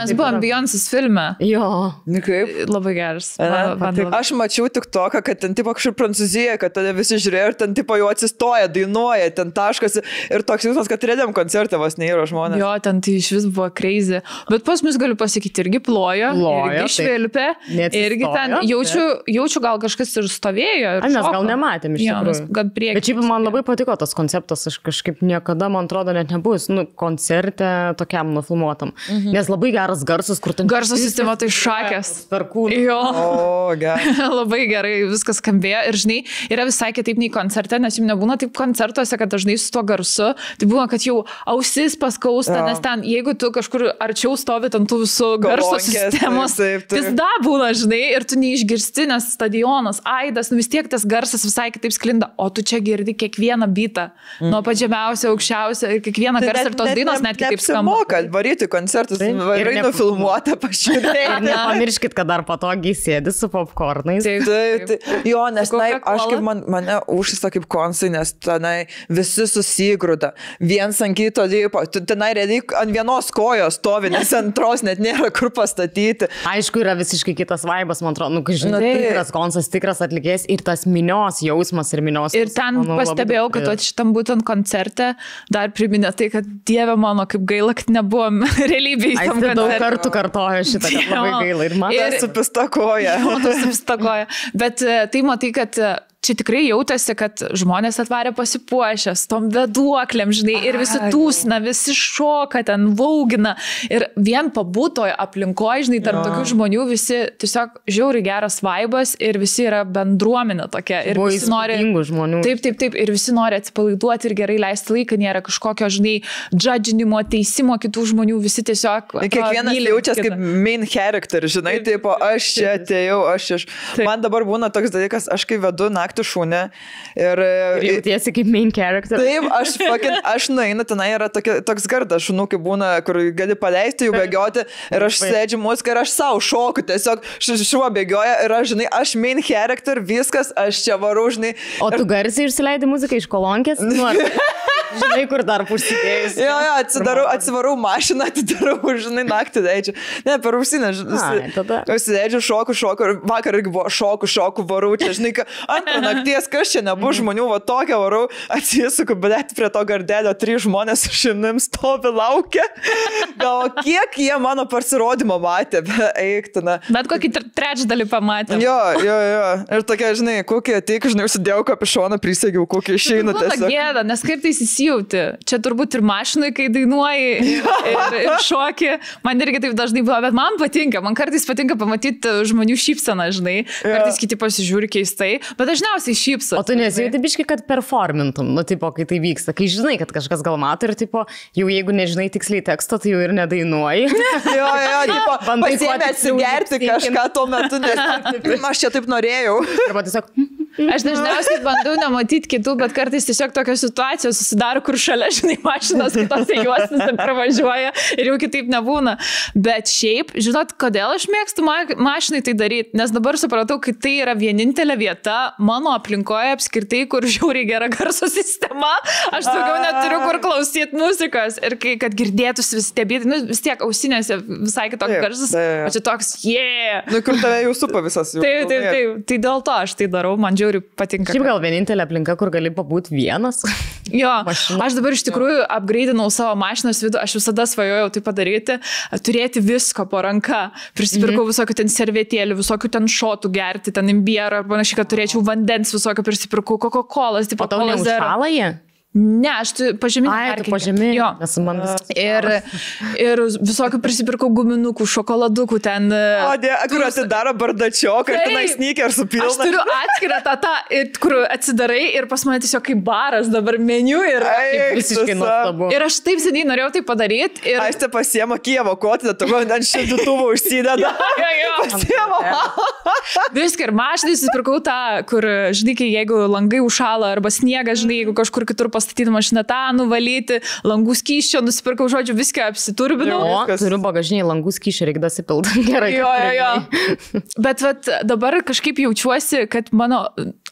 mes buvom Beyoncé's filme. Jo. Kaip? Labai geras. Aš mačiau tik toką, kad ten tipo kažkur Prancūzijoje, kad tada visi žiūrėjo ir ten tipo jau atsistoja, dainuoja, ten taškasi ir toks jausmas, kad rėdėm koncertą vos neįro žmonės. Jo, ten tai iš vis buvo crazy. Bet pas mus galiu pasakyti, irgi plojo, irgi švilpė, irgi ten jaučiu gal kažkas ir stovėjo. Ir mes gal nematėm iš tikrųjų. Bet šiaip man labai patiko tas konceptas, aš kažkaip niekada, man atrodo, net nebus, koncerte tokiam nufilmuotam. Nes labai geras garsas, kur ten... Garso sistema tai šakės. Per kūną. Jo. O, gerai. Labai gerai viskas skambėjo ir žinai, yra visai kitaip nei koncerte, nes jums nebūna taip koncertuose, kad dažnai su tuo garsu, tai būna, kad jau ausis paskausta, nes ten, jeigu tu kažkur arčiau stovi ant tų visų garso sistemos, tai da būna, žinai, ir tu neišgirsti, nes stadionas, aidas, vis tiek tas garsas visai kitaip sklinda, o tu čia girdi kiekvieną bitą, nuo pačiamiausio, aukščiausio ir kiekvieną garsą ir tos dainos net kitaip skamba. Varyti koncertus, varai nufilmuota, pažiūrėti. Nepamirškit, kad dar patogiai sėdi su popcornais. Jo, nes aš kaip mane užsisa kaip konsai, nes tenai visi susigrūda. Viens ant kito dėpo. Tenai realiai ant vienos kojos stovi, nes antros net nėra kur pastatyti. Aišku, yra visiškai kitas vaibas, man atrodo, žinai, tikras konsas, tikras atlikėjas ir tas minios jausmas ir minios. Ir ten pastebėjau, kad šitam būtent koncerte dar priminė tai, kad Dieve mano, kaip gaila, kad nebuvom realybėje tam koncerte. Daug kartų kartojo šitą, kad labai gaila ir man. Ir supistakoja. Bet tai matai, kad čia tikrai jautėsi, kad žmonės atvarė pasipuošę, tom veduoklėm, žinai, ir visi tūsina, visi šoka, ten vaugina. Ir vien pabūtoje aplinkoje, žinai, tarp tokių žmonių visi tiesiog žiauriai geras vaibas ir visi yra bendruomenė tokia. Ir visi nori žmonių. Taip, ir visi nori atsipalaiduoti ir gerai leisti laiką, nėra kažkokio, žinai, džadžinimo, teisimo kitų žmonių, visi tiesiog... Kiekvienas jaučiasi kaip main character, žinai, taip, aš čia atėjau, Man dabar būna toks dalykas, aš kai vedu naktį šūnę ir jautiesi kaip main character. Taip, aš nueinu, tenai yra toks gardas šunų, kaip būna, kur gali paleisti jų bėgioti ir aš sėdžiu muziką ir aš savo šoku, tiesiog šuo bėgioja ir aš, žinai, aš main character, viskas, aš čia varu, žinai. O tu garsiai išsileidi muziką iš kolonkės? Žinai, kur dar užsidėjus. Jo, atsivarau mašiną, atidarau, žinai, naktį leidžiu. Ne, per ausinę. Užsidėdžiu, šoku, ir vakar irgi buvo šoku, varau, čia, žinai, antrą nakties, kas čia nebus žmonių, va tokia varau, atsisuku, bet prie to gardelio 3 žmonės su šimnim stovi laukia. Gal kiek jie mano pasirodymą matė, eiktina. Bet kokį trečdalį pamatė. Jo. Ir tokia, žinai, kokie ateik, žinai, užsidėjau kapišoną, prisėgiau, kokie išeina tiesiog. Gėda, nes kaip tai įsijauti. Čia turbūt ir mašinai, kai dainuoji ir šoki. Man irgi taip dažnai buvo, bet man patinka. Man kartais patinka pamatyti žmonių šypseną, žinai. Kartais kiti pasižiūri keistai, bet dažniausiai šypso. O tu nesijauti biškai, kad performintum, tipo, kai tai vyksta. Kai žinai, kad kažkas gal mato ir, tipo, jau jeigu nežinai tiksliai teksto, tai jau ir nedainuoji. Jo, tipo, pasiėmė atsigerti kažką tuo metu, nes aš čia taip norėjau. Arba tiesiog... Aš dažniausiai bandau nematyti kitų, bet kartais tiesiog tokios situacijos susidaro, kur šalia, žinai, mašinos kitose juostose pravažiuoja ir jau kitaip nebūna. Bet šiaip, žinot, kodėl aš mėgstu mašinai tai daryti? Nes dabar supratau, kad tai yra vienintelė vieta mano aplinkoje apskritai, kur žiauriai gera garso sistema. Aš daugiau neturiu kur klausyti muzikos ir kai, kad girdėtųsi vis stebėti, vis tiek ausinėse visai kitoks garsas, o čia toks, kur tave jau supa visas. Taip. Tai dėl to aš tai darau, man žiauriai patinka. Šiaip gal vienintelė aplinka, kur gali pabūti vienas. Jo, aš dabar iš tikrųjų upgrade'inau savo mašinos vidų, aš visada svajojau tai padaryti, turėti visko po ranka. Prisipirkau visokių ten servetėlių, visokių ten šotų gerti, ten imbierą ar panašiai, kad turėčiau vandens visokių, prisipirkau Coca-Colas, tipo Cola Zero. O tau neužšąla jie? Ne, aš pažeminį pažemį. Jo. Ir visokių prisipirkau guminukų, šokoladukų ten. Kur atidaro bardačioką ir tenai sneaker supilna. Aš turiu atskirą tą, kur atsidarai ir pas mane tiesiog kaip baras dabar meniu ir visiškai nuostabu. Ir aš taip seniai norėjau tai padaryti. Ir... Aš te pasiemu Kijevo kotį, tu man ant šildytuvo užsideda. Viską ir mašinai susipirkau tą, kur, žinai, jeigu langai užšąla arba sniegas, žinai, jeigu kažkur kitur pastatyti mašiną tą, nuvalyti, langų skysčio, nusipirkau, žodžiu, viską apsiturbinau. Turiu bagažinėje langų skysčio, reikia dasipilti. Gerai. Jo. Bet dabar kažkaip jaučiuosi, kad mano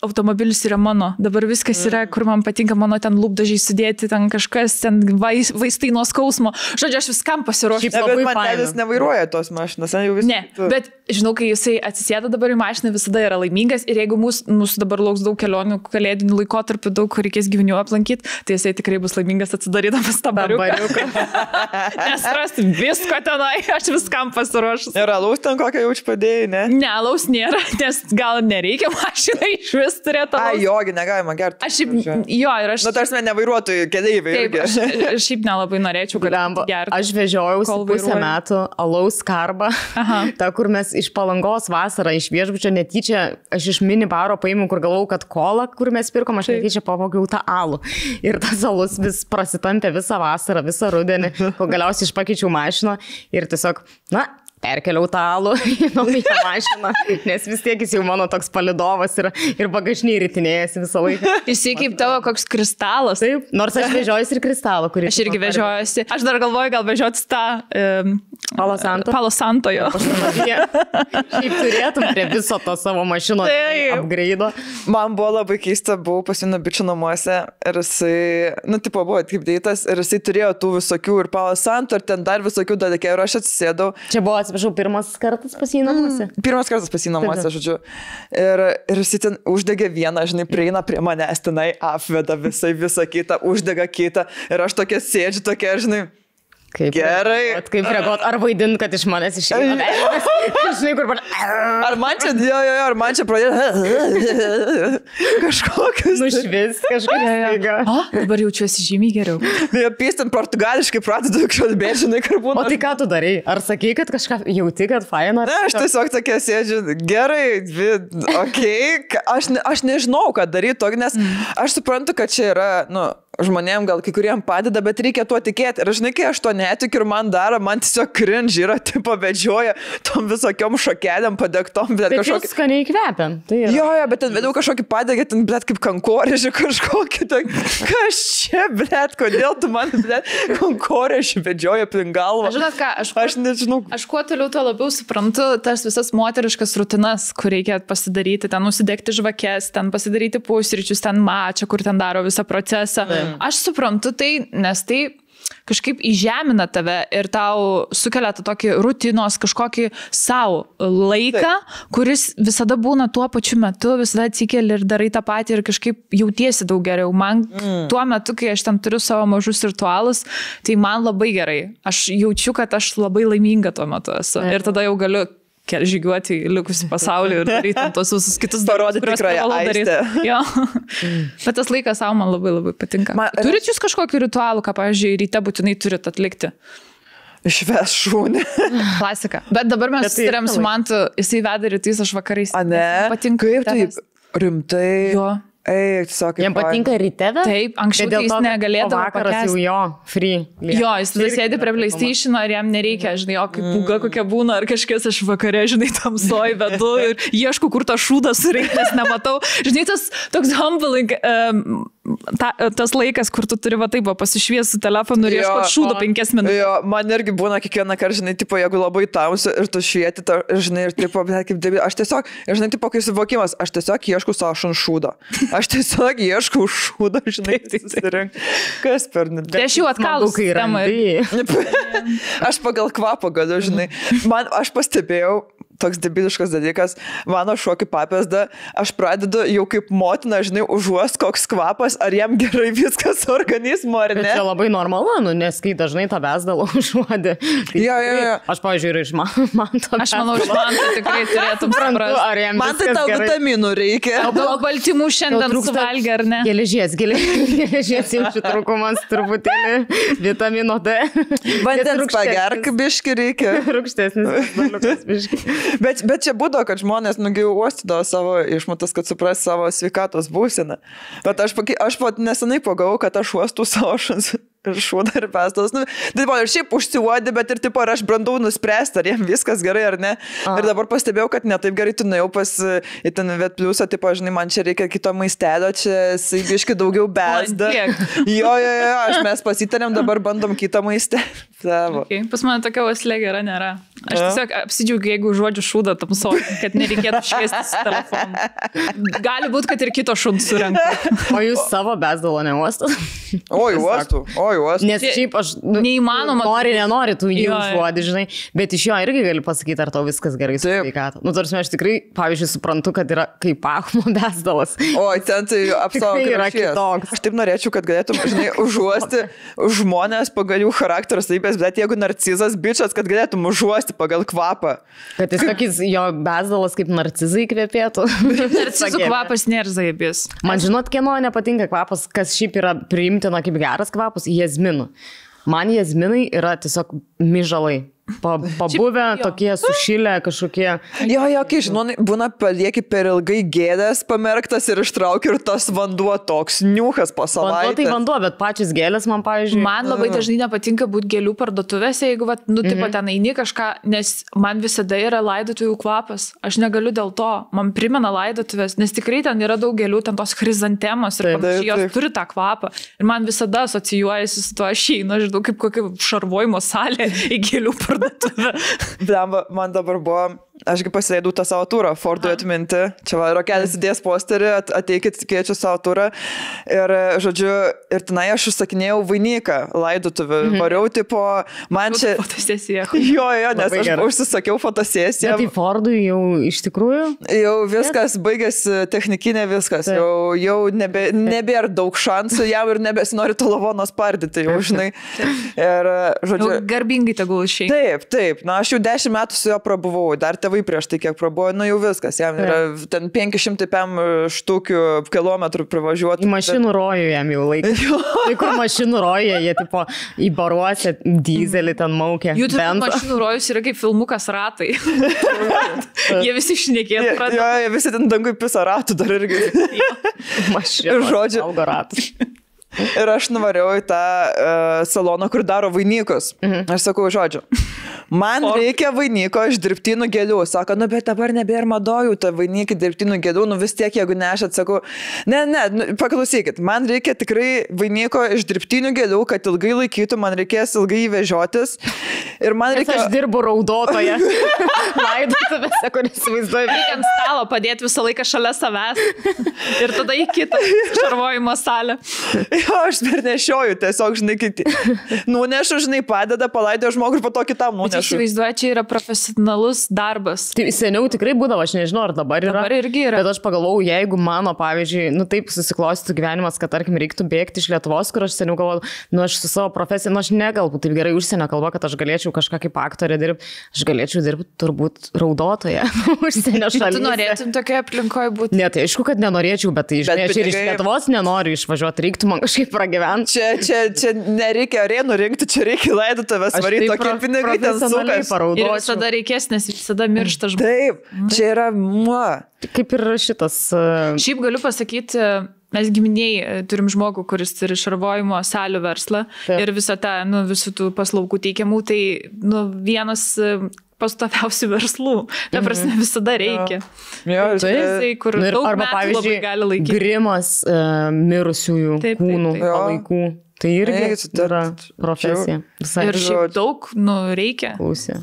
automobilis yra mano, dabar viskas yra, kur man patinka, mano ten lūpdažiai sudėti, ten kažkas, ten vaistai nuo skausmo. Žodžiu, aš viskam pasiruošiu. Bet man tėtis nevairuoja tos mašinos, jau vis. Ne, bet žinau, kai jisai atsisėda dabar į mašiną, visada yra laimingas ir jeigu mūsų dabar lauks daug kelionių, kalėdinių laikotarpių, daug, kur reikės gyvūnių aplankyti, tai jisai tikrai bus laimingas atsidarydamas tą bariuką. Nes rasti visko tenai, aš viskam pasiruošus. Ir alaus ten kokią jaučiu padėjai, ne? Ne, alaus nėra, nes gal nereikia mašinai iš vis turėti alaus. Jogi, negalima gerti. Ir aš... Nu, tarsi nevairuotojų keliaiviai. Taip, aš šiaip nelabai norėčiau gerti. Aš vežiojausi pusę metų alaus karbą, ta, kur mes iš Palangos vasarą, iš viešbučio netyčia, aš iš mini baro paėmiau, kur galvojau, kad kolą, kur mes pirkom, aš netyčia pavogiau tą alų. Ir tas alus vis prasitampė visą vasarą, visą rudenį, kol galiausiai išpakeičiau mašiną ir tiesiog, perkeliau tą alų į naują mašiną, nes vis tiek jis jau mano toks palidovas ir bagažniai rytinėjasi visą laiką. Jisai kaip tavo koks kristalas. Taip, nors aš vežiojusi ir kristalą, kurį... Aš irgi vežiojusi. Aš dar galvoju, gal vežiotis tą... Palo Santo. Palo Santojo. Šiaip turėtum prie viso to savo mašino upgraido. Man buvo labai keista, buvau pas vieną bičių namuose ir jisai, buvo kaip deitas ir jisai turėjo tų visokių ir Palo Santo ir ten dar visokių dalykų ir aš atsisėdau. Čia buvo, atsiprašau, pirmas kartas pas jį namuose. Pirmas kartas pas jį namuose, žodžiu. Ir jis ten uždegė vieną, žinai, prieina prie manęs, tenai apveda visą kitą, uždega kitą. Ir aš tokia sėdžiu, tokia, žinai, gerai. Kaip reaguot, ar vaidint, kad iš manęs išėjo. Žinai, kur ar man čia, ar man čia pradėjo kažkokius. Nušvis kažkas. Dabar jaučiuosi žymiai geriau. Pistant portugališkai pradedu kalbėti, žinai, kur būna. O tai ką tu darai? Ar sakai, kad kažką jauti, kad faina? Ne, aš tiesiog tokia sėdžiu, gerai, aš nežinau, ką daryti, nes aš suprantu, kad čia yra, žmonėm gal kai kuriem padeda, bet reikia tuo tikėti. Ir žinai, kai aš to netikiu ir man daro, man tiesiog cringe yra, tipo vedžioja tom visokiom šakelėm padegtom. Bet kažkokį... jūs skaniai kvepiam. Tai jo, bet ten vedau kažkokį padegę, ten, kaip kankorėžį kažkokį. Kas čia, kodėl tu man, kankorėžį vedžioja aplink galvą? Žinot ką, aš nežinau. Aš kuo toliau, tuo labiau suprantu tas visas moteriškas rutinas, kur reikia pasidaryti, ten nusidegti žvakes, ten pasidaryti pusryčius, ten mačą, kur ten daro visą procesą. Aš suprantu tai, nes tai kažkaip įžemina tave ir tau sukelia tą tokį rutinos, kažkokį savo laiką, kuris visada būna tuo pačiu metu, visada atsikeli ir darai tą patį ir kažkaip jautiesi daug geriau. Man tuo metu, kai aš ten turiu savo mažus ritualus, tai man labai gerai. Aš jaučiu, kad aš labai laiminga tuo metu esu. Ir tada jau galiu žygiuoti į likusį pasaulį ir daryti tos visus kitus parodyti tikrąją aistę. Jo. Bet tas laikas savo man labai labai patinka. Turit jūs kažkokį ritualų, ką, pavyzdžiui, ryte būtinai turit atlikti? Išves šūnį. Klasika. Bet dabar mes susitariam su Mantu, jisai veda rytais, aš vakarais. A ne? Patinka. Kaip taip? Rimtai? Jo. Jam patinka ryte? Taip, anksčiau tai jis negalėdavo vakaras jau jo, free. Jo, jis tada sėdi prie PlayStation ir jam nereikia, žinai, o kaip pūga kokia būna, ar kažkas aš vakare, žinai, tamsoj vedu ir ieškau, kur tą šūdą surinkti, nes nematau. Žinai, tas toks humbling, tas laikas, kur tu turi va taip, pasišvies su telefonu ir ieškot šūdo 5 minutės. Jo, man irgi būna kiekvieną kartą, žinai, tipo, jeigu labai tamsu ir tu švieti, žinai, ir tipo, kaip dėbi, aš tiesiog, žinai, tipo, kai suvokimas, aš tiesiog ieškau savo šunšūdo. Aš tiesiog ieškau šūdą, žinai, susirink. Kas per nidė? Tai aš jau atkalus sistemą. Aš pagal kvapą galiu, žinai. Aš pastebėjau, toks debiliškas dalykas, mano šokį papėsda, aš pradedu jau kaip motina, žinai, užuost koks kvapas, ar jam gerai viskas organizmo, ar ne. Bet čia labai normalu, nes kai dažnai tą vesdalą užuodė. Jo. Aš, pavyzdžiui, ir iš Manto. Aš manau, iš Manto tikrai turėtum suprasti. Man tai tau vitaminų reikia. Daug baltymų šiandien suvalgė, ar ne? Geležies jaučiu trūkumas truputėlį, vitamino D. Vandens pagerk, biški reikia. Rūgštesnis dalykas, biški. Bet čia būdavo, kad žmonės uostydavo savo išmatas, kad supras savo sveikatos būseną. Bet aš nesenai pagavau, kad aš uostų savo šuns ir šūda ir pestas. Nu, ir šiaip užsiuodė, bet ir tipo, ar aš brandau nuspręsti, ar jiem viskas gerai ar ne. Ir dabar pastebėjau, kad ne taip gerai, tu nuėjau pas ten vet pliusą, tipo, žinai, man čia reikia kito maistelio, čia biški daugiau besda. Jo, mes pasitarėm, dabar bandom kitą maistelį. Okay. Pas mane tokia vaslė gera nėra. Aš tiesiog apsidžiaugiu, jeigu žodžiu šūdą tamsoj, kad nereikėtų šviesti su telefonu. Gali būti, kad ir kito šūdų surenka. O jūs savo besdalo neuostat? Oi, uostų. Nes šiaip aš... Neįmanoma. Nenori, tu jį užuodi, žinai, bet iš jo irgi gali pasakyti, ar tau viskas gerai su sveikata. Nu, tarsi aš tikrai, pavyzdžiui, suprantu, kad yra kaip akmo besdalas. Oi, ten tai apsaugai yra kitoks. Aš taip norėčiau, kad galėtum, žinai, užuosti žmonės pagal jų charakterio savybės, bet jeigu narcizas bičas, kad galėtum užuosti pagal kvapą. Kad tiesiog jo besdalas kaip narcizai kvepėtų. Narcizų kvapas nėra zaibis. Man žinot, kieno nepatinka kvapas, kas šiaip yra priimtina kaip geras kvapas, jazminų. Man jazminai yra tiesiog myžalai. Pabuvę, tokie sušilę kažkokie. Jo, kai žinai, būna palieki per ilgai gėlės pamerktas ir ištrauki ir tas vanduo toks niuchas po savaitės. Vanduo tai vanduo, bet pačios gėlės man, pavyzdžiui. Man labai dažnai nepatinka būti gėlių parduotuvėse, jeigu, tipo, ten eini kažką, nes man visada yra laidotuvų kvapas. Aš negaliu dėl to, man primena laidotuvės, nes tikrai ten yra daug gėlių, ten tos chrizantemos ir panašiai, jos turi tą kvapą. Ir man visada asocijuojasi su to, aš einu, aš žinau, kaip kokia šarvojimo salė į gėlių parduotuvę. Blemba, man dabar buvo, ašgi pasileidau tą savo turą, Fordui atminti. Čia va, Rokelis įdės posterį, ateikit, kviečiu savo turą. Ir, žodžiu, ir tenai aš užsakinėjau vainiką laidotuvį. Variau, tipo, man čia... Fotosesija. Jo, nes aš užsisakiau fotosesiją. Tai Fordui jau iš tikrųjų? Jau viskas, baigėsi technikinė viskas. Jau nebėra daug šansų, jam ir nebesinori to lavono spardyti, jau žinai. Ir, žodžiu... Garbingai tegul išeina. Taip. Na, aš jau 10 metų su juo prabuvau, dar tėvai prieš tai kiek prabuvo, nu jau viskas, jam yra ten 500 štukių kilometrų privažiuoti. Į mašinų rojų jam jau laikas. Tai kur mašinų rojų, jie tipo į baruose dyzelį ten maukė. Jų mašinų rojus yra kaip filmukas ratai. Jie visi šnekėtų pradėjo. Jo, jie visi ten dangui pisa ratų dar irgi. Mašinų rojų. Augo ratų. Ir aš nuvariau į tą saloną, kur daro vainikus. Aš sakau, žodžiu, man reikia vainiko iš dirbtinių gėlių. Sako, nu bet dabar nebėra madojų, tą vainiką dirbtinių gėlių, nu vis tiek, jeigu nešat, sakau, paklausykit, man reikia tikrai vainiko iš dirbtinių gėlių, kad ilgai laikytų, man reikės ilgai įvežiotis. Ir man reikia... Aš dirbu raudotoje. Laidotuvėse, kur įsivaizduoju. Reikia ant stalo padėti visą laiką šalia savęs. Ir tada į kitą šarvojimo salę. Jo, aš nešioju, tiesiog, žinai, nunešu, žinai, padeda, palaidoja žmogų ir po to kitam nunešu. Bet įsivaizduoju, čia yra profesionalus darbas. Tai seniau tikrai būdavo, aš nežinau, ar dabar yra. Dabar irgi yra. Bet aš pagalvojau, jeigu mano, pavyzdžiui, nu taip susiklostytų gyvenimas, kad, tarkim, reiktų bėgti iš Lietuvos, kur aš seniau galvoju, nu aš su savo profesija, nu aš negalbu taip gerai užsienio kalba, kad aš galėčiau kažką kaip aktorė dirbti, aš galėčiau dirbti turbūt raudotoje užsienio šalyse. Tu norėtum tokioje aplinkoje būti? Ne, tai aišku, kad nenorėčiau, bet tai žinai, aš ir iš Lietuvos nenoriu išvažiuoti, reiktų man kažkaip pragyventi. Čia nereikia arėnų rinkti, čia reikia laidotuvės varyti, tokie pinigai ten sukas. Ir visada reikės, nes visada miršta žmogus. Taip, čia yra Kaip ir šitas... Šiaip galiu pasakyti, mes giminiai turim žmogų, kuris turi šarvojimo salių verslą. Taip. Ir visą tą, visų tų paslaugų teikiamų, tai vienas pastoviausių verslų. Ta prasme, visada reikia. Tai kur daug metų labai gali laikyti. Grimas mirusiųjų kūnų palaikų. Tai irgi yra profesija. Ir šiaip daug reikia. Klausė.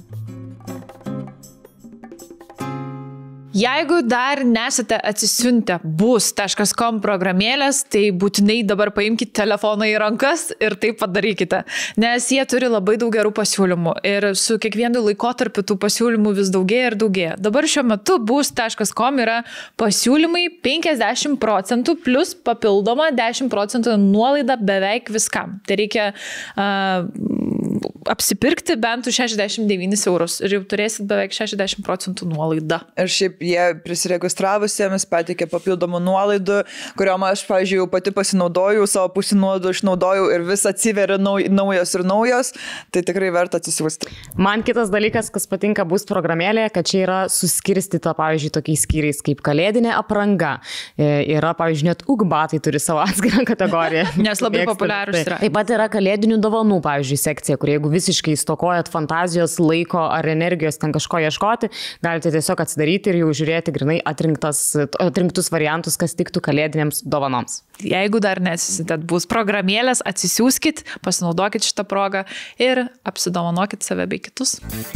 Jeigu dar nesate atsisiuntę boost.com programėlės, tai būtinai dabar paimkite telefoną į rankas ir tai padarykite, nes jie turi labai daug gerų pasiūlymų ir su kiekvienu laikotarpiu tų pasiūlymų vis daugėja ir daugėja. Dabar šiuo metu boost.com yra pasiūlymai 50% plus papildoma 10% nuolaida beveik viskam. Tai reikia apsipirkti bent 69 eurus ir jau turėsit beveik 60% nuolaidą. Ir šiaip jie prisiregistravusiems pateikė papildomų nuolaidų, kuriuom aš, pavyzdžiui, jau pati pasinaudojau, savo pusį nuolaidų išnaudojau ir vis atsiveria naujos ir naujos, tai tikrai verta atsisiųsti. Man kitas dalykas, kas patinka Boost programėlėje, kad čia yra suskirstyta, pavyzdžiui, tokiais skyriais kaip kalėdinė apranga. Yra, pavyzdžiui, net ugbatai turi savo atskirą kategoriją. Nes labai populiarus yra. Taip pat yra kalėdinių dovanų, pavyzdžiui, sekcija, kur jeigu visiškai stokojat fantazijos, laiko ar energijos ten kažko ieškoti, galite tiesiog atsidaryti ir jau žiūrėti grinai atrinktus variantus, kas tiktų kalėdinėms dovanoms. Jeigu dar neatsisitėt Boost programėlės, atsisiųskit, pasinaudokit šitą progą ir apsidovanokit save bei kitus.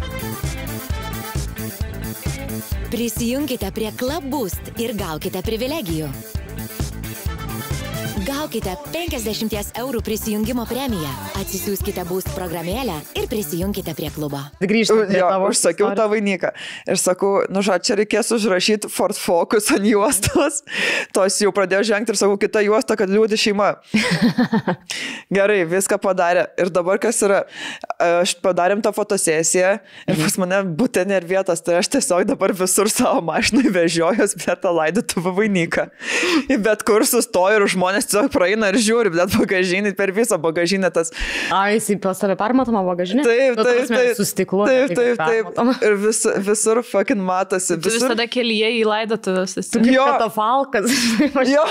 Prisijunkite prie Club Boost ir gaukite privilegijų. Gaukite 50 eurų prisijungimo premiją. Atsisiųskite Boost programėlę ir prisijunkite prie klubo. Aš sakiau tą vainiką. Ir sakau, čia reikės užrašyti Ford Focus ant juostos. Tos jau pradėjo žengti ir sakau, kita juosta, kad liūdi šeima. Gerai, viską padarė. Ir dabar kas yra, aš padarėm tą fotosesiją ir pas mane būtent ir vietas, tai aš tiesiog dabar visur savo mašinai vežiojos prie tą laidotuvių vainiką. Bet kur sustoju ir žmonės tiesiog praeina ir žiūri, bet bagažinį per visą bagažinę tas. Jis pas tave permatoma bagažinė? Taip. Su stiklu. Taip. Ir visur fucking matosi. Tu visada kelyje į laidotuvės. Jo. Katafalkas. Jo.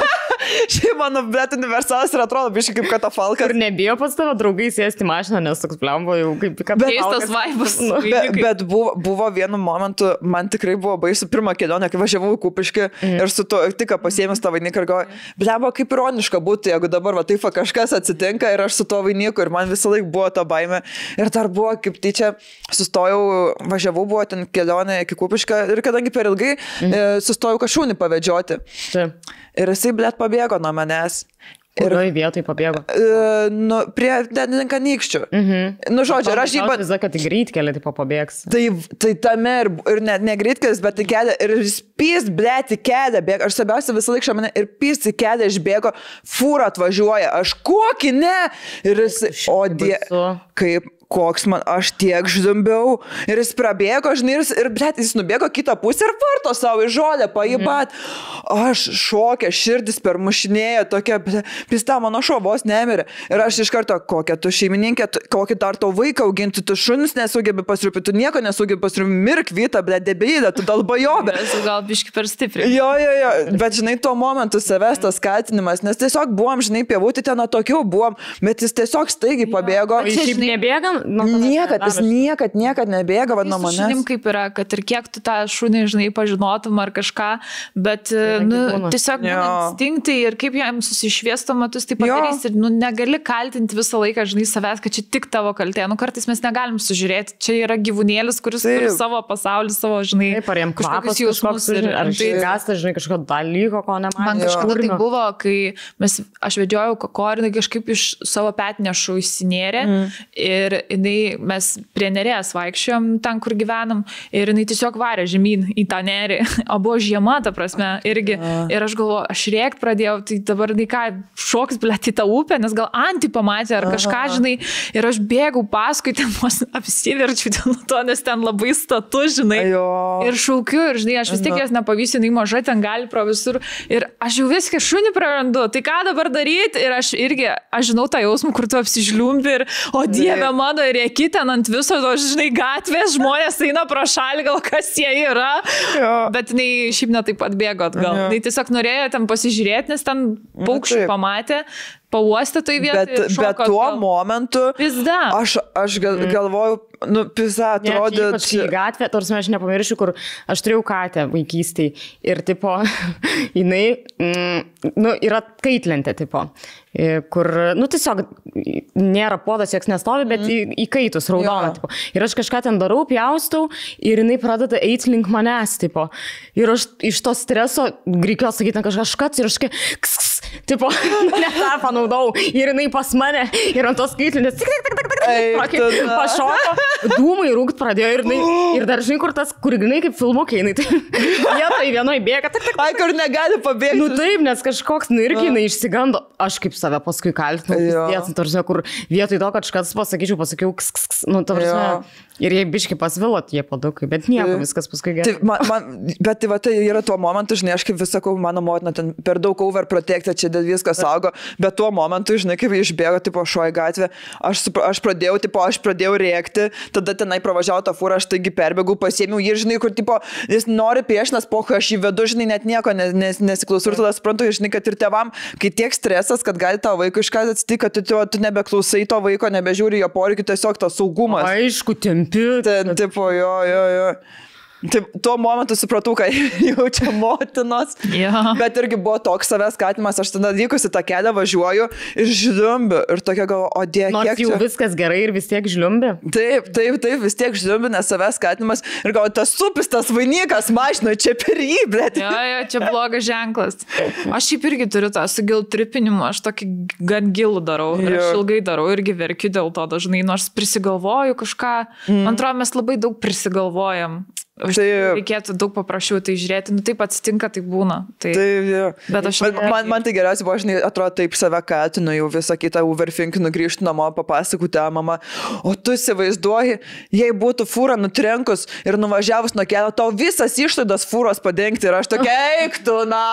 Šiaip mano, bet universalas ir atrodo biškai kaip katafalkas. Ir nebijo pas tavo draugai sėsti mašiną, nes toks plembo jau kaip katafalkas. Keistas vaibas. Bet buvo vienu momentu, man tikrai buvo baisu pirmą kelionę, kai važiavau į Kupiškį ir su to tik pasėmęs tą vainiką ir galvoju, blembo, kaip ironiška būtų, jeigu dabar va taip kažkas atsitinka ir aš su to vainiku ir man visą laiką buvo ta baimė. Ir dar buvo, kaip tyčia, sustojau, važiavau, buvo ten kelionė iki Kupiškio ir kadangi per ilgai sustojau kažkūnį pavedžioti. Ir jisai, blėt, pabėgo nuo manęs. Kurioj vietoj pabėgo? Prie Kanykščių. Žodžiu, ir aš jį... Visą, kad į greitkelį tipo pabėgs. Tai tame ir ne greitkelis, bet į kelią. Ir jis pys, blėt, į kelią bėga. Aš svarbiausia visą laiką mane ir pys į kelią išbėgo. Fūra atvažiuoja. Aš kokį ne? Ir jis... Kaip... Koks man, aš tiek ždumbiau ir jis prabėgo, žinai, ir blėt, jis nubėgo kitą pusę ir varto savo į žolę, paibat. Aš šokė, širdis permušinėjo, tokia, pista, mano šuo vos nemirė. Ir aš iš karto, kokia tu šeimininkė, kokį dar to vaiką auginti, tu šunis nesugebi pasirūpinti, tu nieko nesugebi pasirūpinti, mirk vytą, blėt, debėdą, tu dalbajobė. Gal biški per stipriai. Jo, bet žinai, tuo momentu savęs tas skatinimas, nes tiesiog buvom, žinai, pievutį ten tokių buvom, bet jis tiesiog staigiai pabėgo. Šiaip nebėgam? Jis niekad nebėga nuo manęs. Šiandien kaip yra, kad ir kiek tu tą šunį, žinai, pažinotum ar kažką, bet tiesiog instinktai ir kaip jam susišviesto matus tai padarys ir negali kaltinti visą laiką, žinai, savęs, kad čia tik tavo kaltė. Kartais mes negalim sužiūrėti, čia yra gyvūnėlis, kuris turi savo pasaulį, savo, žinai, kažkokius jausmus. Ar gastas, žinai, kažkokio dalyko, ko nematė. Man kažkada tai buvo, kai aš vedžiojau kokorinai kažkaip iš savo petnešų įsinėrė ir mes prie Nerės vaikščiojom ten, kur gyvenam, ir jinai tiesiog varė žemyn į tą nerį, o buvo žiema, ta prasme, irgi. Ir aš galvoju, aš rėkt pradėjau, tai dabar, šoks, blėt, į tą upę, nes gal antį pamatė ar kažką, žinai, ir aš bėgau paskui, ten apsiverčiu ten nuo to, nes ten labai statu, žinai, ir šaukiu, ir, žinai, aš vis tiek jas nepavysiu, jinai maža ten gali pro visur, ir aš jau viską šunį prarandu, tai ką dabar daryti, ir aš irgi, aš žinau tą jausmą, kur tu apsižliumbi ir, o Dieve mano, ir jie ten ant viso, žinai, gatvės, žmonės eina pro šalį, gal kas jie yra, bet jinai šiaip ne taip pat bėgo atgal. Jinai tiesiog norėjo ten pasižiūrėti, nes ten paukščių pamatė, pauostė toj vietoj. Bet tuo momentu aš galvoju, pisa atrodė... Ypač į gatvę, tarsi aš nepamiršiu, kur aš turėjau katę vaikystėj ir tipo, jinai, yra kaitlentė, tipo, kur, tiesiog nėra podas, joks nestovi, bet įkaitus raudona, tipo. Ir aš kažką ten darau, pjaustau ir jinai pradeda eiti link manęs, tipo. Ir aš iš to streso reikėjo sakyti kažkas ir aš tipo, ne tą panaudau. Ir jinai pas mane ir ant tos kaitlinės pašoko. dūmai rūkt pradėjo ir dar žinai, kur tas, kur grinai kaip filmukai, tai vietoj vienoj bėga. Ai, kur negali pabėgti. Nu taip, nes kažkoks, irgi išsigando. Aš kaip save paskui kaltinau, kur vietoj to, kad kažkas pasakiau, ir jie biški pasvilot, jie padukai, bet nieko, viskas paskui gerai. Bet tai yra tuo momentu, žinai, aš kaip vis sakau, mano motina ten per daug overprotected, čia dėl viskas saugo, bet tuo momentu, žinai, kaip išbėgo, tipo, šuo į gatvę, aš pradėjau rėkti, tada tenai pravažiavo tą fūrą, aš taigi perbėgau, pasiėmiau jį, žinai, kur, tipo, jis nori priešinas, pokai aš jį vedu, žinai, net nieko nesiklausau ir tada suprantu, žinai, kad ir tėvam, kai tiek stresas, kad gali tavo vaikui išką atsitikti, kad tu nebeklausai to vaiko, nebežiūri jo poreikių, tiesiog tas saugumas. Aišku, Tipo, jo. Taip, tuo momentu supratau, ką jaučia motinos, bet irgi buvo toks savęs skatimas, aš tada vykusi tą kelią važiuoju ir žliumbiu ir tokia galvo, o dėk, kiek jau viskas gerai ir vis tiek žliumbi. Taip, vis tiek žliumbi, nes savęs skatimas ir galvo, tas supis, tas vainikas mašinoje, čia per jį, blėt. Jo, čia blogas ženklas. Aš šiaip irgi turiu tą su giltripinimu, aš tokį gan gilų darau ir aš ilgai darau irgi verkiu dėl to dažnai, nors prisigalvoju kažką, man atrodo, mes labai daug prisigalvojam. Reikėtų daug paprašiau tai žiūrėti, taip atsitinka, tai būna. Bet man tai geriausiai buvo, žinai, atrodo, taip save kaltinu, jau visą kitą overthinkinu, grįžtu namo, papasakoti mama, o tu įsivaizduoji, jei būtų fūra nutrenkus ir nuvažiavus nuo kelio, tau visas išlaidas fūros padengti ir aš tokia, eik tu, na.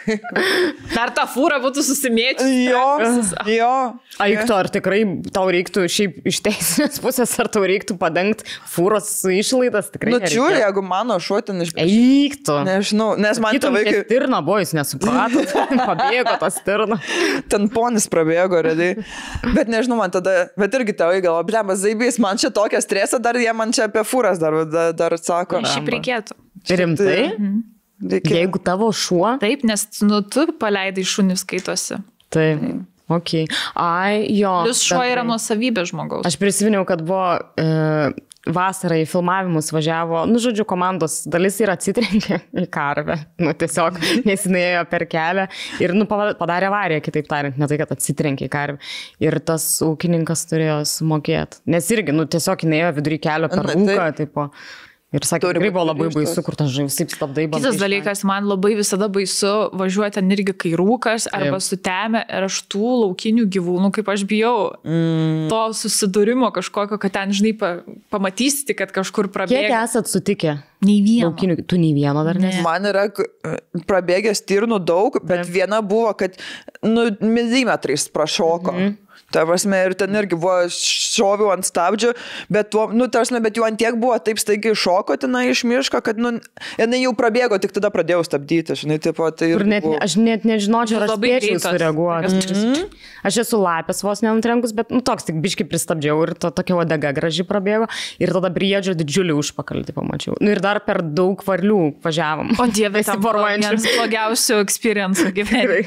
Dar ta fūra būtų susimėti. Jo. Aikto, ar tikrai tau reiktų šiaip iš teisinės pusės, ar tau reiktų padengti fūros išlaidas? Tikrai nučiūrė, jeigu mano šuotin iš... Eiktų. Nežinau, nes man tą vaiką... Stirna buvo, jūs nesupratot, pabėgo tą stirną. Ten ponis prabėgo, redai. Bet nežinau, man tada... Bet irgi tėvai galvo, blemas, zaibys, man čia tokia stresa, dar jie man čia apie fūras dar sako. Šiaip reikėtų. Rimtai? Jeigu tavo šuo... Taip, nes tu paleidai šunį skaitosi. Taip. Okay. Ai, jo. Plius šuo yra nuosavybė žmogaus. Aš prisiminiau, kad buvo vasarą į filmavimus važiavo, žodžiu, komandos dalis yra atsitrenkė į karvę. Tiesiog nesinėjo per kelią ir padarė avariją, kitaip tariant, ne tai, kad atsitrenkė į karvę. Ir tas ūkininkas turėjo sumokėti. Nes irgi, tiesiog neėjo vidury kelio per rūką, tipo. Ir sakė, tikrai buvo labai baisu, kur tas žaivis taip stabdai. Kitas dalykas, man labai visada baisu važiuoti ten irgi, kai rūkas arba sutemė ir aš tų laukinių gyvūnų, kaip aš bijau, to susidūrimo kažkokio, kad ten, žinai, pamatysite, kad kažkur prabėga. Kiek esat sutikę? Nei vieno. Laukinių, tu nei vieno dar nes? Man yra prabėgęs stirnų daug, bet viena buvo, kad milimetrais prašoko. Ta prasme, ir ten irgi buvo šoviau ant stabdžių, bet jų ant tiek buvo taip staigiai šoko tenai iš miško, kad, jinai jau prabėgo, tik tada pradėjau stabdyti, žinai, tipo, tai... Aš net nežinočiau, ar aš spėčiau sureaguoti. Aš esu lapės vos nenutrenkus, bet, toks tik biškai pristabdžiau ir tokia odega graži prabėgo ir tada briedžio didžiulį užpakalį pamačiau. Ir dar per daug varlių važiavom. O dieve, tam vienas blogiausių experience gyvenime.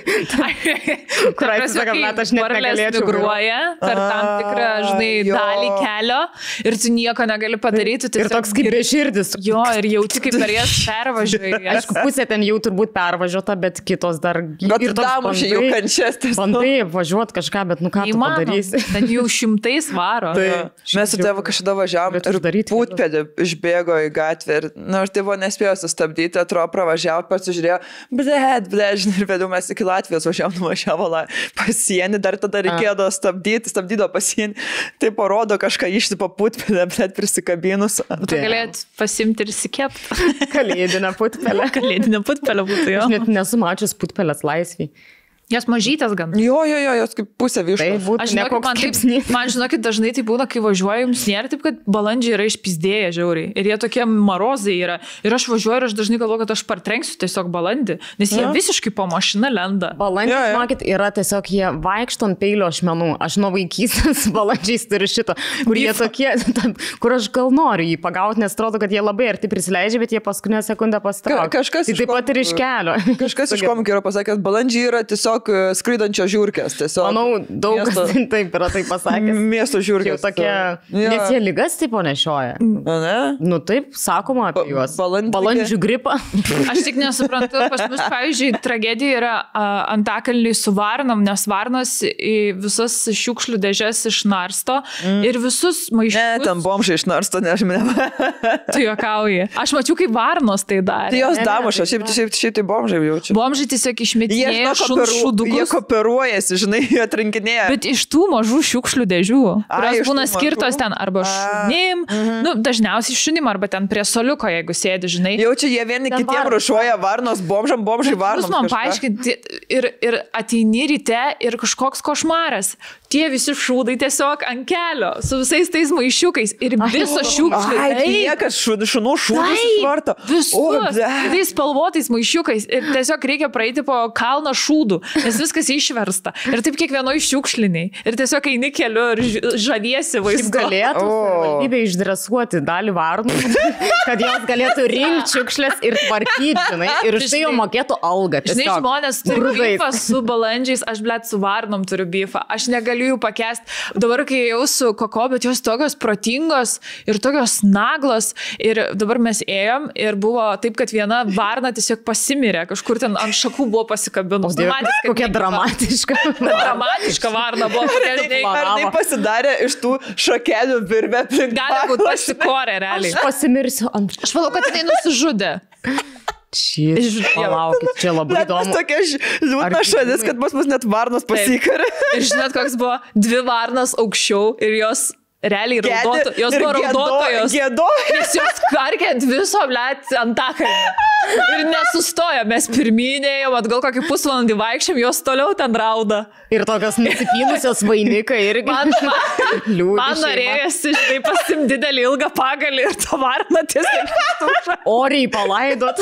Kur aš net negalėčiau. Per tam tikrą, žinai, dalį kelio ir tu nieko negali padaryti. Ir toks kaip beširdis. Jo, ir jauti, kaip per jas pervažiuoji. Aišku, pusė ten jau turbūt pervažiuota, bet kitos dar... Bet ir damušė jau kančias. Bandai važiuoti kažką, bet ką tu padarysi? Ten jau šimtais varo. Mes su tėvu kažkada važiavom ir putpėdį išbėgo į gatvę ir, aš tėvo nespėjau sustabdyti, atrodo, pravažiavo, pasižiūrėjo, blėt, žinai, ir vėliau mes iki Latvijos važiavo pasienį, dar tada reikėjo stabdydo pasienį, tai parodo kažką išsipo putpelę, bet prisikabinus. Tu galėt pasimti ir sikepti. Kalėdinę putpelę. Kalėdinę putpelę būtų jo. Aš net nesu mačius putpelės laisviai. Jas mažytės gan. Jo, jos kaip pusė vištos. Man žinokit, dažnai tai būna, kai važiuoju, jums nėra taip, kad balandžiai yra išpizdėję žiauriai. Ir jie tokie marozai yra. Ir aš važiuoju ir aš dažnai galvoju, kad aš partrenksiu tiesiog balandį, nes jie visiškai po mašiną lenda. Balandžiai, žinokit, yra tiesiog jie vaikšto ant peilio ašmenų. Aš nuo vaikystės balandžiais turiu šitą, kur jie tokie, kur aš gal noriu jį pagauti, nes atrodo, kad jie labai arti prisileidžia, bet jie paskutinę sekundę pastraukia. Tai taip pat ir iš kelio. Kažkas iš komikų yra pasakęs, balandžiai yra tiesiog tiesiog skraidančios žiūrkės. Tiesiog. Manau, daug kas taip yra taip pasakęs. Miesto žiūrkės. Tokia, nes jie ligas taip nešioja. Ne? Nu taip, sakoma apie juos. Balandžių gripą. Aš tik nesuprantu, pas mus, pavyzdžiui, tragedija yra antakalniai su varnom, nes varnos į visas šiukšlių dėžes išnarsto ir visus maišus. Ne, ten bomžai išnarsto, nežinau. Tu juokauji. Aš mačiau, kaip varnos tai darė. Tai jos damuša, šiaip tai bomžai jaučiu. Bomžai tiesiog išmetinėja šudugus. Jie kooperuojasi, žinai, atrinkinėja. Bet iš tų mažų šiukšlių dėžių, kurios būna skirtos ten arba šunim, nu, dažniausiai šunim arba ten prie soliuko, jeigu sėdi, žinai. Jaučia, jie vieni kitiem rušuoja varnos, bomžai varnos. Jūs man paaiškinti ir ateini ryte ir kažkoks košmaras. Tie visi šūdai tiesiog ant kelio, su visais tais maišiukais ir visos šiukšlių. Niekas šunų šūdus svarto. Visus, tais spalvotais maišiukais. Ir tiesiog reikia praeiti po kalną šūdų, nes viskas išversta. Ir taip kiekvienoj šiukšliniai. Ir tiesiog eini keliu ir žaviesi vaizdu. Kaip galėtų savivaldybė išdresuoti dalį varnų, kad jos galėtų rinkti šiukšlės ir tvarkyti, žinai. Ir už tai jau mokėtų algą. Žinai, žmonės turi bifą su balandžiais, aš blėt su varnom turiu bifą. Aš negaliu jų pakęsti. Dabar, kai jau su Koko, bet jos tokios protingos ir tokios naglos. Ir dabar mes ėjom ir buvo taip, kad viena varna tiesiog pasimirė. Kažkur ten ant šakų buvo pasikabinus. Kokia dramatiška. Dramatiška varna buvo. Ar tai pasidarė iš tų šakelių virbę aplink. Gali būti pasikorė, realiai. Aš pasimirsiu ant. Aš manau, kad jinai nusižudė. Palaukit, čia labai įdomu. Bet tokia liūdna šalis, kad mus net varnos pasikarė. Ir žinot, koks buvo 2 varnos aukščiau ir jos realiai raudotojos. Jos buvo raudotojos. Nes jos karkė ant viso, blėt, antakalnio. Ir nesustojo. Mes pirminėjom, atgal kokį pusvalandį vaikščiam, jos toliau ten rauda. Ir tokios nusipynusios vainikai irgi. Man norėjosi, žinai, pasim didelį ilgą pagalį ir tą varną tiesiog tušą. Oriai palaidot.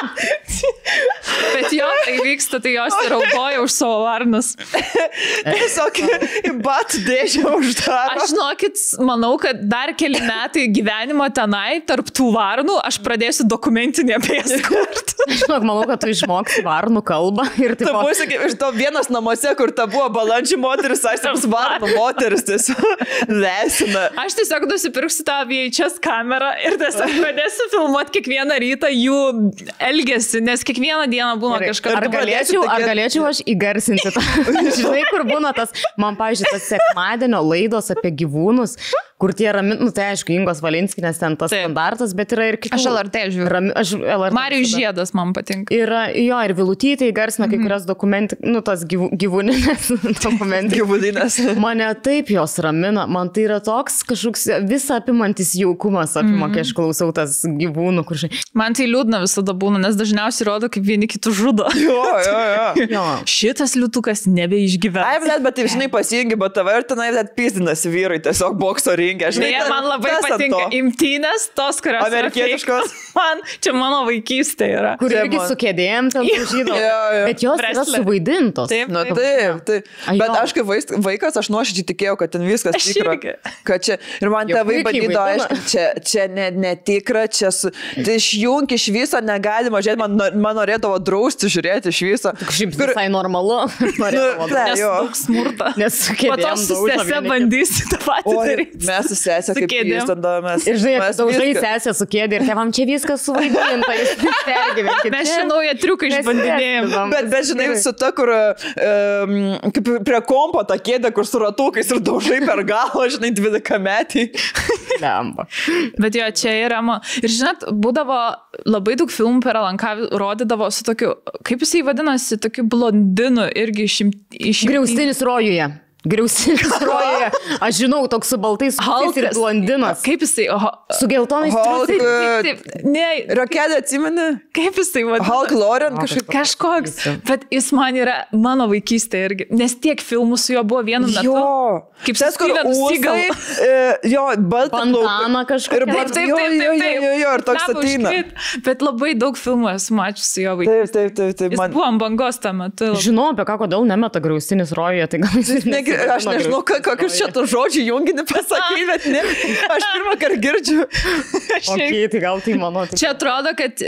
Bet jo, tai vyksta, tai jos raudoja už savo varnas. Tiesiog į batų dėžę uždaro. Aš žinokit, manau, kad dar keli metai gyvenimo tenai, tarp tų varnų, aš pradėsiu dokumentinį apie jas kurti. Žinok, manau, kad tu išmoksi varnų kalbą. Ir tu būsi kaip iš to vienas namuose, kur ta buvo balandžių moteris, aš taps varnų moteris tiesiog lesina. Aš tiesiog nusipirksiu tą VHS kamerą ir tiesiog pradėsiu filmuoti kiekvieną rytą jų elgesį, nes kiekvieną dieną būna kažkas. Ar galėčiau aš įgarsinti tą? Žinai, kur būna tas, man, pavyzdžiui, tas sekmadienio laidos apie gyvūnus, kur tie nu tai aišku, Ingos Valinskinės ten tas standartas, bet yra ir kitų. Aš LRT žiūriu. Marijus Žiedas man patinka. Yra, jo, ir Vilutytė įgarsina kai kurias nu tas gyvūninės dokumentai. Gyvūninės. Mane taip jos ramina, man tai yra toks kažkoks visą apimantis jaukumas apima, kai aš klausau tas gyvūnų, kur žai. Man tai liūdna visada būna, nes dažniausiai rodo, kaip vieni kitų žudo. Jo. Šitas liūtukas nebeišgyvena. Ai, bet taip, žinai, pasijungi BTV ir tenai pėsdinasi vyrai, tiesiog bokso rinkę. Žinai, man labai patinka imtynės, tos, kurios amerikietiškos. Man, čia mano vaikystė yra. Kur irgi su kėdėjom ten žydom. Bet jos yra suvaidintos. Taip. Bet aš kaip vaikas, aš nuoširdžiai tikėjau, kad ten viskas tikra. Kad čia, ir man tėvai bandydavo, aišku, čia netikra, čia išjungi iš viso, negalima žiūrėti, man norėdavo drausti žiūrėti iš viso. Šiaip visai normalu. Nes daug smurta. Nes su kėdėjom su sese bandysi tą patį daryti. Mes su sese kaip įstandavomės. Ir žinai, daužai sesę su kėdė ir tevam čia viskas suvaidinta. Mes čia naują triuką išbandinėjom. Bet žinai, su ta, kur kaip prie kompo tą kėdę, kur su ratukais ir daužai per galvą, žinai, 12 metį. Bet jo, čia yra. Ir žinot, būdavo labai daug filmų per LNK rodydavo su tokiu, kaip jisai vadinasi, tokiu blondinu irgi iš... Griaustinis rojuje. Griaustinis rojuje. Aš žinau, toks su baltais Hulkas ir blondinas. Kaip jisai... Su geltonais triusais. Rokelė atsimeni? Kaip jisai vadina? Hulk Lauren kažkoks. Bet jis man yra mano vaikystė irgi. Nes tiek filmų su juo buvo vienu metu. Jo. Kaip Steven Seagal. Jo, baltą Pantana kažkokia. Taip. Jo, ir toks ateina. Bet labai daug filmų esu mačiusi su jo vaikystė. Taip. Jis buvo ant bangos tą metu. Žinau, apie ką, kodėl nemeta griaustinis rojuje. Tai gal aš nežinau, kokius čia tų žodžių junginį pasakai, bet ne. Aš pirmą kartą girdžiu. Okay, tai gal tai mano. Čia atrodo, kad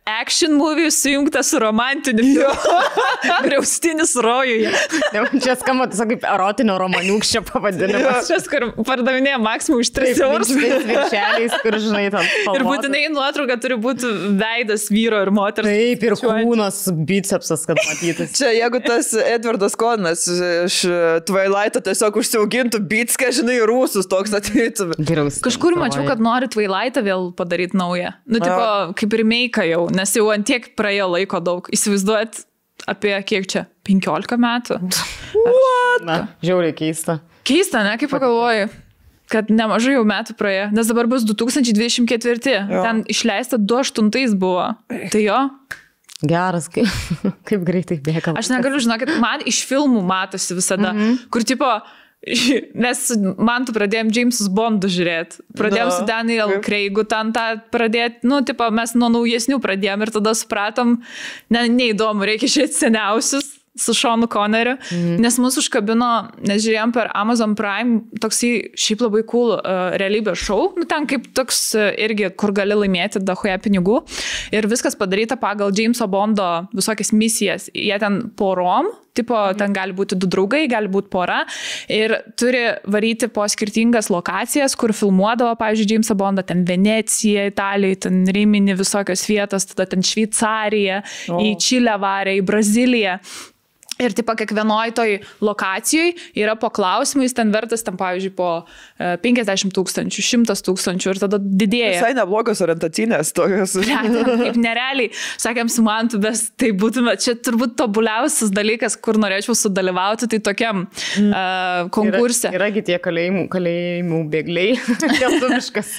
action movie sujungtas su romantiniu. Griaustinis rojuje. Čia skamba tiesiog kaip erotinio romaniukščio pavadinimas. Čia, kur pardavinėja maksimum už 3 eurus. Viršeliais, kur, žinai, tam spalvotas. Ir būtinai nuotrauka turi būti veidas vyro ir moters. Taip, ir kūnas, bicepsas, kad matytis. Čia, jeigu tas Edvardas Konas iš Twilight'o tiesiog užsiaugintų bitskę, žinai, rūsus toks ateitų. Kažkur mačiau, kad nori Twilight'ą vėl padaryti naują. Nu, tipo, kaip ir meika jau, nes jau antiek praėjo laiko daug. Įsivaizduojat apie kiek čia? 15 metų? What? Na, žiauriai keista. Keista, ne? Kaip pagalvoju? Kad nemažai jau metų praėjo. Nes dabar bus 2024. Jo. Ten išleista 2008 buvo. Tai jo. Geras, kaip greitai bėga. Aš negaliu, žinokit, man iš filmų matosi visada, kur tipo, nes man tu pradėjom Jamesus Bondų žiūrėti, pradėjom su Daniel Craigu ten tą pradėti, nu, tipo, mes nuo naujesnių pradėjom ir tada supratom, neįdomu, reikia žiūrėti seniausius su Seanu Coneriu, nes mūsų užkabino, nes žiūrėjom per Amazon Prime, toksai šiaip labai cool realybės šou, nu ten kaip toks irgi, kur gali laimėti dahoje pinigų ir viskas padaryta pagal Jameso Bondo visokias misijas, jie ten porom, tipo, ten gali būti 2 draugai, gali būti pora ir turi varyti po skirtingas lokacijas, kur filmuodavo, pavyzdžiui, Jamesą Bondą, ten Venecija, Italija, ten Rimini visokios vietos, tada ten Šveicarija, į Čilę varė, į Braziliją. Ir tipo kiekvienoj toj lokacijoj yra po klausimais, ten vertas, ten pavyzdžiui, po 50 000, 100 000 ir tada didėja. Visai neblogas orientacinės tokios. Kaip nerealiai, sakėm su Mantu, bet tai būtume, čia turbūt tobuliausias dalykas, kur norėčiau sudalyvauti, tai tokiam konkurse. Yragi tie kalėjimų bėgliai, lietuviškas.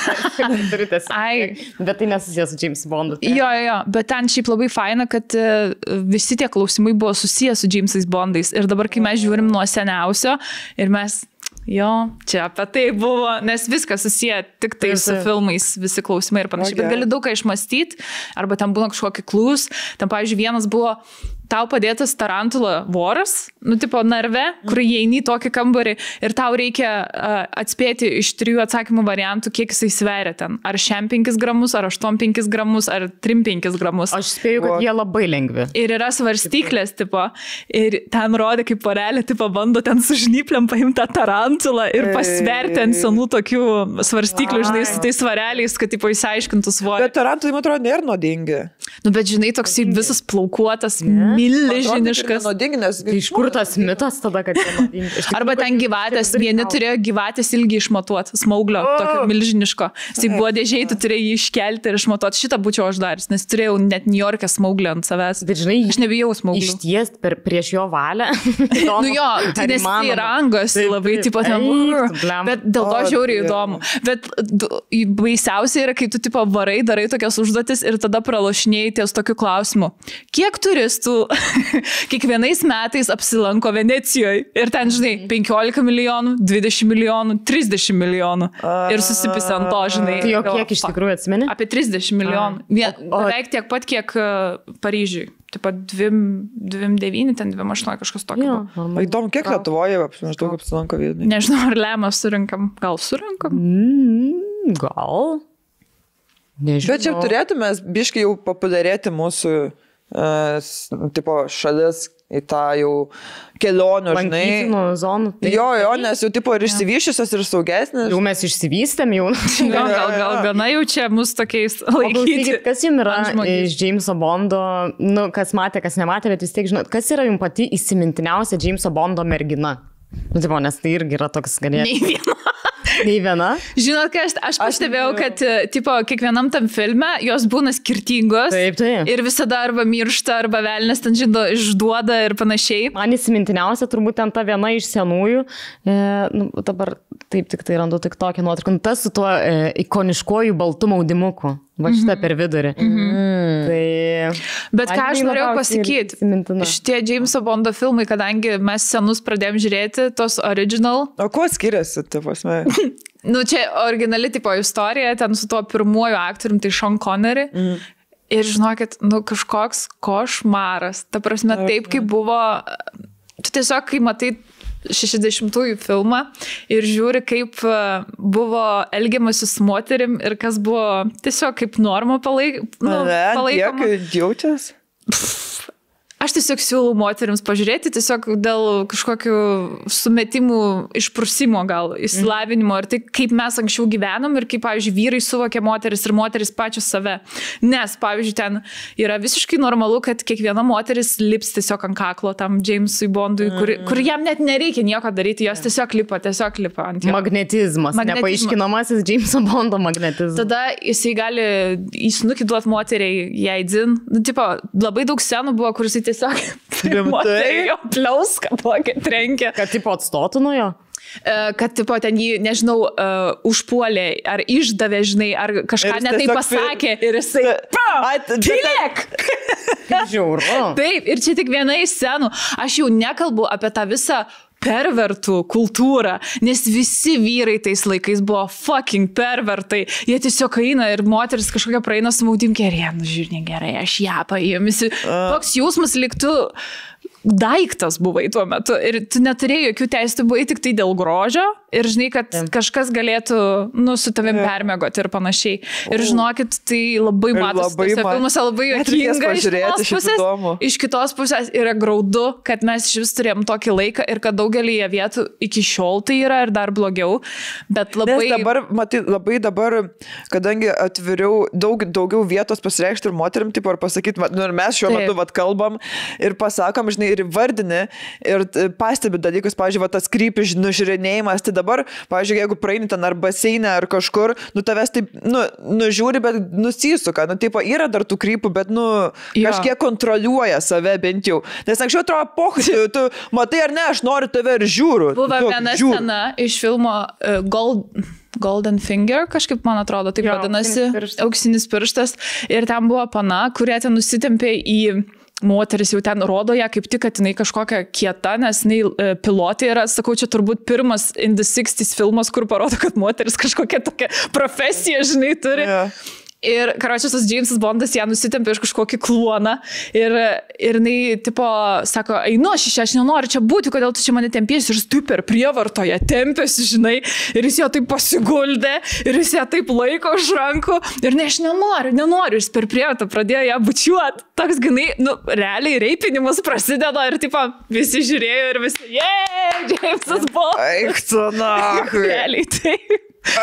Bet tai nesusijęs su James Bondu. Jo, bet ten šiaip labai faina, kad visi tie klausimai buvo susijęs su Jamesais Bondais. Ir dabar, kai mes žiūrim nuo seniausio ir mes, čia apie tai buvo, nes viskas susiję tik tai su filmais, visi klausimai ir panašiai. Bet gali daug ką išmastyti, arba ten būna kažkokį klus. Ten, pavyzdžiui, vienas buvo tau padėtas tarantula voras, nu, tipo narve, kur įeini į tokį kambarį ir tau reikia atspėti iš 3 atsakymų variantų, kiek jisai sveria ten. Ar 5 gramus, ar 8 gramus, ar 3-5 gramus. Aš spėju, kad jie labai lengvi. Ir yra svarstyklės, tipo, ir ten rodė, kaip porelė, tipo, bando ten su žnyplėm paimti tą tarantulą ir pasverti ant senų tokių svarstyklių, žinai, su tais svareliais, kad, tipo, įsiaiškintų svorį. Bet tarantulai, man atrodo, nėra nuodingi. Nu, bet žinai, toks visas plaukuotas, milžiniškas. Tai iš kur tas mitas tada, kad jie nuodingi? Arba ten gyvatės, vieni turėjo gyvatės ilgį išmatuoti, smauglio, tokio milžiniško. Jisai buvo dėžiai, tu turėjai jį iškelti ir išmatuoti. Šitą būčiau aš daręs, nes turėjau net New York'e smauglį ant savęs. Bet žinai, aš nebijau smauglių. Ištiest prieš jo valią. Nu jo, nes tai rangos labai, tipo, ten. Bet dėl to žiauriai įdomu. Bet baisiausia yra, kai tu, tipo, varai, darai tokias užduotis ir tada pralošinėjai ties tokiu klausimu. Kiek turistų kiekvienais metais apsilanko Venecijoje ir ten, žinai, 15 milijonų, 20 milijonų, 30 milijonų ir susipisa ant to, žinai. Tai jo kiek iš tikrųjų atsimeni? Apie 30 milijonų. Beveik tiek pat, kiek Paryžiui. Taip pat 2,9, ten 2,8 kažkas tokio. Įdomu, kiek Lietuvoje apsilanko Vilniuje? Nežinau, ar lemą surinkam. Gal surinkam? Gal. Nežinau. Bet čia turėtume biškai jau populiarėti mūsų tipo šalis į tą jau kelionių, žinai. Zonų. Jo, nes jau tipo ir išsivyščiusios ir saugesnės. Jau mes išsivystėm jau. Gal gana jau čia mus tokiais laikyti. Kas jums yra iš Jameso Bondo, nu, kas matė, kas nematė, bet vis tiek žinot, kas yra jums pati įsimintiniausia Jameso Bondo mergina? Nu, tipo, nes tai irgi yra toks ganėtinai. Nei viena. Žinot, aš pastebėjau, kad tipo, kiekvienam tam filme jos būna skirtingos. Taip. Ir visada arba miršta, arba velnės ten, žinot, išduoda ir panašiai. Man įsimintiniausia turbūt ten ta viena iš senųjų. Nu, dabar taip tik tai randu tik tokią nuotrauką. Tas su tuo ikoniškoju baltu maudimuku. Va šitą per vidurį. Bet ką aš norėjau pasakyti, šitie Jameso Bondo filmai, kadangi mes senus pradėjom žiūrėti, tos original. O kuo skiriasi, tai pasme? Nu, čia originali tipo istorija, ten su tuo pirmuoju aktorium, tai Sean Connery. Ir žinokit, nu kažkoks košmaras. Ta prasme, taip kaip buvo, tu tiesiog, kai matai 60-ųjų filmą ir žiūri, kaip buvo elgiamasi su moterim ir kas buvo tiesiog kaip norma palaikoma. Kiek jaučias? Aš tiesiog siūlau moterims pažiūrėti, tiesiog dėl kažkokių sumetimų išprusimo gal, įsilavinimo ir tai, kaip mes anksčiau gyvenom ir kaip, pavyzdžiui, vyrai suvokė moteris ir moteris pačios save. Nes, pavyzdžiui, ten yra visiškai normalu, kad kiekviena moteris lips tiesiog ant kaklo tam Jamesui Bondui, kur jam net nereikia nieko daryti, jos tiesiog lipa ant jo. Magnetizmas, nepaaiškinamasis Jameso Bondo magnetizmas. Tada jisai gali įsnukį duoti moteriai, jai dzin. Tipo, labai daug scenų buvo, kur jisai tiesiog jo pliauską tokį trenkė. Kad tipo atstotų nuo jo? Kad tipo ten jį, nežinau, užpuolė, ar išdavė, žinai, ar kažką netai pasakė ir jisai tylėk! Žiauru. Taip, ir čia tik viena iš scenų. Aš jau nekalbu apie tą visą pervertų kultūrą, nes visi vyrai tais laikais buvo fucking pervertai. Jie tiesiog eina ir moteris kažkokia praeina su maudim gerė, nu žiūrė, gerai, aš ją paėmėsi. Toks jausmas liktų daiktas buvai tuo metu ir tu neturėjai jokių teisų, tu buvai tik tai dėl grožio ir žinai, kad kažkas galėtų, nu, su tavim permėgoti ir panašiai. Ir žinokit, tai labai matosi tose filmuose, labai juokinga iš kitos pusės yra graudu, kad mes iš vis turėjom tokį laiką ir kad daugelį vietų iki šiol tai yra ir dar blogiau, bet labai... Nes dabar, matai, labai dabar, kadangi atviriau daugiau vietos pasireikšti ir moterim, tipo, ar pasakyti, nu, ir mes šiuo metu kalbam ir pasakom, žinai, ir vardini, ir pastebi dalykus, pavyzdžiui, tas krypis nužiūrinėjimas, tai dabar, pavyzdžiui, jeigu praeini ten ar baseinę ar kažkur, nu tavęs taip, nužiūri, bet nusisuka, nu taip, yra dar tų krypų, bet, kažkiek kontroliuoja save bent jau. Nes anksčiau atrodo, pochai, tu matai ar ne, aš noriu tave ir žiūriu. Buvo viena scena iš filmo Golden Finger, kažkaip man atrodo, taip vadinasi, auksinis pirštas, ir ten buvo pana, kurie ten nusitempė į moteris, jau ten rodo ją kaip tik, kad jinai kažkokia kieta, nes jinai pilotė yra, sakau, čia turbūt pirmas in the 60s filmas, kur parodo, kad moteris kažkokia tokia profesija, žinai, turi. Ir, karočias, tas Jamesas Bondas ją nusitempė iš kažkokį kluoną ir jinai, tipo, sako, einu, aš nenoriu čia būti, kodėl tu čia mane tempiesi, ir jis taip per prievartoje tempėsi, žinai, ir jis ją taip pasiguldė, ir jis ją taip laiko už rankų, ir ne, aš nenoriu, jis per prievartą pradėjo ją bučiuoti. Toks, ginai, nu, realiai reipinimas prasideda ir, tipo, visi žiūrėjo ir visi, Jamesas Bondas. Eik tu, nachui. Realiai, taip.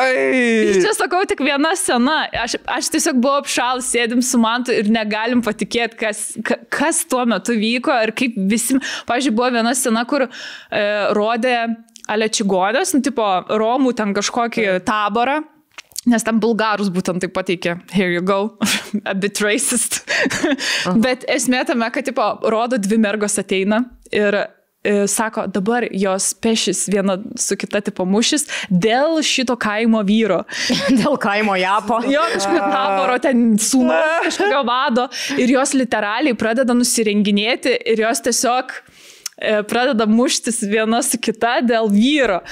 Čia sakau tik viena scena, aš tiesiog buvau apšalus, sėdim su Mantu ir negalim patikėti, kas tuo metu vyko ir kaip visi, pavyzdžiui, buvo viena scena, kur rodė alečigonės, nu, tipo, Romų ten kažkokį taborą, nes tam bulgarus būtent taip pateikė, here you go, a bit racist, bet esmė tame, kad, tipo, rodo dvi mergos ateina ir sako, dabar jos pešis viena su kita tipo mušis dėl šito kaimo vyro. Dėl kaimo japo. Jo, kažkokio taboro ten sūnų, kažkokio vado. Ir jos literaliai pradeda nusirenginėti ir jos tiesiog pradeda muštis viena su kita dėl vyro.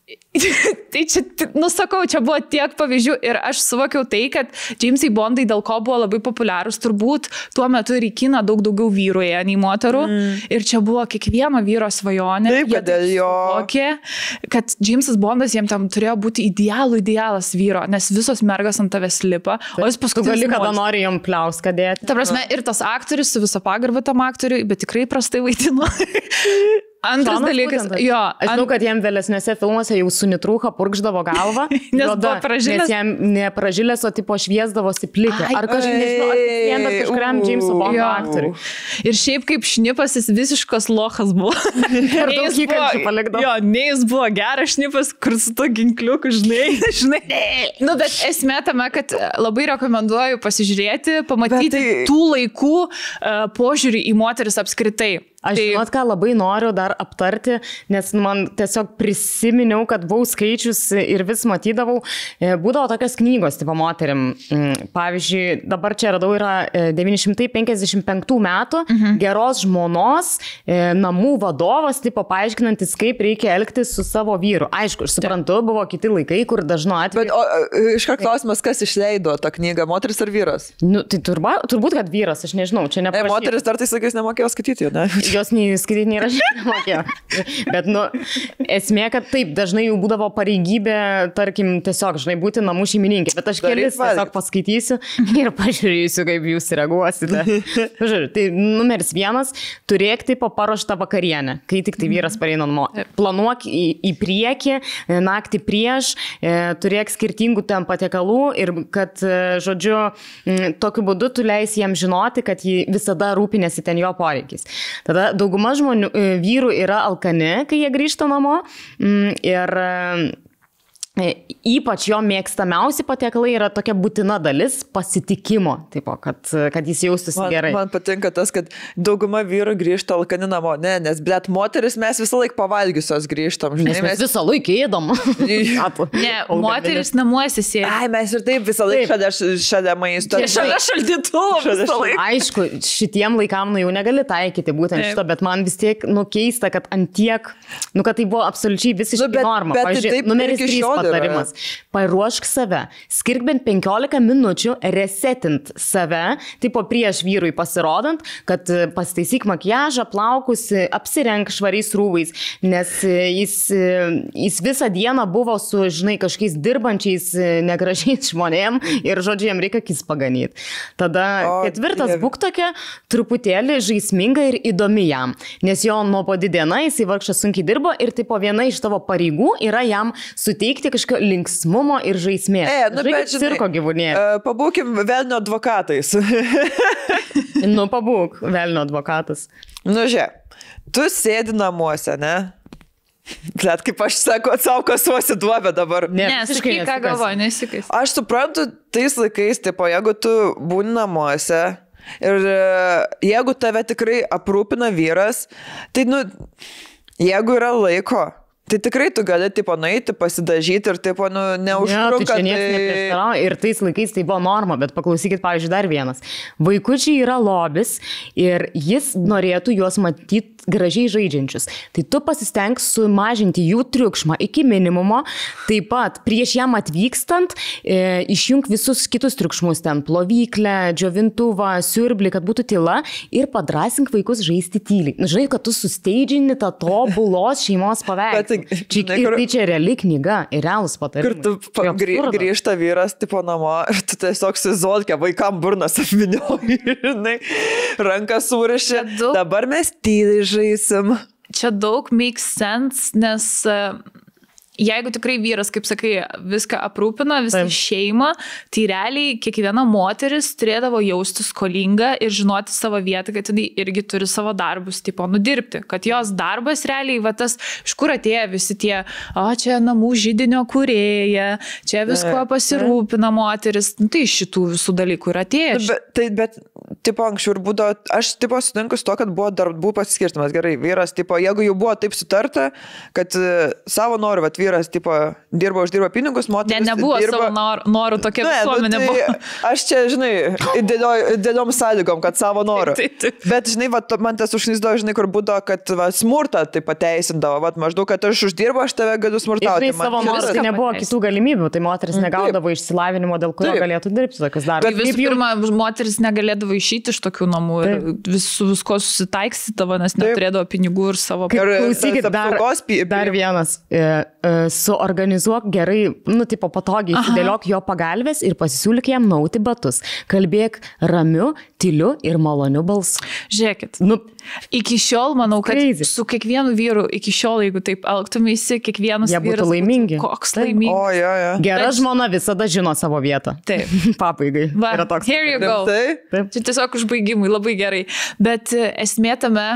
Tai čia, nusakau, čia buvo tiek pavyzdžių ir aš suvokiau tai, kad Jamesai Bondai dėl ko buvo labai populiarus, turbūt tuo metu ir į kiną daug daugiau vyrų ėjo nei moterų ir čia buvo kiekvieno vyro svajonė. Taip, kad dėl jo. Kad Jamesas Bondas jiem tam turėjo būti idealas vyro, nes visos mergas ant tavęs lipa, o jis paskui... Tu gali, kada nori jom pliauską dėti. Ta prasme, ir tas aktorius su viso pagarba tam aktoriui, bet tikrai prastai vaidino. Antras dalykas, jo. Aš žinau, kad jam vėlesniuose filmuose jau sunitrūko, purkšdavo galvą. Nes buvo pražilęs. Nes jam nepražilęs, o tipo šviesdavosi plikę. Ar kažkaip, nežinau, jam bet kažkuriam Jameso Bondo aktoriui. Ir šiaip kaip šnipas, jis visiškas lochas buvo. Per daug įkalčių palikdavo. Jo, nei jis buvo geras šnipas, kur su to ginkliuku, žinai. Nu, bet esmė tame, kad labai rekomenduoju pasižiūrėti, pamatyti tų laikų požiūrį į moteris apskritai. Aš žinot, ką labai noriu dar aptarti, nes man tiesiog prisiminiau, kad buvau skaičius ir vis matydavau, būdavo tokios knygos, tipo moterim. Pavyzdžiui, dabar čia radau yra 955 metų geros žmonos namų vadovas, tipo paaiškinantis, kaip reikia elgtis su savo vyru. Aišku, aš suprantu, buvo kiti laikai, kur dažnu atveju... Bet iškart klausimas, kas išleido tą knygą, moteris ar vyras? Nu, tai turbūt, kad vyras, aš nežinau, čia neprašysiu. Moteris dar tais laikais nemokėjo skaityti, ne? jos nei skaityti, nei rašyti nemokėjo. Bet, nu, esmė, kad taip, dažnai jau būdavo pareigybė, tarkim, tiesiog, žinai, būti namų šeimininkė. Bet aš kelis tiesiog paskaitysiu ir pažiūrėsiu, kaip jūs reaguosite. Žiūrėjau, tai numeris 1, turėk tipo paruoštą vakarienę, kai tik tai vyras pareina namo. Planuok į priekį, naktį prieš, turėk skirtingų ten patiekalų ir kad, žodžiu, tokiu būdu tu leisi jam žinoti, kad jį visada rūpinėsi ten jo poreikiais. Tada dauguma žmonių, vyrų yra alkani, kai jie grįžta namo ir ypač jo mėgstamiausi patiekalai yra tokia būtina dalis pasitikimo, tipo, kad jis jaustųsi gerai. Man patinka tas, kad dauguma vyrų grįžta alkani namo. Ne, nes, bet moteris mes visą laiką pavalgiusios grįžtam. Žinai, mes visą laiką ėdam. Ne, moteris namuose sėdi. Ai, mes ir taip visą laiką šalia maisto. Šalia šaldytuvo visą laiką. Aišku, šitiem laikam jau negali taikyti būtent šito, bet man vis tiek nukeista, kad antiek, kad tai buvo absoliučiai visiškai norma. Pavyzdžiui, numeris 3 patarimas. Paruošk save. Skirk bent 15 minučių resetint save, tipo prieš vyrui pasirodant, kad pasitaisyk makiažą, plaukus, apsirenk švariais rūbais, nes jis visą dieną buvo su, žinai, kažkokiais dirbančiais negražiais žmonėm ir, žodžiu, jam reikia akis paganyti. Tada 4 būk tokia truputėlį žaisminga ir įdomi jam, nes jo nuobodi diena, jisai vargšas sunkiai dirbo ir tipo viena iš tavo pareigų yra jam suteikti kažkokio linksmumo ir žaismės. Bet cirko gyvūnėlį. Pabūkim velnio advokatais. Pabūk velnio advokatas. Žiūrėk, tu sėdi namuose, ne? Bet kaip aš sako, savo kasuosi duobę dabar. Ne, sakai, ką galvoju, nesikais. Aš suprantu, tais laikais, tipo, jeigu tu būni namuose ir jeigu tave tikrai aprūpina vyras, tai, jeigu yra laiko, tai tikrai tu gali, tipo, nueiti, pasidažyti ir, tipo, neužtrunka. Tai niekas neprieštarauja. Ir tais laikais tai buvo norma, bet paklausykit, pavyzdžiui, dar vienas. Vaikučiai yra lobis ir jis norėtų juos matyti gražiai žaidžiančius. Tai tu pasistenk sumažinti jų triukšmą iki minimumo, taip pat prieš jam atvykstant išjunk visus kitus triukšmus, ten plovyklę, džiovintuvą, siurblį, kad būtų tyla ir padrasink vaikus žaisti tyliai. Žinai, kad tu susteidžini tą tobulos šeimos paveikslą. Tai čia reali knyga ir realūs patarimai. Kur tu grįžta vyras, tipo, namo ir tu tiesiog sizolkia, vaikam burnas apvinioji, žinai, ranką suriši. Dabar mes tyliai žaisim. Čia daug makes sense, nes jeigu tikrai vyras, kaip sakai, viską aprūpina, visą šeimą, tai realiai kiekviena moteris turėdavo jausti skolinga ir žinoti savo vietą, kad jinai irgi turi savo darbus, tipo, nudirbti. Kad jos darbas realiai, va tas, iš kur atėjo visi tie, čia namų židinio kūrėja, čia visko pasirūpina moteris, tai iš šitų visų dalykų yra atėjo. Bet tipo, anksčiau ir būdavo, aš, tipo, sutinku su to, kad buvo darbų pasiskirtimas. Gerai, vyras, tipo, jeigu jau buvo taip sutarta, kad savo noriu, va, vyras, tipo, uždirba pinigus, moteris nebuvo dirba... savo norų tokia visuomenė buvo. Aš čia, žinai, idealiom sąlygom, kad savo norų. Bet, žinai, va, man tas užnizdo, žinai, kur būdavo, kad va, smurtą tai pateisindavo, va, maždaug, kad aš uždirbu, aš tave galiu smurtauti. Ir savo norų tai nebuvo kitų galimybių, tai moteris negaudavo išsilavinimo, dėl kurio galėtų dirbti tokius darbus. Bet visų pirma, moteris negalėdavo išeiti iš tokių namų ir visko susitaikstydavo, nes neturėdavo pinigų ir savo... Klausykit, dar vienas. Suorganizuok gerai, tipo patogiai, sudėliok jo pagalbės ir pasisiūlyk jam nauti batus. Kalbėk ramiu, tyliu ir maloniu balsu. Žiūrėkit, iki šiol, manau, kad su kiekvienu vyru, iki šiol, jeigu taip elgtumėsi, kiekvienas vyras... Jie būtų laimingi. Koks laimingas. Gera žmona visada žino savo vietą. Taip. Pabaigai. Va, here you go. Taip. Čia tiesiog užbaigimui, labai gerai. Bet esmė tame...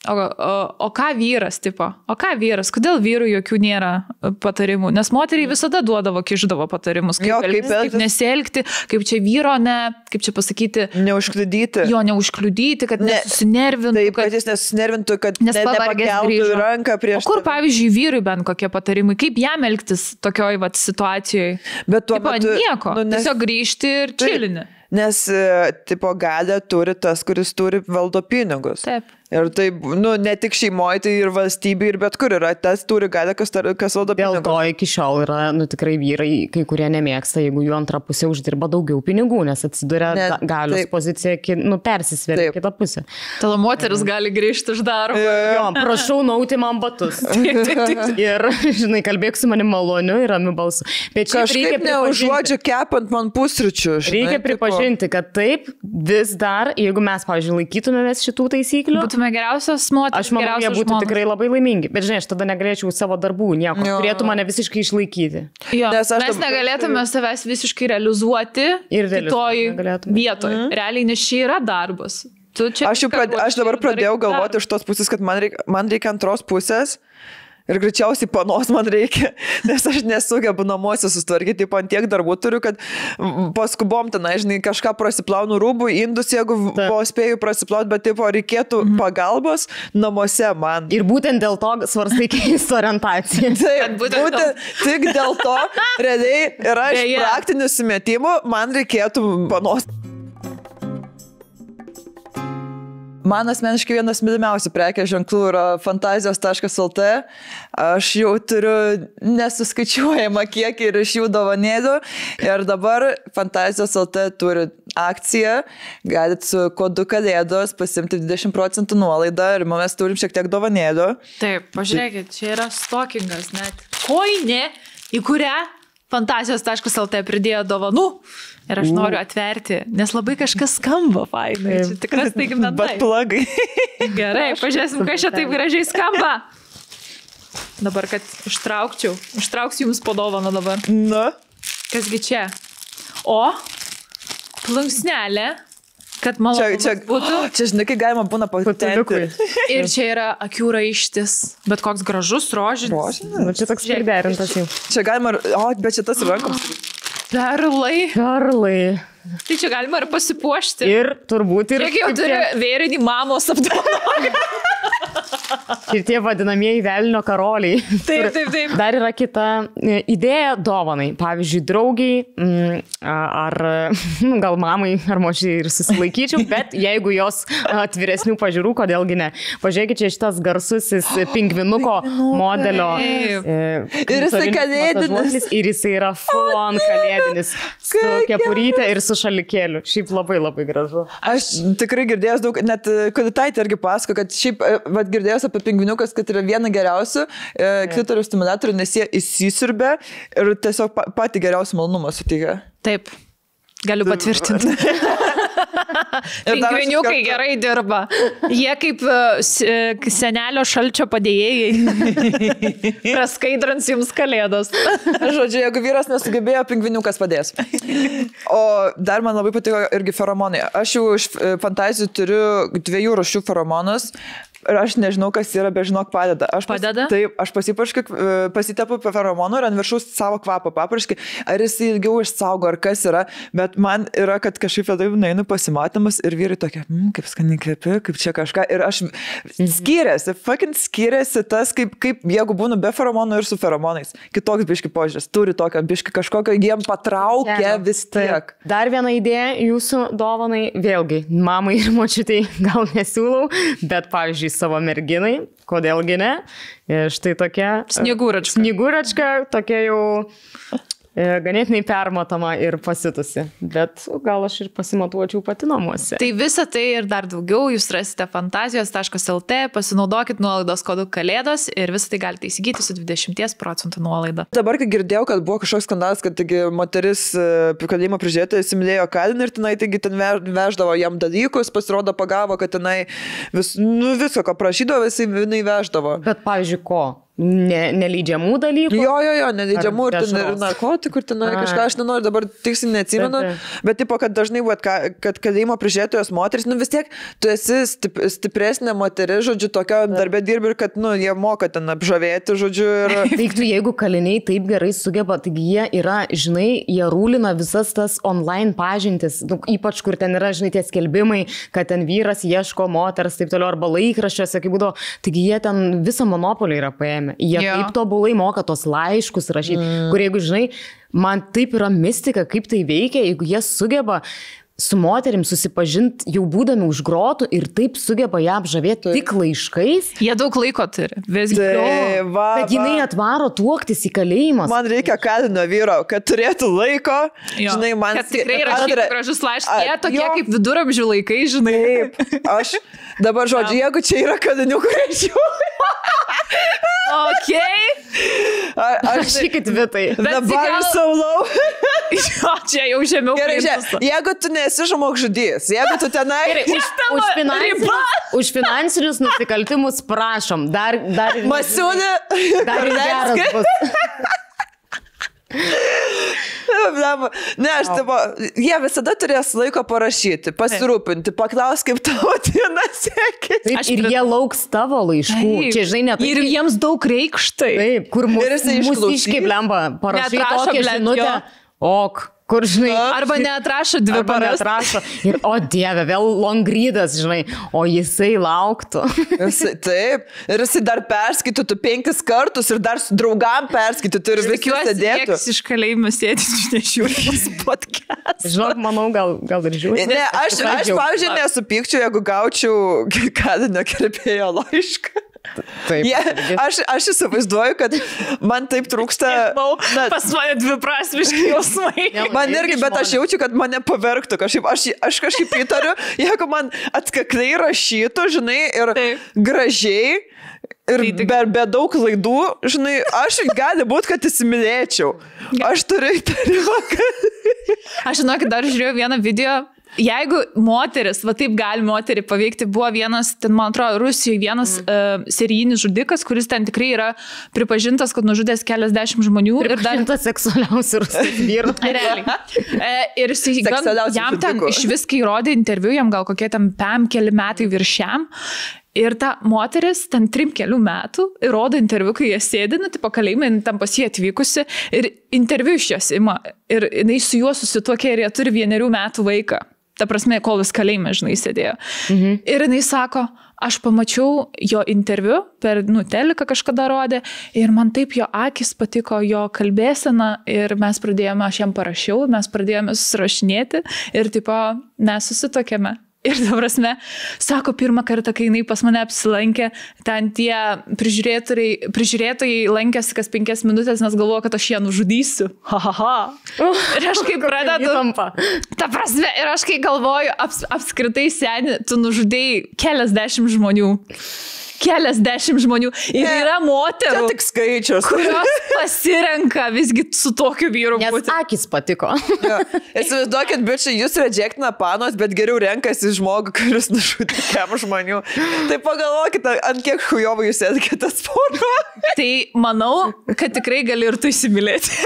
O ką vyras, tipo? O ką vyras? Kodėl vyrų jokių nėra patarimų? Nes moteriai visada duodavo, kišdavo patarimus, kaip nesielgti, kaip čia vyro, kaip čia pasakyti... Neužkliudyti. Jo, neužkliudyti, kad nesusinervintų. Taip, kad jis nesusinervintų, kad nepakeltų ranką prieš... O kur, pavyzdžiui, vyrui bent kokie patarimai? Kaip jam elgtis tokioj situacijoje? Bet tuo metu... Nieko. Tiesiog grįžti ir čilini. Nes, tipo, galę turi tas, kuris valdo pinigus. Taip. Ir tai, ne tik šeimoje, tai ir valstybė, ir bet kur yra, tas turi galę, kas valdo pinigus. Dėl to iki šiol yra, tikrai vyrai, kai kurie nemėgsta, jeigu jų antra pusė uždirba daugiau pinigų, nes atsiduria galios pozicija, persisveria kitą pusę. Tavo moteris gali grįžti iš darbo. Jo, prašau nauti man batus. Ir, žinai, kalbėk su manim maloniu ir ramiu balsu. Bet kažkaip neužuodžia kepant man pusryčių. Reikia pripažinti, kad taip vis dar, jeigu mes, pavyzdžiui, laikytumėmės šitų taisyklių, būtume geriausios moteris. Aš manau, jie būtų tikrai labai laimingi. Bet žinai, aš tada negalėčiau savo darbų nieko. Turėtų mane visiškai išlaikyti. Jo, mes negalėtume savęs visiškai realizuoti kitoj vietoj. Realiai, nes čia yra darbas. Aš dabar pradėjau galvoti iš tos pusės, kad man reikia antros pusės. Ir greičiausiai panos man reikia, nes aš nesugebu namuose sustvarkyti, ant tiek darbų turiu, kad paskubom tenai, žinai, kažką prasiplaunu rūbų, indus, jeigu spėju prasiplauti, bet tipo reikėtų pagalbos namuose man. Ir būtent dėl to svarstai keisti orientaciją. Taip, būtent tik dėl to, realiai yra iš praktinių sumetimų, man reikėtų panos. Man asmeniškai vienas mylimiausių prekės ženklų yra fantazijos.lt. Aš jau turiu nesuskaičiuojamą kiekį ir iš jų dovanėlių. Ir dabar fantazijos.lt turi akciją. Galite su kodu kalėdos pasimti 20% nuolaidą ir mes turim šiek tiek dovanėlių. Taip, pažiūrėkit, čia yra stokingas net. Koinė, į kurią fantazijos.lt pridėjo dovanų. Ir aš noriu atverti, nes labai kažkas skamba fainai. Čia tikras taigimna. Bet plagai. Gerai, pažiūrėsim, kas čia taip gražiai skamba. Dabar, kad ištrauksiu jums po dovaną dabar. Na. Kasgi čia? O, plunksnelė, kad malonumas būtų. Čia, žinai, kai galima būna patenti. Ir čia yra akių raištis, bet koks gražus rožinis. Čia toks priderintas jau. Čia galima, bet čia tas rankoms. Perlai. Tai čia galima ir pasipuošti. Ir turbūt ir... Kiek jau turi vėrinį mamos apdovanojimą. Ir tie vadinamieji velnio karoliai. Taip. Dar yra kita idėja dovanai. Pavyzdžiui, draugiai ar gal mamai ar močiai ir susilaikyčiau, bet jeigu jos atviresnių pažiūrų, kodėlgi ne. Pažiūrėkit, čia šitas garsusis pingvinuko modelio. Ir jisai kalėdinis. Ir jisai yra full on kalėdinis. Su kepuryte ir su šalikėliu. Šiaip labai labai gražu. Aš tikrai girdėjęs daug, net Koditaitė irgi pasako, kad šiaip girdėjęs apie pingviniukas, kad yra viena geriausių klitorio stimulatorių, nes jie įsisiurbia ir tiesiog patį geriausią malonumą suteikia. Taip, galiu patvirtinti. Pingviniukai gerai dirba. Jie kaip senelio šalčio padėjėjai. Praskaidrins jums kalėdos. Žodžiu, jeigu vyras nesugebėjo, pingviniukas padės. O dar man labai patiko irgi feromonai. Aš jau iš fantazijų turiu 2 rūšių feromonus. Ir aš nežinau, kas yra, bet žinok, padeda. Padeda? Taip, aš pasitepu feromonų ir ant viršaus savo kvapą papraškai, ar jis ilgiau išsaugo, ar kas yra, bet man yra, kad kažkaip tada einu pasimatymus ir vyrai tokie, kaip skaniai kvepi, kaip čia kažką. Ir aš skiriasi tas, kaip jeigu būnu be feromonų ir su feromonais. Kitoks biški požiūris, turi tokio biški kažkokio, jiem patraukia vis tiek. Dar viena idėja jūsų dovanai, vėlgi, mamai ir močiutei gal nesiūlau, bet pavyzdžiui, savo merginai, kodėlgi ne. Štai tokia Snyguračka, tokia jau ganėtinai permatoma ir pasitusi. Bet gal aš ir pasimatuočiau pati namuose. Tai visą tai ir dar daugiau jūs rasite fantazijos.lt, pasinaudokit nuolaidos kodu kalėdos ir visą tai galite įsigyti su 20% nuolaida. Dabar, kai girdėjau, kad buvo kažkoks skandalas, kad moteris kalėjimo prižiūrėtoja įsimylėjo kalinį ir tenai taigi ten veždavo jam dalykus, pasirodo pagavo, kad tenai viso, ko prašydavo, jinai veždavo. Bet pavyzdžiui, ko? Neleidžiamų dalykų? Jo, neleidžiamų ir narkotikų, ir tenai kažką, aš nenoriu, dabar tiksliai neatsimenu, bet tipo, kad dažnai, kad kalėjimo prižiūrėtojos moteris, vis tiek, tu esi stipresnė moteris, žodžiu, tokio darbė dirbi ir kad, jie moka ten apžavėti, žodžiu. Ir... Taigi, jeigu kaliniai taip gerai sugeba, taigi jie yra, žinai, jie rūlina visas tas online pažintis, ypač kur ten yra, žinai, tie skelbimai, kad ten vyras ieško moters, taip toliau, arba laikraščiuose, kaip būdavo, taigi jie ten visą monopolį yra paėmę. Jie taip tobulai moka tos laiškus rašyti, kur jeigu, žinai, man taip yra mistika, kaip tai veikia, jeigu jie sugeba su moterim susipažinti jau būdami už grotų ir taip sugeba ją apžavėti tik laiškais. Jie daug laiko turi. Visgi. Bet jinai atvaro tuoktis į kalėjimą. Man reikia kalino vyro, kad turėtų laiko. Žinai, man... Kad tikrai rašytų gražus laiškas. Jie tokie kaip viduramžių laikai, žinai. Taip. Aš dabar žodžiu, jeigu čia yra kalinių, kurie žiūri. Okay. Aš šykit vitai. Dabar saulau. Jo, čia jau žemiau. Gerai, jeigu tu nesi žmogžudys, jeigu tu tenai... Už finansinius nusikaltimus prašom. Dar Masiūnė. Dar geras bus. Ne, aš tipo, jie visada turės laiko parašyti, pasirūpinti, paklaus, kaip tavo diena sekėsi. Ir jie lauks tavo laiškų. Čia, žinai, net... Ir jiems daug reikštai. Taip, kur mūsiškai blemba, parašai tokią žinutę. Ok. Kur, žinai, arba neatrašo 2 paras. Ir, o dieve, vėl longrydas, žinai, o jisai lauktų. Taip, ir jisai dar perskaitytų 5 kartus ir dar su draugam perskaitytų ir visi sėdėtų. Niekas iš kalėjimo sėdėtų, nežiūrėtas podcast. Žinok, manau, gal ir žiūrėtų. Ne, aš pavyzdžiui, nesupykčiau, jeigu gaučiau kalinio gerbėjo laišką. Taip, aš įsivaizduoju, kad man taip trūksta... Pas mane dviprasmiški jausmai. Man irgi, bet aš jaučiu, kad mane pavergtų kažkaip. Aš kažkaip įtariu, jeigu man atkakliai rašytų, žinai, ir gražiai, ir be daug klaidų, žinai, aš gali būti, kad įsimylėčiau. Aš turiu įtarimą, kad... Aš žinau, kad dar žiūrėjau vieną video. Jeigu moteris, va taip gali moterį paveikti, buvo vienas, ten man atrodo, Rusijoje vienas serijinis žudikas, kuris ten tikrai yra pripažintas, kad nužudęs keliasdešimt žmonių. Pripažintas seksualiausių rusijos vyrų. Realiai. Ir jam ten iš viskai įrodė interviu, jam gal kokie tam keli metai viršiam. Ir ta moteris ten 3 metų įrodo interviu, kai jie sėdi, tipo kalėjimai, tam pas jį atvykusi ir interviu iš jos ima. Ir jinai su juo susituokė ir jie turi 1 metų vaiką. Ta prasme, kol vis kalėjime, žinai, sėdėjo. Ir jinai sako, aš pamačiau jo interviu, per teliką kažkada rodė, ir man taip jo akis patiko, jo kalbėsena, ir mes pradėjome, aš jam parašiau, mes pradėjome susirašinėti ir tipo, mes susituokėme. Ir ta prasme, sako, pirmą kartą, kai jinai pas mane apsilankė, ten tie prižiūrėtojai lankėsi kas 5 minutės, nes galvojo, kad aš ją nužudysiu. Ir aš kai pradedu... Ta prasme, ir aš kai galvoju, apskritai seni, tu nužudėjai keliasdešimt žmonių. Keliasdešimt žmonių. Ir yra moterų, čia tik skaičius, kurios pasirenka visgi su tokiu vyru būti. Nes akis patiko. Įsivaizduokit, bičiai, jūs rejectina panos, bet geriau renkasi žmogų, kuris nužudė 5 žmonių. Tai pagalvokite, ant kiek chujovų jūs sėdite sporto. Tai manau, kad tikrai gali ir tu įsimylėti.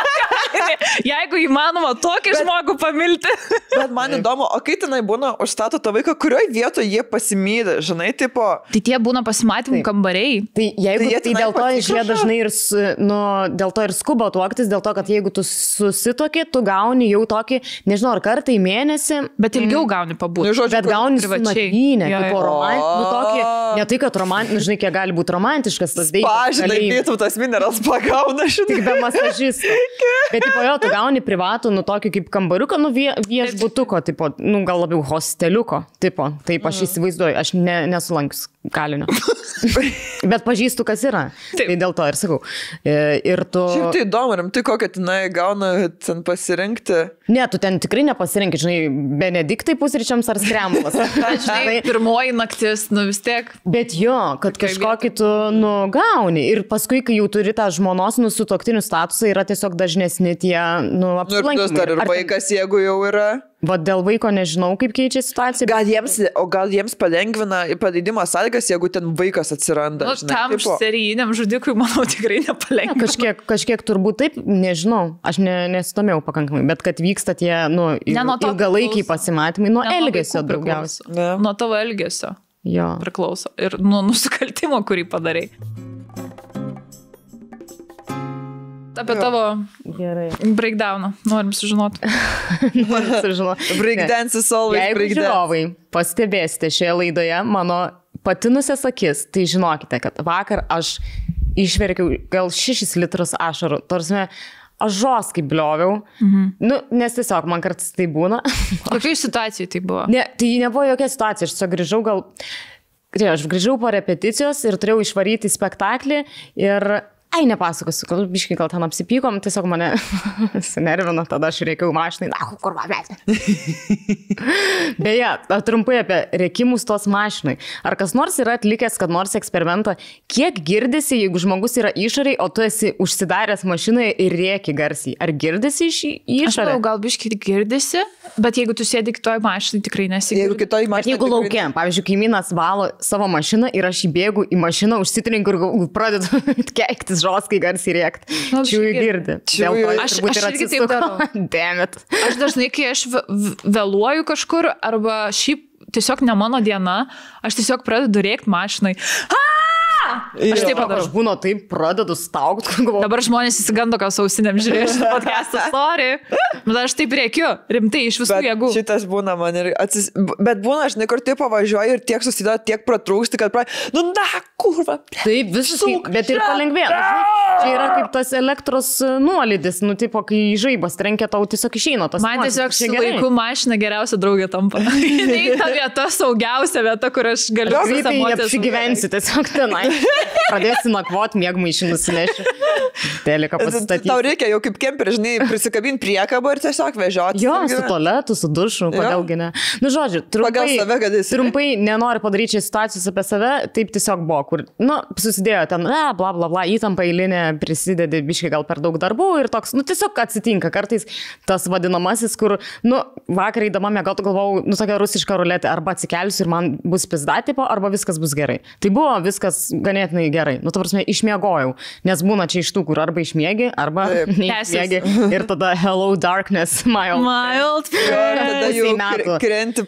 Jeigu įmanoma tokį žmogų pamilti. Bet man įdomu, o kai tenai būna užstato tą vaiką, kurioje vietoje jie pasimylė, žinai, tipo... Tai tie būna pasimatymų kambariai. Tai jeigu tai dėl to jie dažnai ir, dėl to ir skuba tuoktis, dėl to, kad jeigu tu susitokė, tu gauni jau tokį, nežinau, ar kartą į mėnesį. Bet ilgiau gauni pabūti. Bet gauni su nakvynė, tipo romantiškas, ne tai, kad romantiškas, žinai, kiek gali būti romantiškas tas veikas. Pažinai, Vytautas Mineras pagauna šitą. Tik be masažisto. Bet tipo jo, tu gauni privatų, tokį kaip kambariuką, viešbutuko, tipo, gal labiau hosteliuko, tipo, taip aš įsivaizduoju, aš nesulankius kalinio. Bet pažįstu, kas yra. Taip. Tai dėl to ir sakau. Ir tu... Šiaip tai įdomu, tai kokią tenai gauna ten pasirinkti? Ne, tu ten tikrai nepasirinki, žinai, Benediktai pusryčiams ar skremulas. Žinai, pirmoji naktis, vis tiek. Bet jo, kad kažkokį tu, gauni. Ir paskui, kai jau turi tą žmonos, sutuoktinių statusą, yra tiesiog dažnesni tie, apsilankymai. Dar ir vaikas, jeigu jau yra... Va dėl vaiko nežinau, kaip keičia situacija. Gal jiems palengvina paleidimo sąlygas, jeigu ten vaikas atsiranda. Žinai, tam serijiniam žudikui, manau, tikrai nepalengvina. Kažkiek turbūt taip, nežinau, aš nesidomėjau pakankamai, bet kad vyksta tie, ilgalaikiai pasimatymai, nuo elgesio daugiausiai. Nuo tavo elgesio priklauso. Ir nuo nusikaltimo, kurį padarai. Apie tavo breakdowną. Norim sužinoti. Breakdance is always breakdance. Jeigu žiūrovai pastebėsite šioje laidoje mano patinusias akis, tai žinokite, kad vakar aš išverkiau gal 6 litrus ašarų. Tarsi, aš žoskai blioviau. Nu, nes tiesiog man kartais tai būna. Kokiai situacijai tai buvo? Ne, tai nebuvo jokia situacija, aš tiesiog grįžau po repeticijos ir turėjau išvaryti spektaklį ir nepasakosiu, biškai gal ten apsipykom, tiesiog mane sunervino, tada aš rėkiau mašinai, kur man mes. Beje, trumpai apie rėkimus tos mašinai. Ar kas nors yra atlikęs, kad nors eksperimentą, kiek girdisi, jeigu žmogus yra išoriai, o tu esi užsidaręs mašinoje ir rėki garsiai? Ar girdisi iš išorės? Aš manau, gal biškai girdisi, bet jeigu tu sėdi kitoj mašinai, tikrai nesigirdi. Jeigu laukia, pavyzdžiui, kaimynas valo savo mašiną ir aš įbėgu į mašiną, užsitrinku ir pradedu keiktis žoskai garsiai rėkti. Čiūjų girdi. Aš irgi taip darau. Damn it. Aš dažnai, kai aš vėluoju kažkur arba šiaip tiesiog ne mano diena, aš tiesiog pradedu rėkti mašinai. Aš taip padarau. Aš būnu taip pradedu staugti. Dabar žmonės įsigando, kad sausinėm žiūrėjo šitą podcastą, sorry. Bet aš taip rėkiu, rimtai, iš visų jėgų. Šitas būna man ir Bet būna, žinai, kur taip pavažiuoju ir tiek susideda, tiek pratrūksti, kad kurva. Taip, visiškai, bet ir palengvėja. Čia yra kaip tas elektros nuolydis, nu, tipo, kai žaibas trenkia, tau tiesiog išeina tas. Man tiesiog su laiku mašina geriausia draugė tampa. Tai ta vieta, saugiausia vieta, kur aš galiu apsigyvensi tiesiog tenai. Pradėsi nakvot, mėgmaišį nusineši. Telika pasistatyti. Tau reikia jau kaip kemperį, žinai, prisikabinti priekabą ir tiesiog vežioti. Jo, su tualetu, su dušu, kodėlgi ne. Nu, žodžiu, trumpai nenori padaryti čia situacijos apie save, taip tiesiog buvo, kur, nu, susidėjo ten, bla, bla, bla, įtampa eilinė, prisidedi biškai gal per daug darbų ir toks, nu, tiesiog atsitinka kartais tas vadinamasis, kur, nu, vakar eidama mėgautų galvojau, nu, tokia rusiška ruletė, arba atsikelsiu ir man bus pizda tipo, arba viskas bus gerai. Tai buvo viskas ganėtinai gerai. Nu, ta prasme, išmiegojau, nes būna čia iš tų, kur arba išmiegi, arba neišmiegi. Ir tada hello darkness, my old friend. Tada jau krenti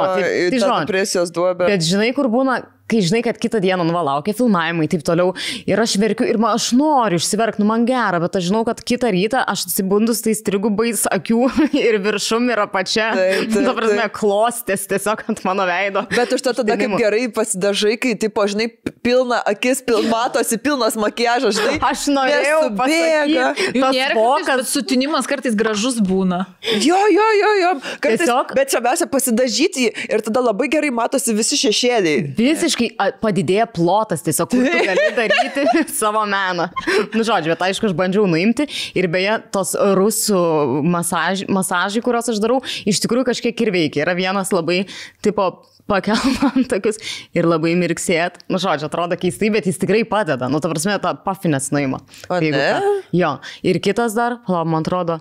į tą depresijos duobę. Bet žinai, kur būna, kai žinai, kad kitą dieną laukia filmavimai, taip toliau, ir aš verkiu, ir aš noriu išsiverkti, nu man gera, bet aš žinau, kad kitą rytą aš atsibundus tais trigubais akių ir viršum ir apačia, ta prasme, klostės tiesiog ant mano veido. Bet už to tada kaip gerai pasidažai, kai, tipo, žinai, pilna akis, matosi pilnas makiažas, žinai. Aš norėjau pasakyti. Bet sutinimas kartais gražus būna. Jo. Kartais, tiesiog, bet svarbiausia pasidažyti ir tada labai gerai matosi visi šešėliai. Visiškai padidėja plotas tiesiog, kur tu gali daryti savo meną. Nu, žodžiu, bet aišku, aš bandžiau nuimti ir beje, tos rusų masažai, kuriuos aš darau, iš tikrųjų kažkiek ir veikia. Yra vienas labai, tipo, pakelman tokius ir labai mirksėt. Nu, žodžiu, atrodo keistai, bet jis tikrai padeda. Nu, ta prasme, tą pafinės nuima. O ne? Jo. Ir kitas dar, man atrodo,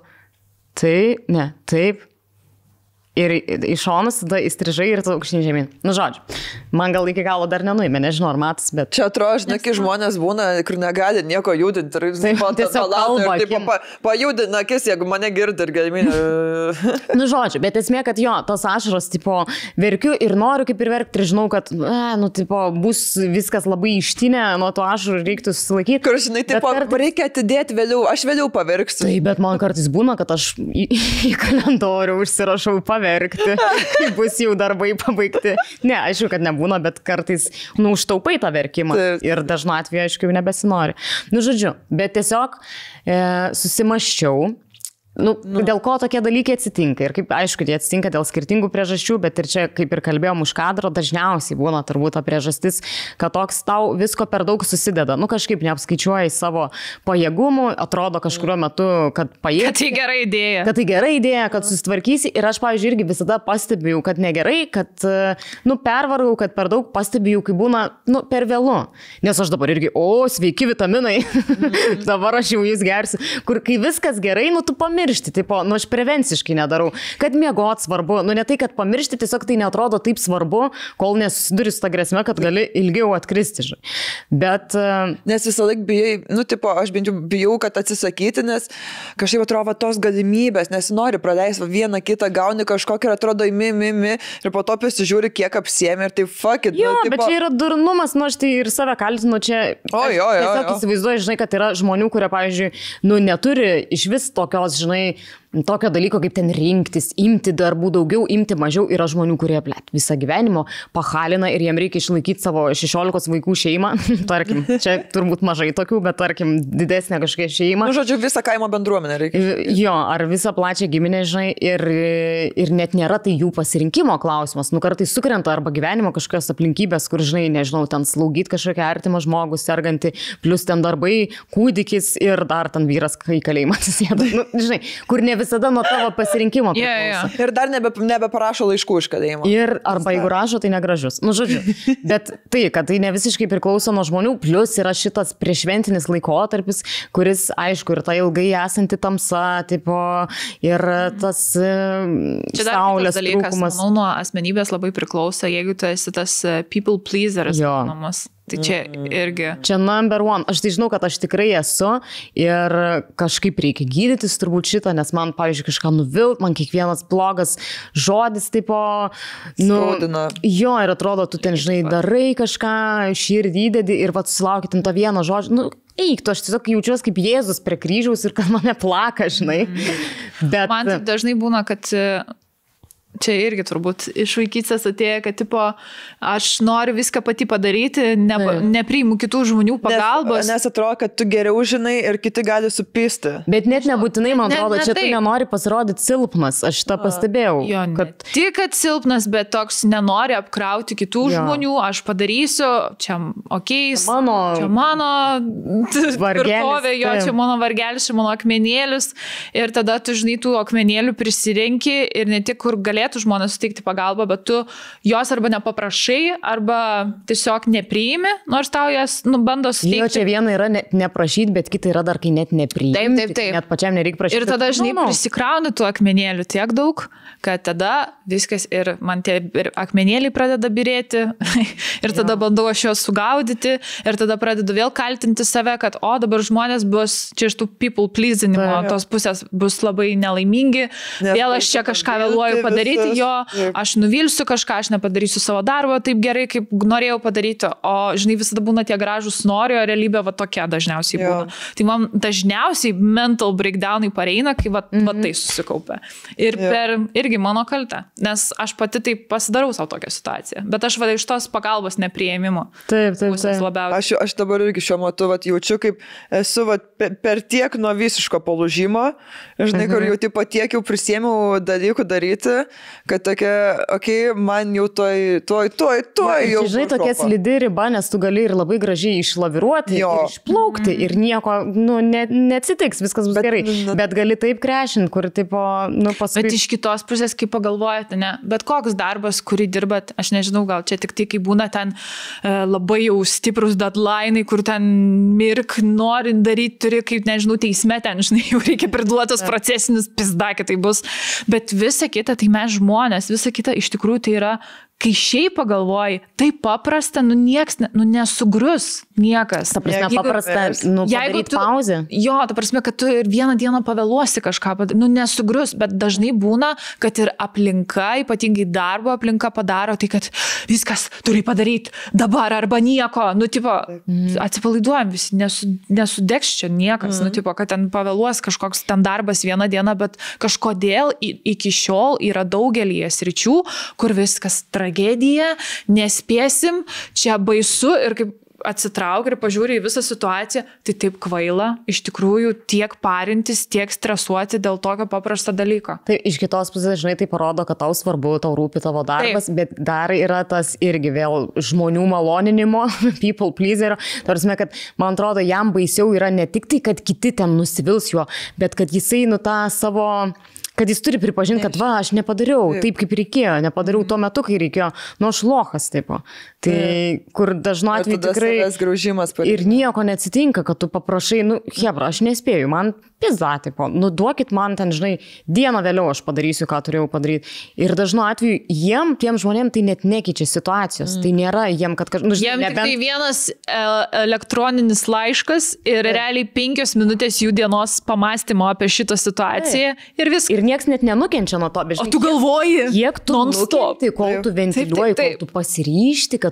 taip. Ir iš šonas tada įstrižai ir tu aukštyn žemyn. Nu, žodžiu, man gal iki galo dar nenuėmė, nežinau, ar matas, bet... Čia atrodo, žinai, kai žmonės būna, kur negali nieko judinti. Ir tiesiog kalba. Pajudina akis, jeigu mane girdi ir galimybė. Nu, žodžiu, bet esmė, kad jo, tos ašaros, tipo, verkiu ir noriu kaip ir verkti ir žinau, kad, nu, tipo, bus viskas labai ištinę, nuo to ašarų reiktų susilaikyti. Kur, žinai, tipo, reikia atidėti vėliau, aš vėliau paverksiu. Tai, bet man kartais būna, kad aš į kalendorių užsirašau paverkti. Kai bus jau darbai pabaigti. Ne, aišku, kad nebūna, bet kartais, nu, užtaupai tą verkimą. Ir dažnu atveju, aišku, jau nebesinori. Nu, žodžiu, bet tiesiog susimaščiau. Nu, dėl ko tokie dalykai atsitinka. Ir kaip, aišku, jie atsitinka dėl skirtingų priežasčių, bet ir čia, kaip ir kalbėjom už kadro, dažniausiai būna turbūt ta priežastis, kad toks tau visko per daug susideda. Nu, kažkaip neapskaičiuoji savo pajėgumų, atrodo kažkurio metu, kad pajėgi. Kad tai gera idėja. Kad tai gera idėja, kad susitvarkysi. Ir aš, pavyzdžiui, irgi visada pastebėjau, kad negerai, kad, nu, pervarau, kad per daug pastebėjau, kai būna, nu, per vėlu. Nes aš dabar irgi, sveiki vitaminai, dabar aš jau jūs gersiu. Kur kai viskas gerai, nu, tu pamiršti. Tipo, nu, aš prevenciškai nedarau, kad miegot svarbu, nu, ne tai, kad pamiršti, tiesiog tai neatrodo taip svarbu, kol nesusiduri su ta grėsme, kad gali ilgiau atkristi. Bet... Nes visą laiką bijai, nu, tipo, aš bent jau bijau, kad atsisakyti, nes kažkaip atrodo tos galimybės, nes nori praleisti vieną kitą, gauni kažkokį ir atrodo imi, ir po to pasižiūri, kiek apsiemi ir tai fuck it. Jo, nu, tipo... bet čia yra durnumas, nu, aš tai ir save kaltinu čia. Tiesiog įsivaizduoju, žinai, kad yra žmonių, kurie, pavyzdžiui, nu, neturi iš vis tokios, žinai, tokio dalyko, kaip ten rinktis, imti darbų daugiau, imti mažiau. Yra žmonių, kurie, visą gyvenimo pahalina ir jiem reikia išlaikyti savo 16 vaikų šeimą. Tarkim, čia turbūt mažai tokių, bet tarkim, didesnė kažkokia šeima. Nu, žodžiu, visą kaimo bendruomenę reikia. Jo, ar visą plačią giminę, žinai, ir net nėra tai jų pasirinkimo klausimas. Nu, kartais sukrenta arba gyvenimo kažkokios aplinkybės, kur, žinai, nežinau, ten slaugyti kažkokią artimą žmogų, sergantį, plus ten darbai, kūdikis ir dar ten vyras į kalėjimą atsisėda. Nu, žinai, kur ne visada nuo tavo pasirinkimo priklauso. Ir dar nebeparašo laiškų iš kalėjimo. Ir arba jeigu rašo, tai negražus. Nu, žodžiu. Bet tai, kad tai ne visiškai priklauso nuo žmonių, plus yra šitas priešventinis laikotarpis, kuris, aišku, ir ta ilgai esanti tamsa, tipo, ir tas saulės trūkumas. Manau, nuo asmenybės labai priklauso, jeigu tu esi tas people pleaseris namus. Tai čia irgi. Čia number one. Aš tai žinau, kad aš tikrai esu ir kažkaip reikia gydytis turbūt šitą, nes man, pavyzdžiui, kažką nuvilt, man kiekvienas blogas žodis, tipo, skaudina. Jo, ir atrodo, tu ten, žinai, darai kažką, širdį įdedi ir vat susilauki ten to vieno žodžio. Nu, eik, tu aš tiesiog jaučiuosi kaip Jėzus prie kryžiaus ir kad mane plaka, žinai. Bet man taip dažnai būna, kad čia irgi turbūt iš vaikystės atėjo, kad tipo, aš noriu viską pati padaryti, nepriimu kitų žmonių pagalbos. Nes atrodo, kad tu geriau žinai ir kiti gali supisti. Bet net nebūtinai, man atrodo, čia tu nenori pasirodyti silpnas, aš tą pastebėjau. Jo, tik, kad silpnas, bet toks nenori apkrauti kitų žmonių, aš padarysiu, čia mano vargelės, čia mano vargelis, čia mano akmenėlis ir tada tu, žinai, tų akmenėlių prisirenki ir ne tik kur galėtų žmonės suteikti pagalbą, bet tu jos arba nepaprašai, arba tiesiog nepriimi, nors tau jas bando suteikti. Jo, čia viena yra neprašyti, bet kita yra dar, kai net nepriimi. Taip. Net pačiam nereikia prašyti. Ir tada, žinai, prisikrauni tų akmenėlių tiek daug, kad tada viskas ir man tie akmenėliai pradeda birėti ir tada bandau aš juos sugaudyti ir tada pradedu vėl kaltinti save, kad dabar žmonės bus čia iš tų people pleasinimo, tos pusės bus labai nelaimingi, vėl aš čia kažką vėluoju padaryti. Aš nuvilsiu kažką, aš nepadarysiu savo darbo taip gerai, kaip norėjau padaryti, o žinai, visada būna tie gražūs nori, o realybė va tokia dažniausiai būna. Tai man dažniausiai mental breakdownai pareina, kai va tai susikaupia. Ir per irgi mano kaltę, nes aš pati taip pasidarau savo tokią situaciją, bet aš va iš tos pagalbos nepriėmimo. Taip. Aš dabar irgi šiuo metu jaučiu, kaip esu per tiek nuo visiško palūžimo, žinai, kur jau tipo tiek jau prisėmiau dalykų daryti, kad tokia, man jau toj jau. Žinai, tokia slidi riba, nes tu gali ir labai gražiai išlaviruoti, ir išplaukti, ir nieko, neatsitiks, viskas bus gerai. Bet gali taip krešinti, kur tipo, paskui. Bet iš kitos pusės, kai pagalvojate, ne, bet koks darbas, kurį dirbat, aš nežinau, gal čia tik tai, kai būna ten labai jau stiprus deadline'ai, kur ten mirk, norint daryti, turi, kaip nežinau, teisme ten, žinai, jau reikia priduotas procesinis pizdakė, tai bus. Bet visa kita, tai mes žmonės, visa kita iš tikrųjų tai yra, kai šiaip pagalvoji, tai paprasta, nieks, nesugrius niekas. Ta prasme, paprasta, padaryti pauzę. Jo, ta prasme, kad tu ir vieną dieną pavėluosi kažką, nesugrius, bet dažnai būna, kad ir aplinka, ypatingai darbo aplinka padaro, tai kad viskas turi padaryti dabar arba nieko, tipo, atsipalaiduojam visi, nesudegs čia niekas, tipo, kad ten pavėluos kažkoks ten darbas vieną dieną, bet kažkodėl iki šiol yra daugelį sričių, kur viskas tragedija, nespėsim, čia baisu ir kaip atsitrauk ir pažiūri į visą situaciją, tai taip kvaila, iš tikrųjų tiek parintis, tiek stresuoti dėl tokio paprasto dalyko. Tai iš kitos pusės, žinai, tai parodo, kad tau svarbu, tau rūpi tavo darbas, bet dar yra tas irgi vėl žmonių maloninimo, people pleaserio. Tarsi, kad man atrodo, jam baisiau yra ne tik tai, kad kiti ten nusivils juo, bet kad jisai tą savo... Kad jis turi pripažinti, kad aš nepadariau taip, kaip reikėjo, nepadariau tuo metu, kai reikėjo, aš lochas taip. Tai kur dažnu atveju tikrai ir nieko neatsitinka, kad tu paprašai, hebra, aš nespėju, man pizza, duokit man ten, žinai, dieną vėliau aš padarysiu, ką turėjau padaryti. Ir dažnu atveju tiem žmonėm tai net nekeičia situacijos, tai nėra jiem, kad kažkas... Jiem tik tai vienas elektroninis laiškas ir realiai 5 minutės jų dienos pamąstymo apie šitą situaciją ir viskas. Ir nieks net nenukenčia nuo to, bet o tu galvoji, kiek tu nukenti, kol tu ventiliuoji, kol tu pasiryšti, kad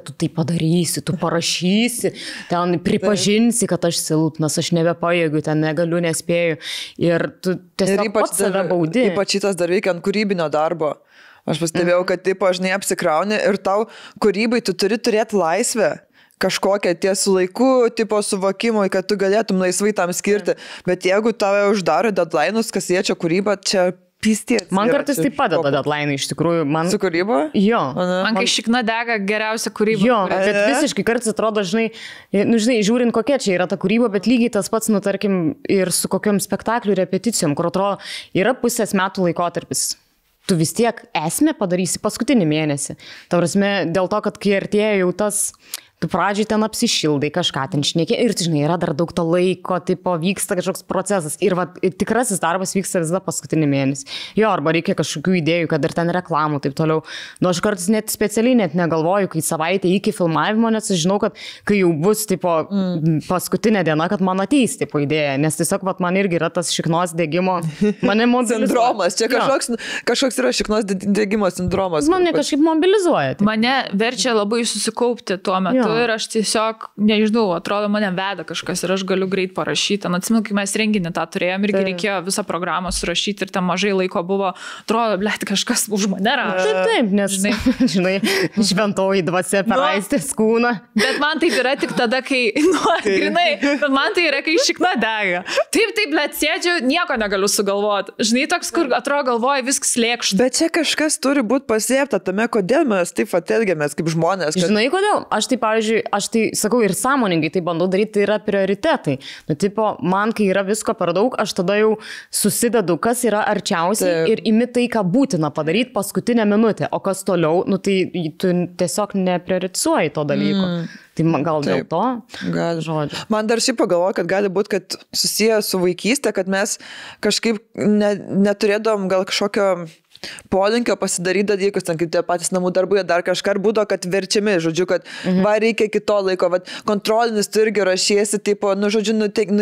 kad tu tai padarysi, tu parašysi, ten pripažinsi, kad aš silpnas, aš nebepajėgiu, ten negaliu, nespėju. Ir tu tiesiog pats save baudi. Ypač šitas dar veikia ant kūrybinio darbo. Aš pastebėjau, kad taip aš neapsikrauni ir tau kūrybai tu turi turėti laisvę. Kažkokią tiesų laikų tipo suvokimui, kad tu galėtum laisvai tam skirti. Bet jeigu tave uždaro deadline'us, kas liečia kūrybą, čia pystės. Man kartais tai padeda deadline, iš tikrųjų. Su kūryba? Jo. Man kai šikna dega geriausia kūryba. Jo, bet visiškai kartais atrodo, žinai, žiūrint kokia čia yra ta kūryba, bet lygiai tas pats, tarkim, ir su kokiom spektaklių repeticijom, kur atrodo, yra pusės metų laikotarpis. Tu vis tiek esmę padarysi paskutinį mėnesį. Ta prasme, dėl to, kad kai artėja jau tas... Tu pradžiai ten apsišildai, kažką ten šnekė ir, žinai, yra dar daug to laiko, tipo, vyksta kažkoks procesas ir tikrasis darbas vyksta visada paskutinį mėnesį. Jo, arba reikia kažkokių idėjų, kad ir ten reklamų, taip toliau. Nu, aš kartais net specialiai net negalvoju, kai savaitę iki filmavimo, nes aš žinau, kad kai jau bus, tipo, paskutinė diena, kad man ateis, tipo, idėja, nes tiesiog, man irgi yra tas šiknos degimo, mane mobilizuoja. Sindromas, čia kažkoks yra šiknos degimo sindromas. Mane kažkaip mobilizuoja. Taip. Mane verčia labai susikaupti tuo metu. Ir aš tiesiog, nežinau, atrodo, mane veda kažkas ir aš galiu greit parašyti. Atsimenu, kai mes renginį tą turėjom, irgi reikėjo visą programą surašyti ir ten mažai laiko buvo, atrodo, blėt, kažkas už mane rašo. Taip, nes, žinai, šventoji dvasia peraistės kūną. Bet man taip yra tik tada, kai, grinai, bet man tai yra, kai šikna dega. Taip, blėt, sėdžiu, nieko negaliu sugalvoti. Žinai, toks, kur atrodo, galvoja viskas lėkšta. Bet čia kažkas turi būti pasiepta tame, kodėl mes taip elgiamės kaip žmonės. Kad... Žinai, kodėl? Aš tai, pavyzdžiui, aš tai sakau ir sąmoningai tai bandau daryti, tai yra prioritetai. Nu, tipo, man, kai yra visko per daug, aš tada jau susidedu, kas yra arčiausiai ir imi tai, ką būtina padaryti paskutinę minutę, o kas toliau, nu, tai tu tiesiog neprioritizuoji to dalyko. Tai gal dėl to? Gal žodžiu. Man dar šiaip pagalvoju, kad gali būti, kad susiję su vaikystė, kad mes kažkaip neturėdom gal kažkokio polinkio pasidaryti dalykus, ten kaip tie patys namų darbai, dar kažką būdo, kad verčiami, žodžiu, kad va reikia kito laiko, va kontrolinis tu irgi rašiesi, tipo, nu, žodžiu,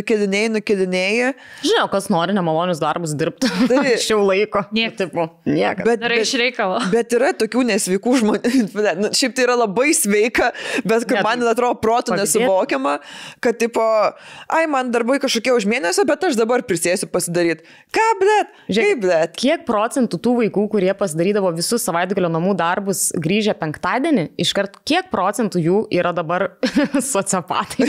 nukelinėjai. Žinau, kas nori nemalonius darbus dirbti. Tai šiau laiko. Niekas. Bet iš reikalo. Bet yra tokių nesveikų žmonių. Nu, šiaip tai yra labai sveika, bet kur man atrodo protų nesuvokiama, kad, tipo, ai, man darbai kažkokie už mėnesio, bet aš dabar prisėsiu pasidaryti. Ką, blėt? Kaip, blėt? Kiek procentų tų vaikų, kurie pasidarydavo visus savaitgalio namų darbus grįžę penktadienį, iškart kiek procentų jų yra dabar sociopatai?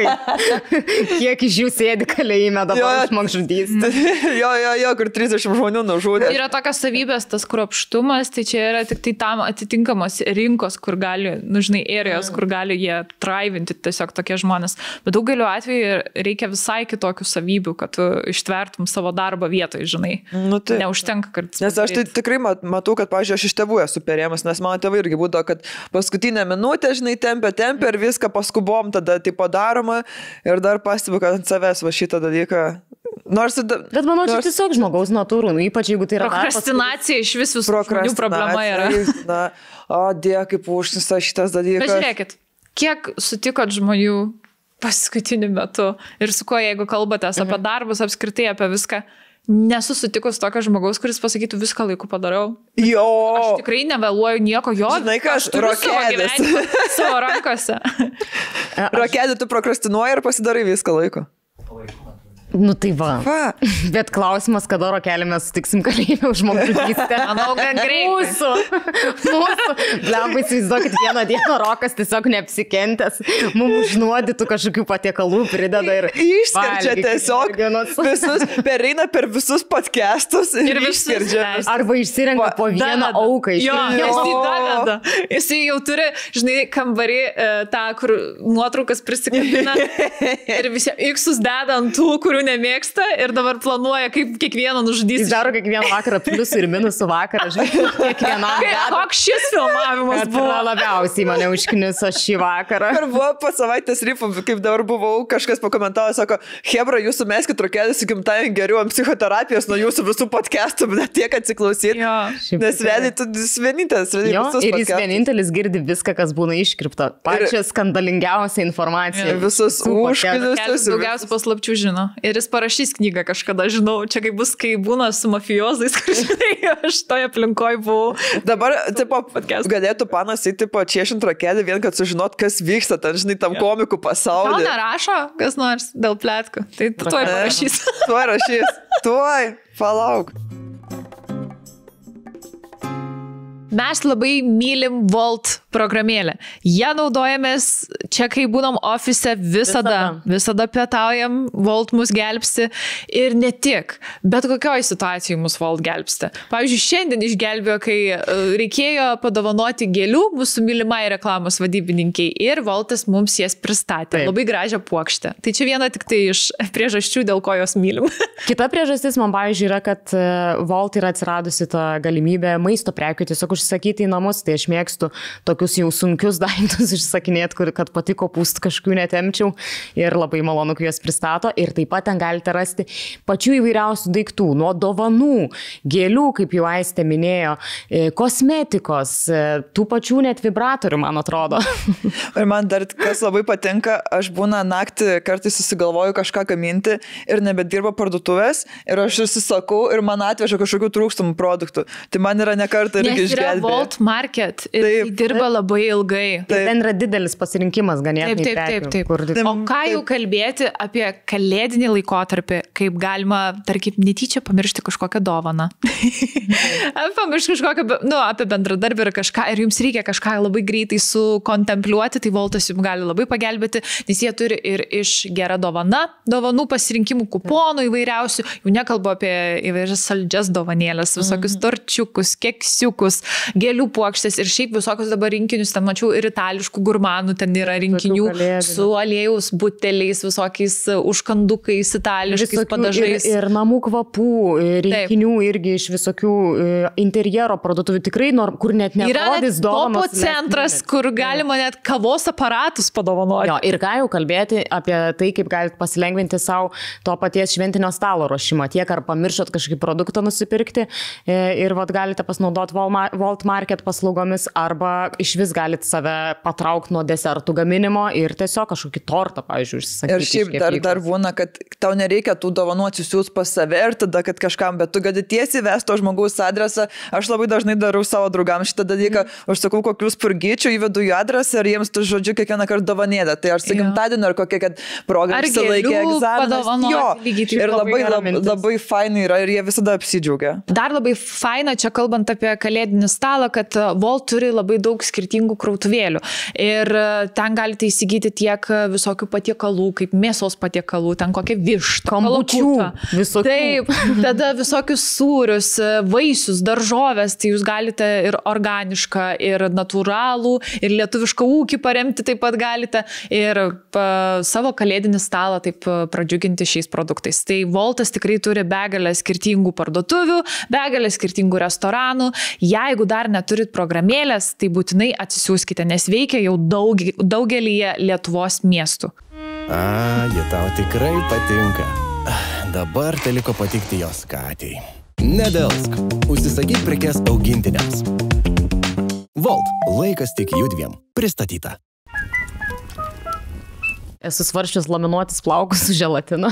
Kiek iš jų sėdi kalėjime dabar žmogžudystė? Jo, kur 30 žmonių nužudė. Yra tokios savybės, tas kruopštumas, tai čia yra tik tai tam atitinkamos rinkos, kur gali, nu, žinai, erijos, kur gali jie traivinti tiesiog tokie žmonės. Bet daugeliu atveju reikia visai kitokių savybių, kad tu ištvertum savo darbą vietoje, žinai. Nu, tai, neužtenka, kad... Nes aš tai tikrai matau, kad, pavyzdžiui, aš iš tėvų esu perėmas, nes mano tėvai irgi būdavo, kad paskutinę minutę, žinai, tempia ir viską paskubom tada tipo daroma ir dar pastebiu, kad ant savęs va šitą dalyką. Bet manau, čia tiesiog žmogaus natūrų, nu, ypač jeigu tai yra... Prokrastinacija iš visų žmonių problema yra. Na, kaip užsisa šitas dalykas. Bet žiūrėkit, kiek sutikot žmonių paskutiniu metu ir su kuo, jeigu kalbatės apie darbus, apskritai apie viską, nesu sutikus tokio žmogaus, kuris pasakytų viską laiku padariau. Jo. Aš tikrai nevėluoju nieko jo. Žinai, ką aš turiu savo rankose. Rokelį tu prokrastinuoji ir pasidarai viską laiku. Nu tai va. Bet klausimas, kada rokelį mes sutiksim kalėjime už žmogžudystę. Manau, kad greit. Mūsų. Lempai, įsivaizduokit, vieną dieną Rokas tiesiog neapsikentęs. Mums užnuodytų kažkokių patiekalų prideda ir... Išskirčia tiesiog visus, pereina per visus podcastus ir išskirčia. Arba išsirenka po vieną auką. Jis jau turi, žinai, kambarį tą, kur nuotraukas prisikabina ir visi iksus deda ant tų, kurių nemėgsta ir dabar planuoja, kaip kiekvieną nužudys. Jis daro kiekvieną vakarą pliusų ir minusų vakarą, žinai, kiekvienam. Koks šis filmavimas buvo? Labiausiai mane užkniso šį vakarą. Ir buvo po savaitės rifų, kaip dabar buvau, kažkas pakomentavo, sako, hebra, jūsų meskit rokelį su gimtąjį geriau ant psichoterapijos nuo jūsų visų podcastų, bet tiek atsiklausyti. Nes realiai tu vienintelis. Ir jis vienintelis girdi viską, kas būna iškripta. Pačią skandalingiausią informaciją. Visus užklius. Daugiausia paslapčių žino. ir jis parašys knygą kažkada, žinau, čia kaip bus, kai būna su mafiozais, kažkai aš toje aplinkoje buvau. Dabar, tipo, galėtų panas į, tipo, čiešint rakelį vien, kad sužinot, kas vyksta, ten, žinai, tam komikų pasaulyje. Gal nerašo, kas nors dėl pletkų, tai tuoj parašys. Tuoj rašys, tuoj, palauk. Mes labai mylim Volt programėlę. Ją naudojamės čia, kai būnam ofise visada pietaujam, Volt mus gelbsti ir ne tik, bet kokioj situacijai mus Volt gelbsti. Pavyzdžiui, šiandien išgelbėjo, kai reikėjo padovanoti gėlių mūsų mylimai reklamos vadybininkiai ir Voltas mums jas pristatė. Taip. Labai gražią puokštę. Tai čia viena tik tai iš priežasčių, dėl ko jos mylim. Kita priežastis man, pavyzdžiui, yra, kad Volt yra atsiradusi ta galimybė maisto prekių tiesiog užsakyti į namus, tai aš mėgstu tokius jau sunkius daiktus išsakinėti, kad pati kopūstų kažkokių netemčiau ir labai malonu, kai juos pristato ir taip pat ten galite rasti pačių įvairiausių daiktų, nuo dovanų, gėlių, kaip jau Aistė minėjo, kosmetikos, tų pačių net vibratorių, man atrodo. Ir man dar kas labai patinka, aš būna naktį kartais susigalvoju kažką gaminti ir nebedirba parduotuvės ir aš užsisakau ir man atveža kažkokių trūkstamų produktų. Tai man yra ne kartą irgi išgelbėję. Volt Market ir tai dirba labai ilgai. Ten yra didelis pasirinkimas ganėtinai prekių. Taip. O ką jau kalbėti apie kalėdinį laikotarpį, kaip galima, tarkim, netyčia pamiršti kažkokią dovaną. Pamiršti kažkokią, apie bendradarbį ir kažką, ir jums reikia kažką labai greitai sukontempliuoti, tai Voltas jums gali labai pagelbėti, nes jie turi ir iš gera dovana, dovanų pasirinkimų kuponų įvairiausių, jau nekalbu apie įvairias saldžias dovanėlės, visokius torčiukus, keksiukus, gėlių puokštės ir šiaip visokius dabar rinkinius, ten mačiau ir itališkų gurmanų, ten yra rinkinių su aliejaus buteliais, visokiais užkandukais, itališkais padažais. Ir namų kvapų, rinkinių irgi iš visokių interjero parduotuvių, tikrai, kur net nerodys dovanos. Yra topo centras, kur galima net kavos aparatus padovanoti. Jo, ir ką jau kalbėti apie tai, kaip galite pasilengvinti savo to paties šventinio stalo ruošimą. Tiek ar pamiršot kažkokį produktą nusipirkti ir vat galite pasinaudoti Volt Market paslaugomis arba iš vis galite save patraukti nuo desertų gaminimo ir tiesiog kažkokį tortą, pavyzdžiui, užsisakyti. Ir šiaip dar būna, kad tau nereikia tų dovanų atsisiųs pas save ir tada, kad kažkam, bet tu gali tiesiai vesti to žmogaus adresą. Aš labai dažnai darau savo draugams šitą dalyką, užsakau kokius purgyčių, įvedu jų adresą ir jiems tu žodžiu kiekvieną kartą dovanėlę. Tai ar su gimtadieniu, ar kokia, kad proga išsilaikė egzaminas. Jo, ir labai fainai yra ir jie visada apsidžiaugia. Dar labai faina, čia kalbant apie kalėdinį stalą, kad Volt turi labai daug skirtingų krautuvėlių. Ir ten galite įsigyti tiek visokių patiekalų, kaip mėsos patiekalų, ten kokią vištą, kambučių, visokių. Taip, tada visokius sūrius, vaisius, daržovės, tai jūs galite ir organišką, ir natūralų, ir lietuvišką ūkį paremti taip pat galite, ir savo kalėdinį stalą taip pradžiuginti šiais produktais. Tai Voltas tikrai turi begalę skirtingų parduotuvių, begalę skirtingų restoranų. Jeigu dar neturit programėlės, tai būtinai atsisiųskite, nes veikia jau daugelyje Lietuvos miestų. Ji tau tikrai patinka. Dabar teliko patikti jos katei. Nedelsk, užsisakyk prekes augintiniams. Volt, laikas tik judviem. Pristatyta. Esu svarsčius laminuotis plaukus su želatinu.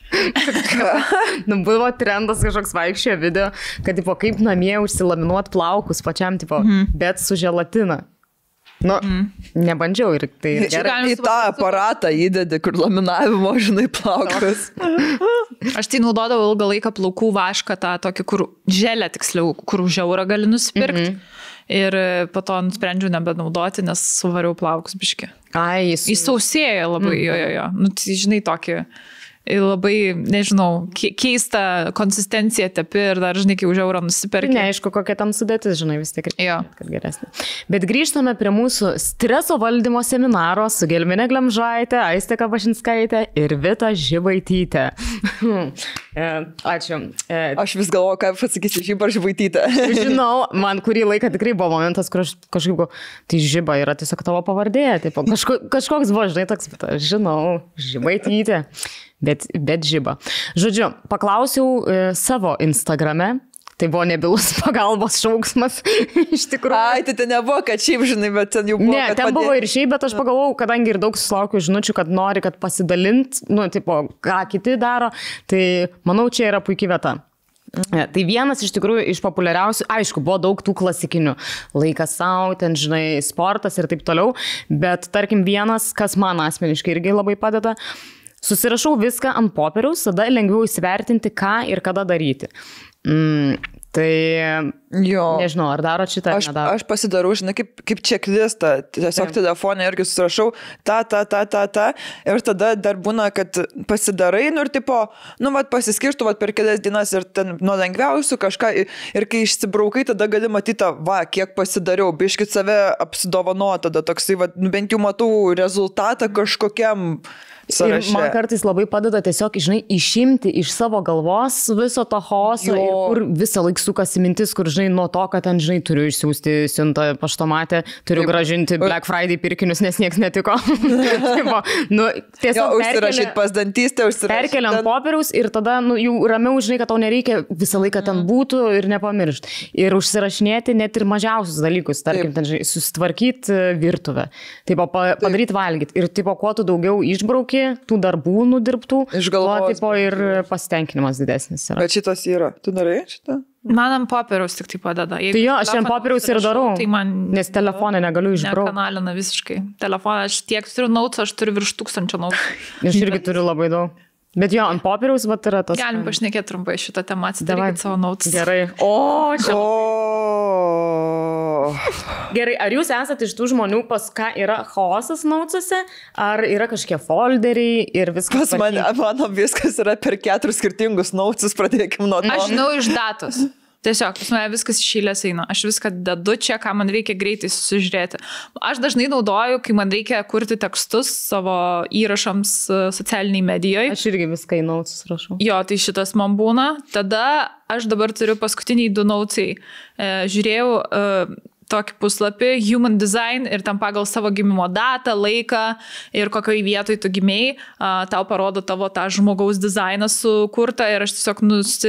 Buvo trendas kažkoks vaikščiojo video, kad tipo, kaip namie užsilaminuot plaukus pačiam, tipo, bet su želatina. Nebandžiau ir tai gerai. Į tą aparatą įdedi, kur laminavimo, žinai, plaukus. Aš tai naudodavau ilgą laiką plaukų vašką, tą tokį, kur želę tiksliau, kur už eurą gali nusipirkti. Ir po to nusprendžiau nebenaudoti, nes suvariau plaukus biški. Įsausėjo labai, jo. Nu, tai žinai, tokį labai, nežinau, keistą konsistenciją tepi ir dar, žinai, kai už eurą nusipirki. Neaišku, kokia tam sudėtis, žinai, vis tiek reikia, kad geresnė. Bet grįžtame prie mūsų streso valdymo seminaro su Gelminė Glemžaitė, Aistė Kabašinskaitė ir Vita Žibaitytė. Ačiū. Aš vis galvoju, ką pasakysi, Žiba ar Žibaitytė. Žinau, man kurį laiką tikrai buvo momentas, kur aš kažkaip, tai Žiba yra tiesiog tavo pavardė, tipo, kažkoks buvo, žinai, toks, žinau, Žibaitytė. Bet Žiba. Žodžiu, paklausiau savo Instagrame, Tai buvo nebylus pagalbos šauksmas, iš tikrųjų. Ai, tai nebuvo, kad šiaip, žinai, bet ten jau buvo. Ne, ten buvo ir šiaip, bet aš pagalvojau, kadangi ir daug susilaukiu žinučių, kad nori, kad pasidalint, tipo, ką kiti daro, tai manau, čia yra puikia vieta. Tai vienas iš tikrųjų iš populiariausių, aišku, buvo daug tų klasikinių, laikas sau, ten, žinai, sportas ir taip toliau, bet tarkim vienas, kas man asmeniškai irgi labai padeda, susirašau viską ant popieriaus, tada lengviau įsivertinti, ką ir kada daryti. Tai jo. Nežinau, ar daro šitą, ar nedaro. Aš pasidarau, žinai, kaip checklistą, tiesiog telefone irgi susirašau ta, ir tada dar būna, kad pasidarai, nu ir tipo, nu, vat pasiskirtų, vat per kelias dienas ir ten nuo lengviausių kažką, ir kai išsibraukai, tada gali matyti, va, kiek pasidariau, biškit save apsidovano, tada toksai, va, nu, bent jau matau rezultatą kažkokiam sąraše. Ir man kartais labai padeda tiesiog, žinai, išimti iš savo galvos viso to chaoso, kur visą laiką sukasi mintis, kur, žinai, nuo to, kad ten, žinai, turiu išsiųsti siuntą paštomatę, turiu gražinti Black Friday pirkinius, nes nieks netiko. Nu, tiesiog užsirašyti pas dantystę, perkeliant popieriaus ir tada, nu, jau ramiau, žinai, kad tau nereikia visą laiką ten būtų ir nepamiršti. Ir užsirašinėti net ir mažiausius dalykus, tarkim, ten, žinai, susitvarkyti virtuvę, taip, padaryti valgyti. Ir, tipo, kuo tu daugiau išbrauki, tų darbų nudirbtų, tuo ir pasitenkinimas didesnis yra. Bet šitas yra. Tu darai šitą? Man ant popieriaus tik tai padeda. Tai jo, aš ant popieriaus ir darau, tai nes telefoną negaliu išbraukti. Nekanalina visiškai. Telefoną aš tiek turiu nauts, aš turiu virš 1000 nauts. Aš irgi turiu labai daug. Bet jo, ant popieriaus vat yra tas. Galim pašnekėti trumpai šitą temą, atsidarykit savo nauts. Gerai. Gerai, ar jūs esate iš tų žmonių, pas ką yra chaosas nautsuose, ar yra kažkokie folderiai ir viskas? Mano viskas yra per 4 skirtingus nautsus, pradėkim nuo to. Aš žinau iš datos. Tiesiog, pas mane viskas iš eilės eina. Aš viską dedu čia, ką man reikia greitai susižiūrėti. Aš dažnai naudoju, kai man reikia kurti tekstus savo įrašams socialiniai medijoje. Aš irgi viską į nautsus rašau. Jo, tai šitas man būna. Tada aš dabar turiu paskutiniai 2 nautsai. Žiūrėjau tokį puslapį Human Design ir tam pagal savo gimimo datą, laiką ir kokioje vietoje tu gimėjai, tau parodo tavo tą žmogaus dizainą sukurtą ir aš tiesiog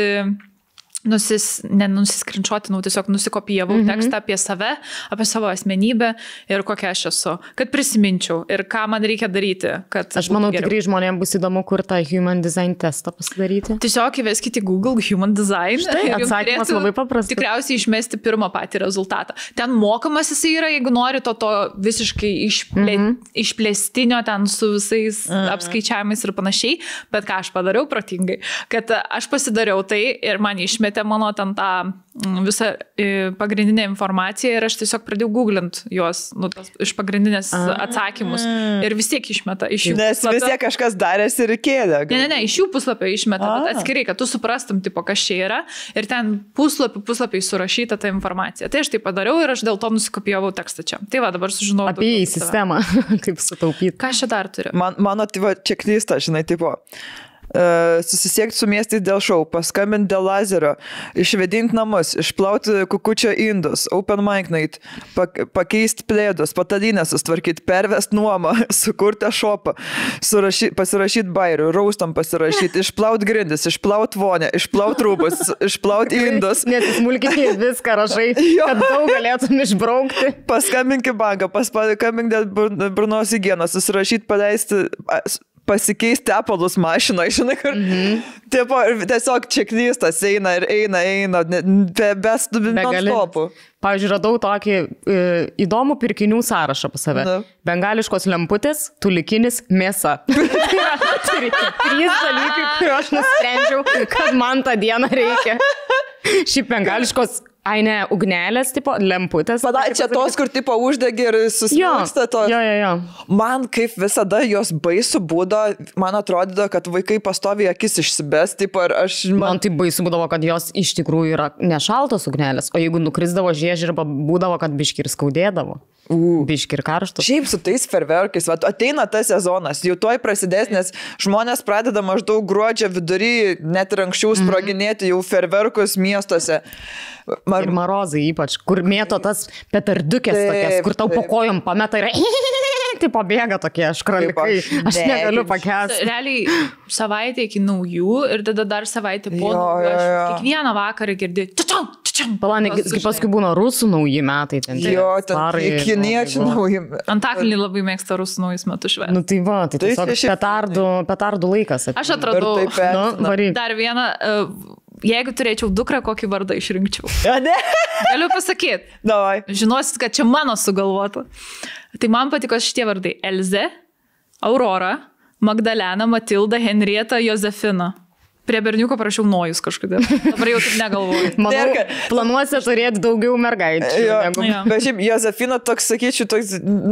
nenusiskrinčiotinau, tiesiog nusikopijavau tekstą apie save, apie savo asmenybę ir kokia aš esu, kad prisiminčiau ir ką man reikia daryti. Aš manau, tikrai žmonėms bus įdomu, kur tą Human Design testą pasidaryti. Tiesiog įveskite Google Human Design. Štai, atsakymas labai paprastas. Tikriausiai išmesti pirmą patį rezultatą. Ten mokamas jisai yra, jeigu nori to visiškai išplėstinio ten su visais apskaičiavimais ir panašiai, bet ką aš padariau protingai, kad aš pasidariau tai ir man išmetė mano ten tą visą pagrindinę informaciją ir aš tiesiog pradėjau googlint juos, iš pagrindinės atsakymus ir vis tiek išmeta iš jų. Nes vis tiek kažkas darės ir kėlė. Ne, iš jų puslapio išmeta, bet atskirai, kad tu suprastum, tipo, kas čia yra ir ten puslapiai surašyta ta informacija. Tai aš tai padariau ir aš dėl to nusikopijavau tekstą čia. Tai va, dabar sužinau. Apie sistemą, kaip sutaupyti. Ką aš čia dar turiu? Mano checklistą, žinai, tipo. Susisiekti su miestais dėl šou, paskambinti dėl lazerio, išvedinti namus, išplauti kukučio indus, open mic night, pakeisti plėdus, patalinę sustvarkyti, pervesti nuomą, sukurti šopą, pasirašyti bairių, raustam pasirašyti, išplauti grindis, išplauti vonę, išplauti rūbus, išplauti indus. Nesismulkinti viską rašai, kad daug galėtum išbraukti. Paskambinti banką, paskambinti dėl burnos higienos, susirašyti, paleisti... pasikeisti tepalus mašinoje, žinai, kur tiesiog čeklistas eina, non-stopų. Pavyzdžiui, radau tokį įdomų pirkinių sąrašą pas save. Bengališkos lemputės, tulikinis, mėsa. Tai yra 3 dalykai, kuriuo aš nusprendžiau, kad man tą dieną reikia. Šiaip bengališkos... Ai ne, ugnelės, tipo, lemputės. Čia tos, kur tipo uždegi ir susimoksta tos. Jo. Man kaip visada jos baisu būdo, man atrodydavo, kad vaikai pastoviai akis išsibės, tipo, ir aš... Man tai baisu būdavo, kad jos iš tikrųjų yra nešaltos ugnelės, o jeigu nukrisdavo žiežirba, būdavo, kad biški ir skaudėdavo. Biški ir karštos. Šiaip su tais ferverkais, ateina tas sezonas, jau tuoj prasidės, nes žmonės pradeda maždaug gruodžio vidury, net ir anksčiau sproginėti jau ferverkus miestuose. Ir marozai ypač, kur mėto tas petardukės tokias, kur tau po kojom pameta ir tai pabėga tokie škralikai, aš negaliu pakęsti. Realiai savaitę iki naujų ir tada dar savaitę po naujų. Aš kiekvieną vakarą girdėjau. Palauk, paskui būna rusų nauji metai. Jo, kiniečių nauji. Antakalnį labai mėgsta rusų naujus metus švęsti. Nu tai va, tai tiesiog petardų laikas. Aš atradau dar vieną, jeigu turėčiau dukrą, kokį vardą išrinkčiau. Galiu pasakyti. Žinosit, kad čia mano sugalvota. Tai man patiko šitie vardai. Elze, Aurora, Magdalena, Matilda, Henrieta, Josefina. Prie berniuko parašiau Nojus kažkodėl. Dabar jau taip negalvoju. Manau, planuose turėti daugiau mergaičių. Bet šiaip Josefina toks, sakyčiau, toks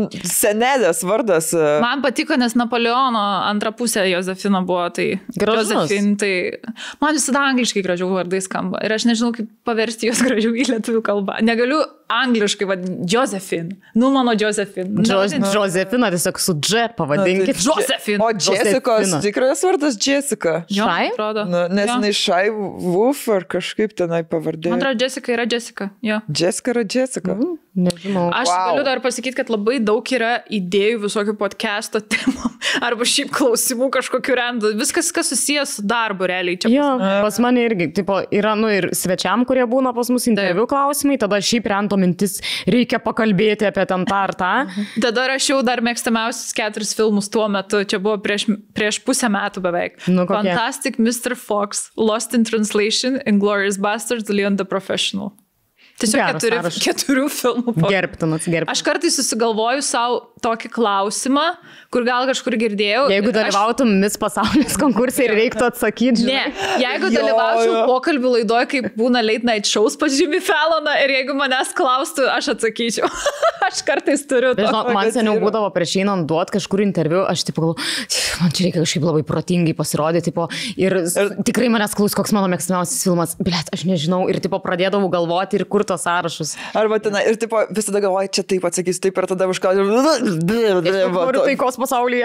senelės vardas. Man patiko, nes Napoleono antra pusė Josefina buvo, tai Josefin, tai man visada angliškai gražiau vardai skamba. Ir aš nežinau, kaip paversti juos gražiau į lietuvių kalbą. Negaliu angliškai, Josephine. Nu, mano Josephine. Josephina tiesiog su Dž pavadinkit. Josephine. O Jessicos tikras vardas Jessica. Šai? Nes jinai Šai Wolf ar kažkaip tenai pavardė. Man atrodo, Jessica yra Jessica. Jessica yra Jessica. Nežinau. Aš galiu dar pasakyti, kad labai daug yra idėjų visokių podcast'o temų arba šiaip klausimų kažkokių randų. Viskas, kas susijęs su darbu realiai. Jo, pas mane irgi yra ir svečiam, kurie būna pas mus interviu klausimai, tada šiaip rento mintis reikia pakalbėti apie ten tą ar tą. Tada rašiau dar mėgstamiausius 4 filmus tuo metu. Čia buvo prieš pusę metų beveik. Fantastic Mr. Fox, Lost in Translation, Inglourious Basterds, Leon the Professional. Tiesiog 4 filmų. Gerbtinas. Aš kartais susigalvoju savo tokį klausimą, kur gal kažkur girdėjau. Jeigu dalyvautum Miss pasaulis konkursai ir reiktų atsakyti. Ne, jeigu dalyvaučiau pokalbių laidoje, kaip būna Late Night Shows pas Jimmy Falloną ir jeigu manęs klaustų, aš atsakyčiau. Aš kartais turiu. Man seniau būdavo prieš einant duoti kažkur interviu, aš tipo galvoju, man čia reikia kažkaip labai protingai pasirodyti. Ir tikrai manęs klaus, koks mano mėgstamiausias filmas. Blet, aš nežinau. Ir tipo pradėdavau galvoti ir kur tos sąrašus. Arba ten, ir tipo visada galvoju, čia taip atsakysiu, taip ir tada užkalbėjau. Noriu taikos pasaulyje.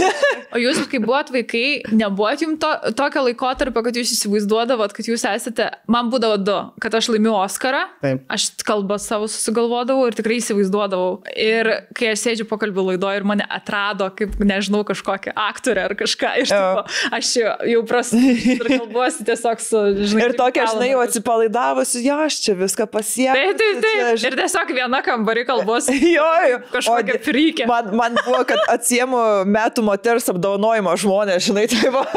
O jūs, kai buvot vaikai, nebuvot jums tokio laikotarpio, kad jūs įsivaizduodavot, kad jūs esate, man būdavo 2, kad aš laimiu Oscarą, aš kalbą savo susigalvodavau ir tikrai įsivaizduodavau. Ir kai aš sėdžiu pokalbių laidoje ir mane atrado, kaip, nežinau, kažkokią aktorę ar kažką, aš jau ir kalbuosi tiesiog su, žinai. Ir tokia, žinai, jau atsipalaidavusi, jo, aš čia viską pasiekiau. Taip. Ir tiesiog viena kambarį kalbuosi. Kažkokia frykė. Man buvo, kad atsiemu metų moters apdovanojimo žmonės, žinai, tai va.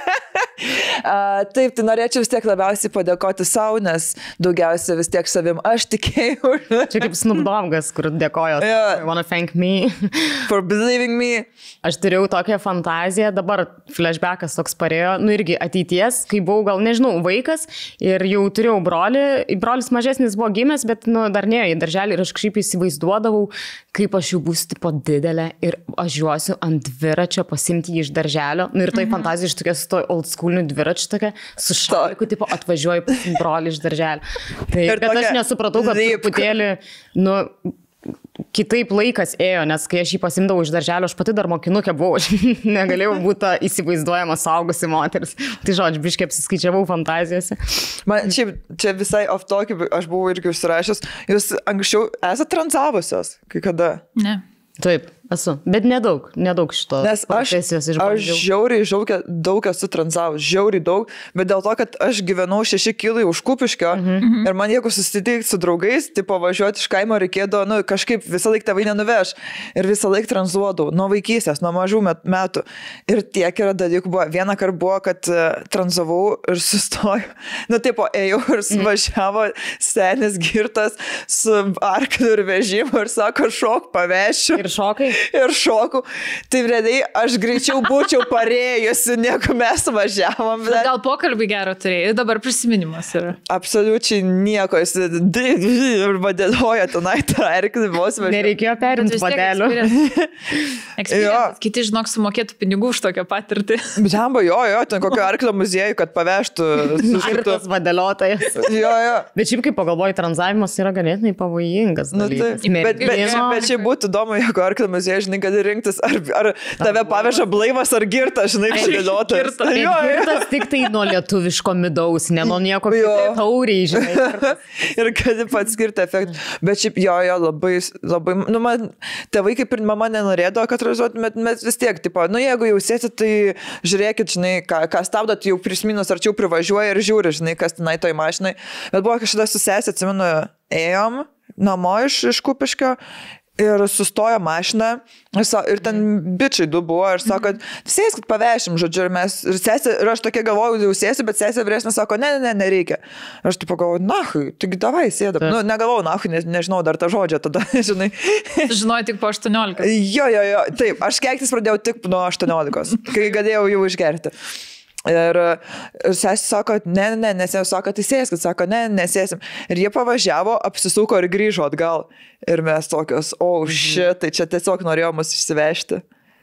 Taip, tai norėčiau vis tiek labiausiai padėkoti savo, nes daugiausia vis tiek savim aš tikėjau. Čia kaip Snoop Doggas, kur dėkojo. I wanna thank me. For believing me. Aš turėjau tokią fantaziją, dabar flashbackas toks parėjo, irgi ateities, kai buvau gal, nežinau, vaikas ir jau turėjau brolį, brolis mažesnis buvo gimęs, bet dar nėjo į darželį ir aš kažkaip įsivaizduodavau, kaip aš jau būsiu tipo didelė ir aš juosiu ant dviračio pasimti jį iš darželio. Ir tai fantazija iš tokia su to old schooliniu dviračiu tokia, su šaliku, tipo atvažiuoju pasimti brolį iš darželio. Tai, kad aš nesupratau, kad truputėlį, kitaip laikas ėjo, nes kai aš jį pasimdavau iš darželio, aš pati dar mokinukė buvau, aš negalėjau būti įsivaizduojama saugusi moteris. Tai žodžiu, biškai apsiskaičiavau fantazijose. Man čia visai off topic, aš buvau irgi užsirašęs, jūs anksčiau esate transavusios, kai kada? Ne. Taip, esu, bet nedaug šito profesijos išbandžiau. Aš žiauriai daug esu transavus, žiauriai daug, bet dėl to, kad aš gyvenau 6 kilai už Kupiškio ir man jeigu susitikti su draugais, tipo važiuoti iš kaimo reikėdavo, kažkaip visą laiką tėvai nenuveš ir visą laiką tranzuodavau, nuo vaikystės, nuo mažų metų. Ir tiek yra dalykų buvo. Vieną kartą buvo, kad tranzavau ir sustojau. Tipo, ėjau ir važiavo senis girtas su arkliu ir vežimu ir sako, šok, pavešiu. Ir šoku. Tai realiai aš greičiau būčiau parėjusi, negu mes važiavom. Bet gal pokalbį gerą turėjai, dabar prisiminimas yra. Absoliučiai nieko. Ir vadėloja tenai tą arklį vos važiuoja. Nereikėjo perimti vadelių. Kiti, žinok, sumokėtų pinigų už tokią patirtį. Blemba, jo, ten kokio arklio muziejų, kad pavežtų. Ir tas vadėliotojas. Jo. Bet šiaip, kai pagalvoju, tranzavimas yra ganėtinai pavojingas dalykas. Bet čia būtų įdomu, jeigu arklio muziejų Prancūzijoje, žinai, gali rinktis, ar tave paveža blaivas, ar girtas, žinai, padėliotas. Girtas tik tai nuo lietuviško midaus, ne nuo nieko tauriai, žinai. Ir gali pats skirti efektą. Bet šiaip jo, labai, nu, man tėvai kaip ir mama nenorėdavo, kad razuotumėt, bet vis tiek, tipo, nu, jeigu jau sėsit, tai žiūrėkit, žinai, ką stabdot, jau prisminus arčiau privažiuoja ir žiūri, žinai, kas tenai toj mašinai. Bet buvo kažkada su sesė, atsimenu, ėjom namo iš Kupiškio ir sustojo mašina ir ten bičiai du buvo ir sako, sėskit pavešim, žodžiu, ir aš tokia galvoju, jau sėsiu, bet sesė vyresnė sako, ne, nereikia. Aš taip galvoju, nahui, taigi davai sėdam. Nu, negalvoju, nahui, nežinau dar tą žodžią tada, žinai. Žinojai tik po 18. Jo, taip, aš keiktis pradėjau tik nuo 18, kai galėjau jau išgerti. Ir sesė sako, ne, nesėsim, sako, tai sėskit, sako, ne, nesėsim. Ir jie pavažiavo, apsisuko ir grįžo atgal. Ir mes tokios, shit, tai čia tiesiog norėjo mus išsivežti.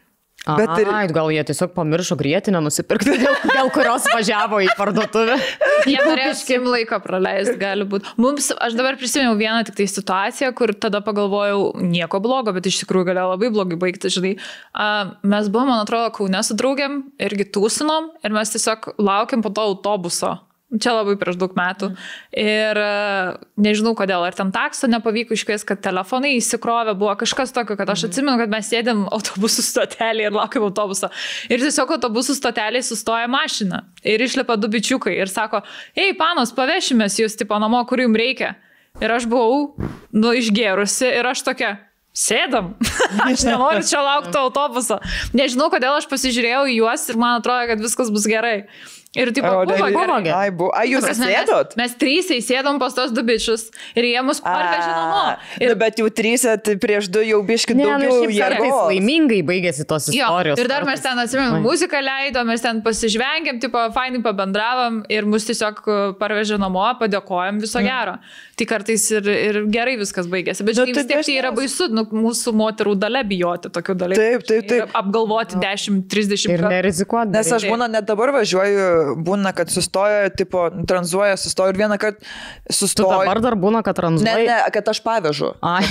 Gal jie tiesiog pamiršo grietinę nusipirkti, dėl kurios važiavo į parduotuvę. Jie norėjo skim laiko praleisti, gali būti. Aš dabar prisiminiau vieną tik tai situaciją, kur tada pagalvojau, nieko blogo, bet iš tikrųjų galėjo labai blogai baigti, žinai. Mes buvom, man atrodo, Kaune su draugiam, irgi tūsinom ir mes tiesiog laukiam po to autobuso. Čia labai prieš daug metų. Ir nežinau kodėl, ar ten takso nepavyko iškvies, kad telefonai įsikrovė, buvo kažkas tokio, kad aš atsimenu, kad mes sėdėm autobusų stotelį ir laukiam autobuso. Ir tiesiog autobusų stotelį sustoja mašina. Ir išlipa du bičiukai ir sako, ei, panos, pavešimės jūs, tipo, namo, kur jums reikia. Ir aš buvau, išgėrusi ir aš tokia, sėdam. Aš nenoriu čia laukti autobuso. Nežinau, kodėl aš pasižiūrėjau į juos ir man atrodo, kad viskas bus gerai. Ir tipo, buvo gerai. Jūs sėdot? Mes trysiai sėdom pas tos du bičius ir jie mus parvežė namo. Bet jau trysia, tai prieš du jau biškit daugiau jėgos. Laimingai baigėsi tos istorijos. Ir dar mes ten, atsimenu, muziką leidom, mes ten pasižvengėm, tipo, fainai pabendravom ir mus tiesiog parvežė namo, padėkojom, viso gero. Tai kartais ir gerai viskas baigėsi. Bet vis tiek tai yra baisu, mūsų moterų dalia bijoti tokių dalykų. Taip. Apgalvoti 10-30 ir nerizikuoti. Nes aš būna net dabar važiuoju, būna, kad sustoja, tipo, tranzuoja, sustoja ir vieną kartą sustoja. Tu dabar dar būna, kad tranzuoja? Ne, kad aš pavežu.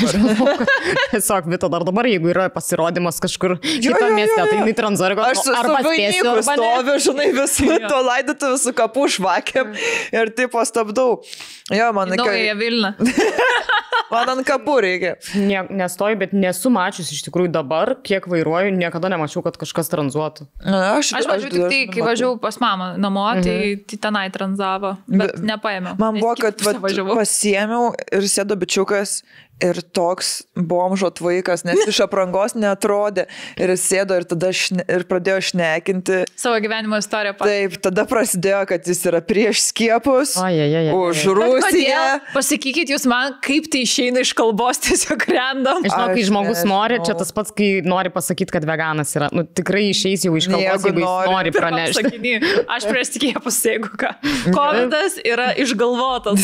Tiesiog, Vita, dar dabar, jeigu yra pasirodymas kažkur kitą miestę, tai jinai tranzuoja. Aš su vainiku stoviu, žinai, visų to laidotuvių su kapų švakėm ir tipo stabdau. Jo, man Naująją Vilną. Man ant kapų reikia. Nestoju, bet nesu mačius iš tikrųjų dabar, kiek vairuoju, niekada nemačiau, kad kažkas tranzuotų. Aš važiuoju tik tai, kai važiavau pas mamą namo, tai tenai tranzavo, bet nepaėmiau. Man buvo, kad pasiėmiau ir sėdo bičiukas ir toks bomžo tvaikas, nes iš aprangos netrodė ir sėdo ir tada ir pradėjo šnekinti. Savo gyvenimo istoriją. Taip, tada prasidėjo, kad jis yra prieš skiepus, už Rusiją. Pasakykit jūs man, kaip tai išeina iš kalbos tiesiog random. Žinau, kai žmogus nori, čia tas pats, kai nori pasakyti, kad veganas yra. Nu, tikrai išeis jau iš kalbos, jeigu jis nori pranešti. Aš prieš skiepus, jeigu ką. Covidas yra išgalvotas.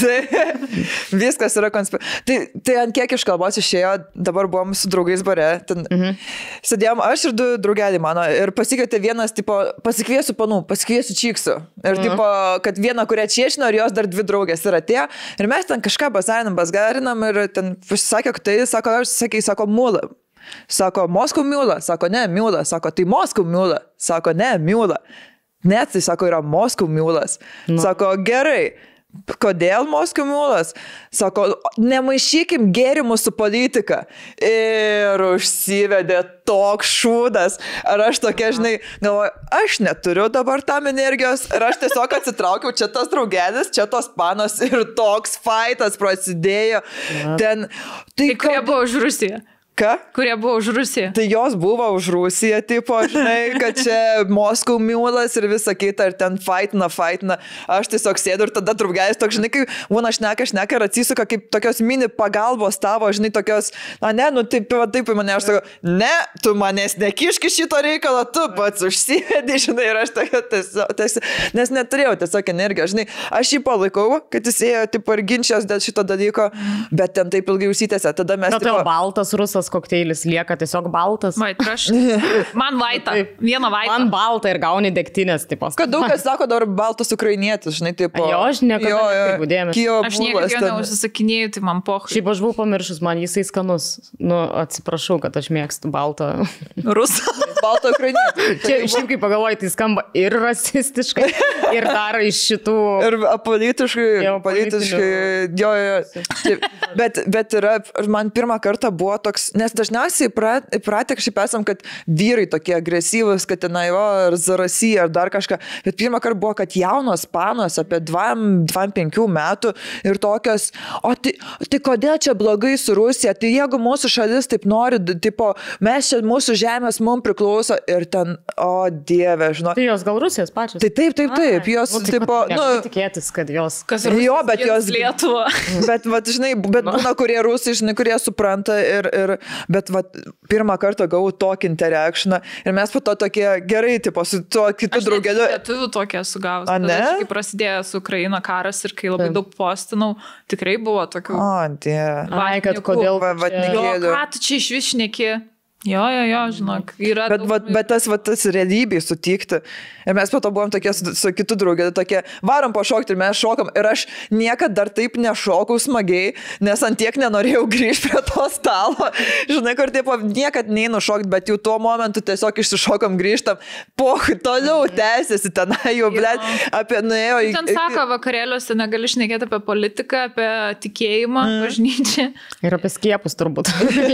Viskas yra Tai ant kiek iš kalbos išėjo, dabar buvom su draugais bare, ten sėdėjom aš ir du draugeliai mano ir pasikvietė vienas, tipo, pasikviesiu panų, pasikviesiu čyksiu. Ir tipo, kad vieną, kurią čiešino ir jos dar dvi draugės ir atėjo. Ir mes ten kažką bazgarinam ir ten pasisakė, kad tai, sako, mūla. Sako, Moskau miula. Sako, ne, miula. Sako, tai Moskau miula. Sako, ne, miula. Net tai, sako, yra Moskau miulas. Sako, gerai. Kodėl Moskau miulas? Sako, nemaišykim gėrimų su politika. Ir užsivedė toks šūdas. Ar aš tokia, žinai, galvoju, aš neturiu dabar tam energijos. Ir aš tiesiog atsitraukiau, čia tas draugelis, čia tos panos ir toks faitas prasidėjo. Ten, tai kurie buvo už Rusiją? Ką? Kurie buvo už Rusiją. Tai jos buvo už Rusiją, tipo, žinai, kad čia Moskau miulas ir visa kita, ir ten faitina. Aš tiesiog sėdu ir tada draugelis toks, žinai, kai būna šneka ir atsisuka kaip tokios mini pagalbos tavo, žinai, tokios, taip į mane, aš sakau, ne, tu manęs nekiški šito reikalo, tu pats užsivedi, žinai, ir aš tokia tiesiog, nes neturėjau tiesiog energijos, žinai, aš jį palaikau, kad jis ėjo, tipo, ir ginčios dėl šito dalyko, bet ten taip ilgai užsitęsė, tada mes... Tai baltas rusas kokteilis lieka tiesiog baltas. Man vaita, vieną vaitą. Man balta ir gauni degtinės, tipos. Kad daug kas sako, dar baltas ukrainietis, žinai, tipo. Jo, aš niekada nebūdėmės. Aš niekada jo neužsisakinėjau, tai man pochai. Šiaip aš buvau pamiršus, man jisai skanus. Nu, atsiprašau, kad aš mėgstu baltą. Rusą. Baltą ukrainietį. Čia šiaip kaip pagalvoju, tai skamba ir rasistiškai, ir dar iš šitų. Ir politiškai. Jo. Bet yra, man pirmą kartą buvo toks, nes dažniausiai įpratę kažkaip esam, kad vyrai tokie agresyvus, kad tenai, ar Zarasija, ar dar kažką. Bet pirmą kartą buvo, kad jaunos panos apie 2-5 metų ir tokios, o tai kodėl čia blogai su Rusija? Tai jeigu mūsų šalis taip nori, tipo, mes čia mūsų žemės mums priklauso ir ten, o Dieve, žinau. Tai jos gal Rusijos pačios? Tai taip, jos, tipo, tikėtis, kad jos. Kas Rusijos? Jo, bet jos Lietuva. Bet žinai, būna kurie rusai, žinai, kurie supranta bet pirmą kartą gavau tokį interakcioną ir mes po to tokie gerai, tipo, su tuo kitu draugeliu. Aš lietuvių tokie sugavus. Kai prasidėjo su Ukraina karas ir kai labai daug postinau, tikrai buvo tokių. O, Dieve. Ai, kad kodėl. Ką tu čia iš vis šneki? Jo, žinok, yra. Bet tas realybėj sutikti. Ir mes po to buvom tokie su kitu draugeliu, tokie, varom pašokti ir mes šokam. Ir aš niekada dar taip nešokau smagiai, nes antiek nenorėjau grįžti prie to stalo. Žinai, kur taip niekad neinu šokti, bet jau tuo momentu tiesiog išsišokam, grįžtam. Toliau tęsiasi tenai jau, blėt, apie nuėjo į... Ten sako, vakarėliuose negali šnekėti apie politiką, apie tikėjimą, bažnyčią. Ir apie skiepus turbūt.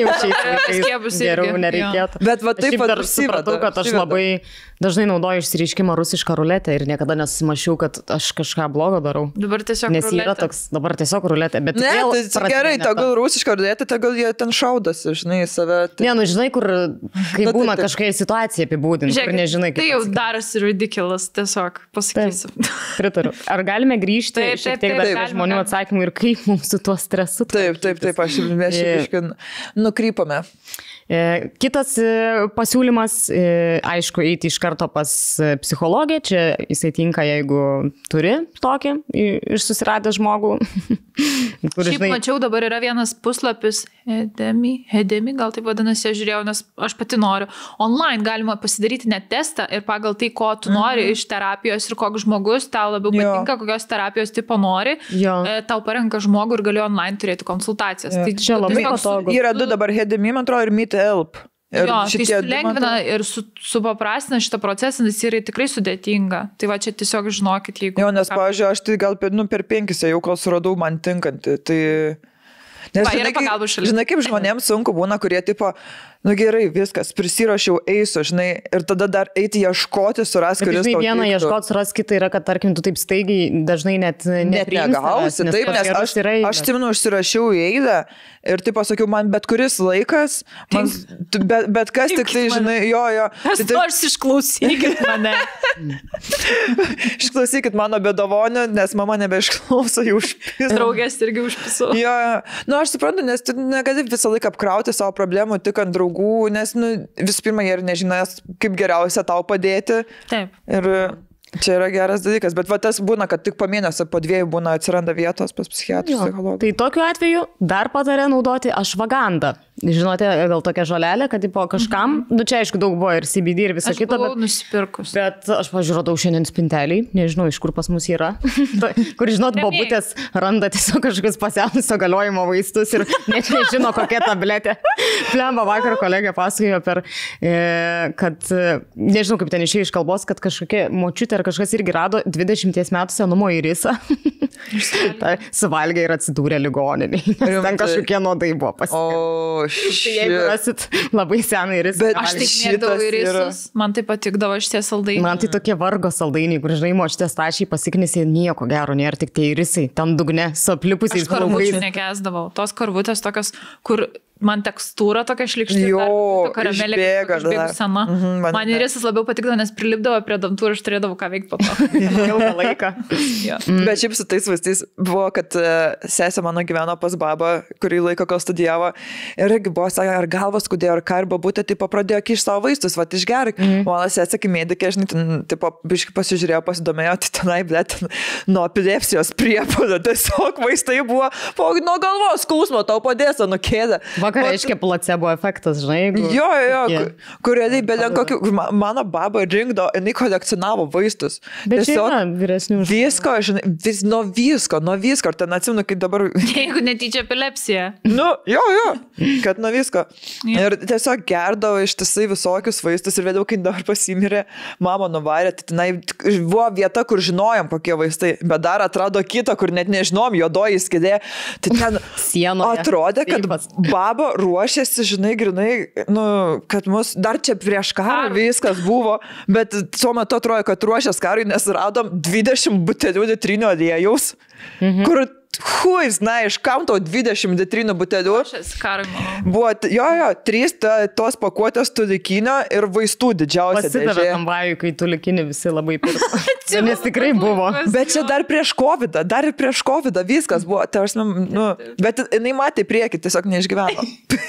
Skiepus irgi. Nereikėtų. Bet taip dar supratau, kad aš labai dažnai naudoju išsireiškimą rusišką ruletę ir niekada nesusimašiau, kad aš kažką blogo darau. Dabar tiesiog nes ruletė. Yra toks, dabar tiesiog ruletė. Bet ne, tai gerai, tegul rusišką ruletę, tegul jie ten šaudasi, žinai, save. Ne, nu žinai, kur, kai būna kažkokia situacija apibūdinti, kur nežinai, kaip. Tai jau darosi ridiculous, tiesiog pasakysiu. Pritariu. Ar galime grįžti šiek tiek dar prie žmonių atsakymų ir kaip mums su tuo stresu? Taip, aš jau nukrypame. Kitas pasiūlymas, aišku, eiti iš karto pas psichologę, čia jisai tinka, jeigu turi tokį iš susiradęs žmogų. Šiaip mačiau, dabar yra vienas puslapis, Hedemi, gal taip vadinasi, aš žiūrėjau, nes aš pati noriu. Online galima pasidaryti net testą ir pagal tai, ko tu nori iš terapijos ir koks žmogus tau labiau patinka, kokios terapijos tipo nori, tau parenka žmogų ir gali online turėti konsultacijas. Tai čia labai patogu. Yra du dabar Hedemi, man atrodo, ir Meet-Help. Tai lengvina ir supaprastina šitą procesą, nes yra tikrai sudėtinga. Tai va čia tiesiog žinokit, jeigu... Jo, nes, pavyzdžiui, aš tai gal per 5 jau kol suradau man tinkantį, tai... Nes, žinai, kaip žmonėms sunku būna, kurie tipo, nu gerai, viskas, prisirašiau, eisiu, žinai, ir tada dar eiti ieškoti, surasti, kuris tau vieną ieškoti, surasti, kitą yra, kad, tarkim, tu taip staigiai dažnai net negausi. Taip, nes aš timnu užsirašiau į eilę ir taip pasakiau, man bet kuris laikas, man, bet kas tik tai, žinai, jo. Kas nors išklausykit mane. Išklausykit mano bedovonio, nes mama nebeišklauso, jau užpisu. Draugės irgi užpisu. Jo. Nu, aš suprantu, nes tu negali visą laiką apkrauti savo problemų tik ant draugų, nes visų pirma, jie ir nežinas, kaip geriausia tau padėti. Taip. Ir čia yra geras dalykas, bet va tas būna, kad tik po mėnesio, po 2 būna atsiranda vietos pas psichiatrus, psichologų. Tai tokiu atveju dar patarė naudoti ašvagandą. Žinote, gal tokia žolelė, kad po kažkam, nu čia aišku daug buvo ir CBD ir visa kita, bet nusipirkus. Bet aš pažiūrėjau šiandien spinteliai, nežinau, iš kur pas mus yra, kur, žinot, bobutės randa tiesiog kažkokius pasenusio galiojimo vaistus ir net nežino, kokia tabletė. Plemba vakar kolegė pasakojo kad, nežinau, kaip ten išėjo iš kalbos, kad kažkokia močiutė ar kažkas irgi rado 20 metų senumo irisą. Suvalgė ir atsidūrė ligoninėje. Ten kažkokie nuodai buvo pasitikė. Tai jeigu rasit labai seną irisą. Aš taip mėgdavau irisus, man tai patikdavo šitie saldainiai. Man tai tokie vargo saldainiai, kur žinai, močiutės tašiai pasiknisė, nieko gero nėra, tik tie irisai, ten dugne, su aplipusiais plaukais. Aš karvučių nekęsdavau. Tos karvutės tokios, kur man tekstūra tokia šlikšti. Karamelė išbėgo sena. Man irisas labiau patikdavo, nes prilipdavo prie dantų ir aš turėdavau ką veikti po to. Ilgą laiką. Bet šiaip su tais vaistais buvo, kad sesė mano gyveno pas babą, kurį laiką, kol studijavo. Ir buvo, sakė, ar galvas skudėjo, ar ką, ir babutė, tipo, pradėjo kišti savo vaistus, va, išgerk. Mano sesė, kai medikė, žinai, ten, tipo, biškai pasižiūrėjo, pasidomėjo, tai tenai, blėt, nuo epilepsijos priepuolio, tiesiog vaistai buvo, nuo galvos skausmo, tau padės, nukėdė. Ką reiškia placebo efektas, žinai? Jo, kur realiai belen kokiu, mano baba rinkdo, jinai kolekcionavo vaistus. Bet tiesiog vyresnių žmonių. Visko, žinai, nuo visko, ar ten atsimenu, kaip dabar... Jeigu netyčia epilepsija. Jo, kad nuo visko. Ir tiesiog gerdavo ištisai visokius vaistus ir vėliau, kai dabar pasimirė, mama nuvarė, tai tenai buvo vieta, kur žinojom, kokie vaistai, bet dar atrado kitą, kur net nežinom, juodoji skydė. Tai ten atrodė, kad baba ruošėsi, žinai, grinai, kad mus dar čia prieš karą viskas buvo, bet tuo metu atrodo, kad ruošės karui, nes radom 20 butelių litrinio aliejaus, kur znaš, kam tau 20 litrinių butelių? Buvo, 3 tos pakuotės tulikinio ir vaistų didžiausia dėžė. Pasidavė tam vajui, kai tulikinį visi labai pirko. Nes tikrai buvo. Bet čia dar prieš COVID, viskas buvo. Bet jinai matė priekį, tiesiog neišgyveno.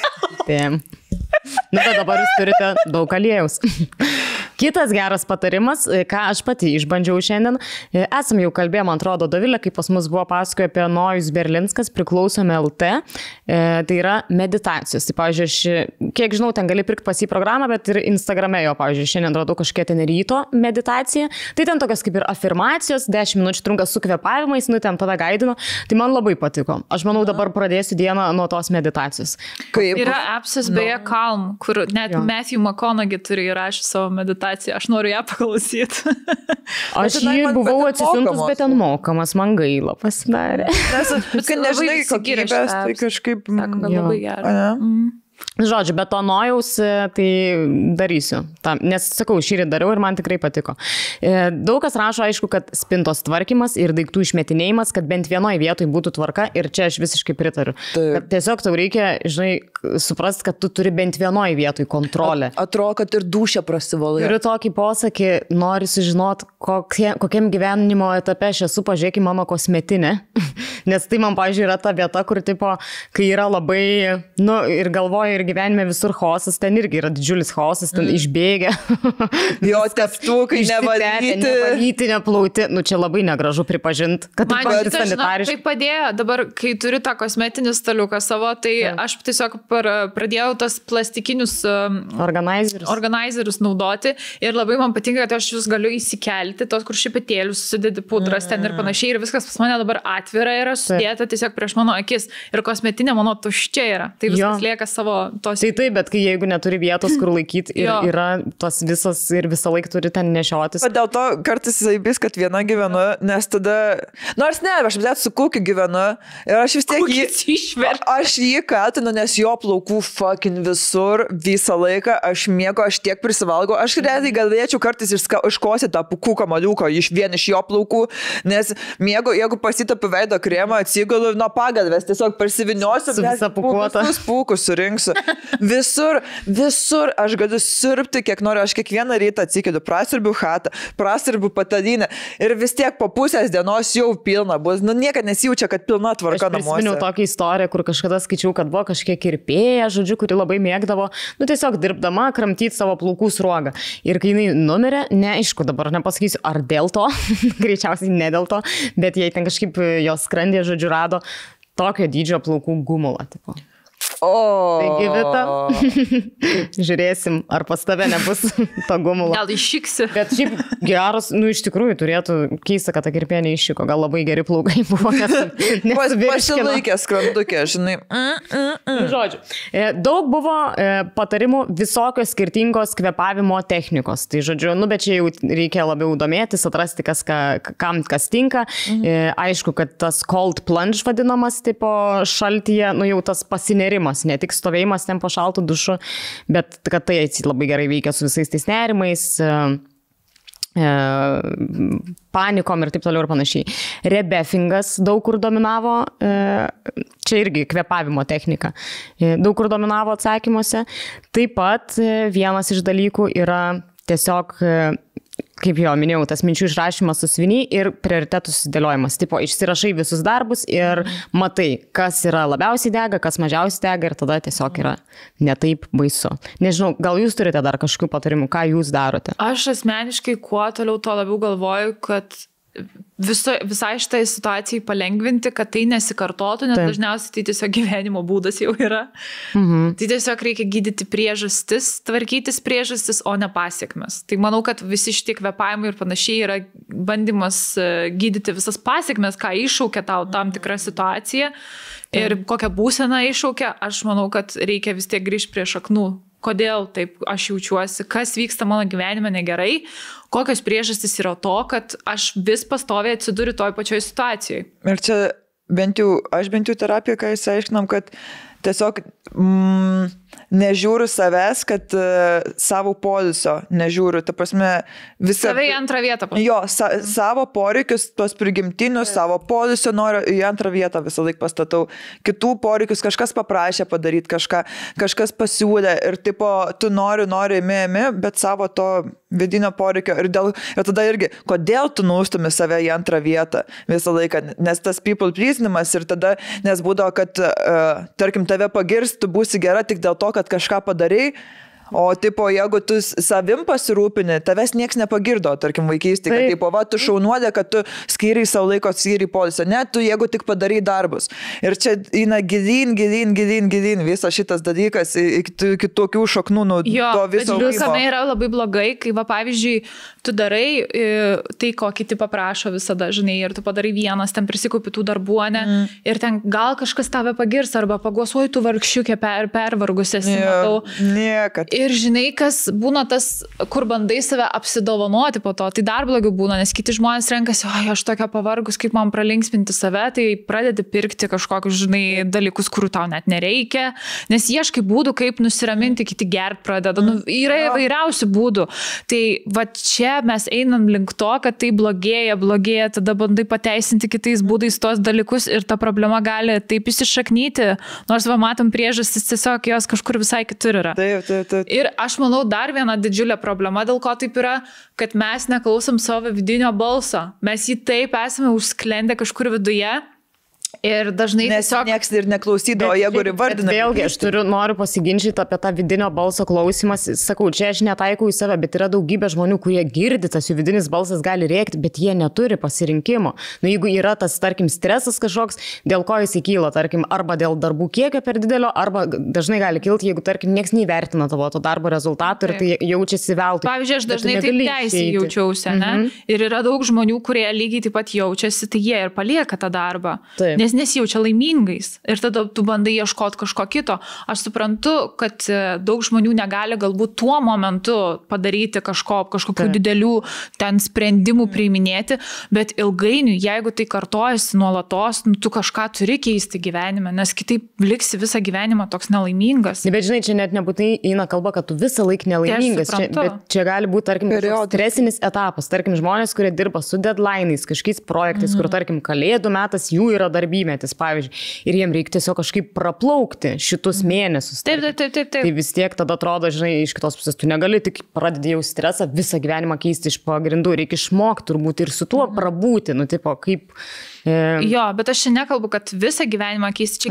Bet dabar jūs turite daug aliejaus. Kitas geras patarimas, ką aš pati išbandžiau šiandien, esam jau kalbėję, man atrodo, Dovilė, kai pas mus buvo pasakoja apie Nojus Berlinskas, priklausome LT, tai yra meditacijos. Tai, pavyzdžiui, aš, kiek žinau, ten gali pirkti pas jį programą, bet ir Instagrame jo, pavyzdžiui, šiandien radau kažkokią ten ryto meditaciją. Tai ten tokios kaip ir afirmacijos, 10 minučių trunka su kvėpavimais, ten tada gaidino. Tai man labai patiko. Aš manau, dabar pradėsiu dieną nuo tos meditacijos. Yra appsas beje Calm, kur net Matthew McConaughey turi įrašę savo meditaciją. Aš noriu ją paklausyti. Aš jį buvau atsisiuntus, bet ten mokamas, man gaila pasidarė. Nes, kai nežinai kokybės, tai kažkaip... Sako, kad labai gerai. Žodžiu, bet to Nojaus, tai darysiu. Nes, sakau, šįryt dariau ir man tikrai patiko. Daug kas rašo, aišku, kad spintos tvarkymas ir daiktų išmetinėjimas, kad bent vienoje vietoje būtų tvarka ir čia aš visiškai pritariu. Kad tiesiog tau reikia, žinai, suprasti, kad tu turi bent vienoje vietoje kontrolę. Atrodo, kad ir dušę prasivalai. Turiu tokį posakį, nori sužinot, kokiam gyvenimo etape aš esu, pažiūrėk į mano kosmetinę. Nes tai man, pavyzdžiui, yra ta vieta, kur, tipo, kai yra labai, ir galvoju, ir gyvenime visur chaosas, ten irgi yra didžiulis chaosas, ten išbėgia. Jo, teptukai nevalyti, neplauti. Čia labai negražu pripažinti, kad tu pati sanitariškai. Tai padėjo, dabar, kai turiu tą kosmetinį staliuką savo, tai aš tiesiog pradėjau tas plastikinius organizerius naudoti ir labai man patinka, kad aš jūs galiu įsikelti, tos, kur šipetėlius susidedi pudras ten ir panašiai ir viskas pas mane dabar atvira yra, sudėta tiesiog prieš mano akis ir kosmetinė mano tuščia yra. Tai viskas lieka savo tos... Tai taip, bet kai jeigu neturi vietos, kur laikyti ir yra tos visas ir visą laiką turi ten nešiotis. Dėl to kartais įsaibys, kad viena gyvenu, nes tada... Nors ne, aš bet su Kukiu gyvenu ir aš vis tiek aš jį kaltinu, nes jo plaukų fucking visur, visą laiką, aš miego, aš tiek prisivalgau. Aš realiai galėčiau kartais iškosyti tą pukų kamaliuką vien iš jo plaukų, nes miego, jeigu pasitapiu veido kremą, atsigulu nuo pagalvės, tiesiog parsiviniosiu, visus pūkus surinksiu. Visur aš galiu sirpti, kiek noriu, aš kiekvieną rytą atsikeliu, prasirbiu chatą, prasirbiu patalinę ir vis tiek po pusės dienos jau pilna bus. Niekad nesijaučia, kad pilna tvarka namuose. Aš prisiminiau tokią istoriją, kur kažkada skaičiau, kad buvo kažkiek kirpėja, žodžiu, kuri labai mėgdavo, tiesiog dirbdama, kramtyti savo plaukų sruogą. Ir kai jinai numirė, neaišku, dabar nepasakysiu, ar dėl to, greičiausiai ne dėl to, bet jai ten kažkaip jos skrandė, žodžiu, rado tokio dydžio plaukų gumulą, tipo. Taigi, Vita, žiūrėsim, ar pas tave nebus to gumulo. Gal iššyksi. Bet šiaip geras, iš tikrųjų turėtų keista, kad ta kirpėja neiššyko. Gal labai geri plaukai buvo. Pasilaikė skrandukė, žinai. Žodžiu, daug buvo patarimų visokios skirtingos kvėpavimo technikos. Tai žodžiu, bet čia jau reikia labiau domėtis, atrasti, kam kas tinka. Aišku, kad tas cold plunge vadinamas, tipo šaltyje, jau tas pasinerimas. Ne tik stovėjimas ten po šaltų dušu, bet kad tai labai gerai veikia su visais tais nerimais, panikom ir taip toliau ir panašiai. Rebefingas daug kur dominavo, čia irgi kvėpavimo technika, daug kur dominavo atsakymuose. Taip pat vienas iš dalykų yra tiesiog... Kaip jau minėjau, tas minčių išrašymas susviny ir prioritetų susidėliojimas. Tipo, išsirašai visus darbus ir matai, kas yra labiausiai dega, kas mažiausiai dega ir tada tiesiog yra netaip baisu. Nežinau, gal jūs turite dar kažkokių patarimų, ką jūs darote? Aš asmeniškai kuo toliau to labiau galvoju, kad visai šitai situacijai palengvinti, kad tai nesikartotų, nes dažniausiai tai tiesiog gyvenimo būdas jau yra. Tai tiesiog reikia gydyti priežastis, tvarkytis priežastis, o ne pasiekmes. Tai manau, kad visi šitie kvėpavimai ir panašiai yra bandymas gydyti visas pasiekmes, ką iššaukia tau tam tikrą situaciją ir kokią būseną iššaukia. Aš manau, kad reikia vis tiek grįžti prie šaknų. Kodėl taip aš jaučiuosi, kas vyksta mano gyvenime negerai, kokios priežastys yra to, kad aš vis pastoviai atsiduriu toj pačioj situacijai. Ir čia aš bent jau terapiją, ką išsiaiškinam, kad tiesiog nežiūriu savęs, kad savo poilsio nežiūriu. Ta prasme, visą... Save į antrą vietą. Jo, savo poreikius, tos prigimtinius, savo poilsio noriu į antrą vietą visą laiką pastatau. Kitų poreikius kažkas paprašė padaryti kažkas pasiūlė ir tipo, tu nori, bet savo to vidinio poreikio. Ir tada irgi, kodėl tu nustumi save į antrą vietą visą laiką? Nes tas people pleasinimas ir tada, nes būdavo, kad, tarkim, tave pagirs, tu būsi gera tik dėl to, kad kažką padarai, o tipo, jeigu tu savim pasirūpini, tavęs nieks nepagirdo, tarkim, vaikystėje, kad tipo, va, tu šaunuodė, kad tu skyriai savo laiko, skyriai poilsio, ne, tu jeigu tik padarai darbus. Ir čia eina gilyn, visas šitas dalykas, iki tokių šaknų, to viso augimo. Jo, bet yra labai blogai, kai, va, pavyzdžiui, tu darai tai, ko kiti paprašo visada, žinai, ir tu padarai vienas, ten prisikaupi tų darbų, ne, ir ten gal kažkas tave pagirs, arba paguosuoji tu vargšiukė pervargusiesi, matau. Niekad. Ir žinai, kas būna tas, kur bandai save apsidovanoti po to, tai dar blogiau būna, nes kiti žmonės renkasi, oi, aš tokia pavargus, kaip man pralinksminti save, tai pradedi pirkti kažkokius, žinai, dalykus, kurių tau net nereikia, nes ieškai būdų, kaip nusiraminti, kiti gert pradeda, yra įvairiausių būdų. Tai va čia mes einam link to, kad tai blogėja, tada bandai pateisinti kitais būdais tos dalykus ir ta problema gali taip įsišaknyti, nors va matom priežastis, tiesiog jos kažkur visai kitur yra. Taip. Ir aš manau, dar viena didžiulė problema, dėl ko taip yra, kad mes neklausom savo vidinio balso. Mes jį taip esame užsklendę kažkur viduje. Ir dažnai tiesiog... Niekas ir neklausydavo, jeigu ir vardina. Vėlgi, aš noriu pasiginčyti apie tą vidinio balso klausimas. Sakau, čia aš netaikau į save, bet yra daugybė žmonių, kurie girdi, tas jų vidinis balsas gali rėkti, bet jie neturi pasirinkimo. Nu, jeigu yra tas, tarkim, stresas kažkoks, dėl ko jis įkyla, tarkim, arba dėl darbų kiekio per didelio, arba dažnai gali kilti, jeigu, tarkim, nieks neįvertina tavo to darbo rezultatų ir tai jaučiasi veltui. Pavyzdžiui, aš dažnai taip teisiai jaučiausi, ne? Ir yra daug žmonių, kurie lygiai taip pat jaučiasi, tai jie ir palieka tą darbą. Nes nesijaučia laimingais ir tada tu bandai ieškoti kažko kito. Aš suprantu, kad daug žmonių negali galbūt tuo momentu padaryti kažkokių didelių ten sprendimų priiminėti, bet ilgainiui, jeigu tai kartojasi nuolatos, tu kažką turi keisti gyvenime, nes kitaip liksi visą gyvenimą toks nelaimingas. Bet žinai, čia net nebūtinai eina kalba, kad tu visą laiką nelaimingas. Bet čia gali būti, tarkim, stresinis etapas. Tarkim, žmonės, kurie dirba su deadline'ais, kažkokiais projektais, kur, tarkim, kalėdų metas jų yra darbymetis, pavyzdžiui, ir jiem reikia tiesiog kažkaip praplaukti šitus mėnesius. Taip. Tai vis tiek tada atrodo, žinai, iš kitos pusės, tu negali tik pradėti jau stresą, visą gyvenimą keisti iš pagrindų, reikia išmokti turbūt ir su tuo prabūti, nu, tipo, kaip... Jo, bet aš čia nekalbu, kad visą gyvenimą keisti.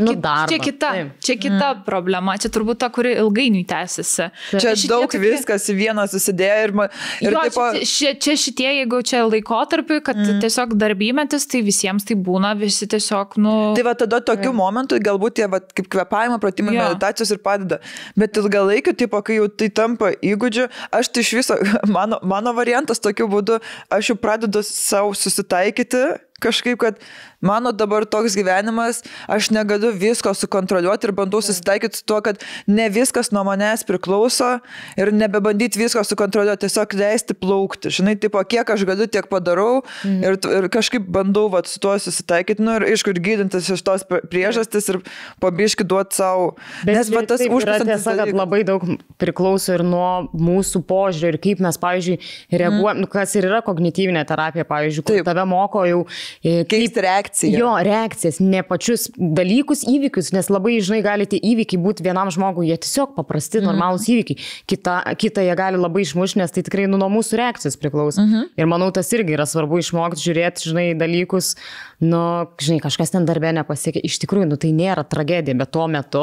Čia kita problema. Čia turbūt ta, kuri ilgainiui tęsiasi. Čia daug viskas į vieną susidėjo ir tipo... čia šitie, jeigu čia laikotarpiu, kad tiesiog darbymetis, tai visiems tai būna, visi tiesiog, Tai va tada tokiu momentu galbūt tie kaip kvėpavimo pratimai, meditacijos ir padeda. Bet ilgalaikiu, tipo, kai jau tai tampa įgūdžiu, aš tai iš viso, mano variantas tokiu būdu, aš jau pradedu savo susitaikyti kažkaip, kad mano dabar toks gyvenimas, aš negaliu visko sukontroliuoti ir bandau susitaikyti su tuo, kad ne viskas nuo manęs priklauso ir nebebandyti visko sukontroliuoti, tiesiog leisti plaukti. Žinai, tipo, kiek aš galiu, tiek padarau ir kažkaip bandau su tuo susitaikyti, ir aišku, ir gydintis iš tos priežastis ir pabiški duoti savo. Nes tas užpasantis tiesa, kad labai daug priklauso ir nuo mūsų požiūrio ir kaip mes, pavyzdžiui, reaguojame, kas ir yra kognityvinė terapija, pavyzdžiui, kur tave moko jau keisti reakciją. Jo, reakcijas, ne pačius dalykus, įvykius, nes labai, žinai, gali tie įvykiai būti vienam žmogui, jie tiesiog paprasti, normalūs įvykiai. Kita jie gali labai išmušti, nes tai tikrai nuo mūsų reakcijos priklauso. Ir manau, tas irgi yra svarbu išmokti žiūrėti, žinai, dalykus, žinai, kažkas ten darbė nepasiekė. Iš tikrųjų, tai nėra tragedija, bet tuo metu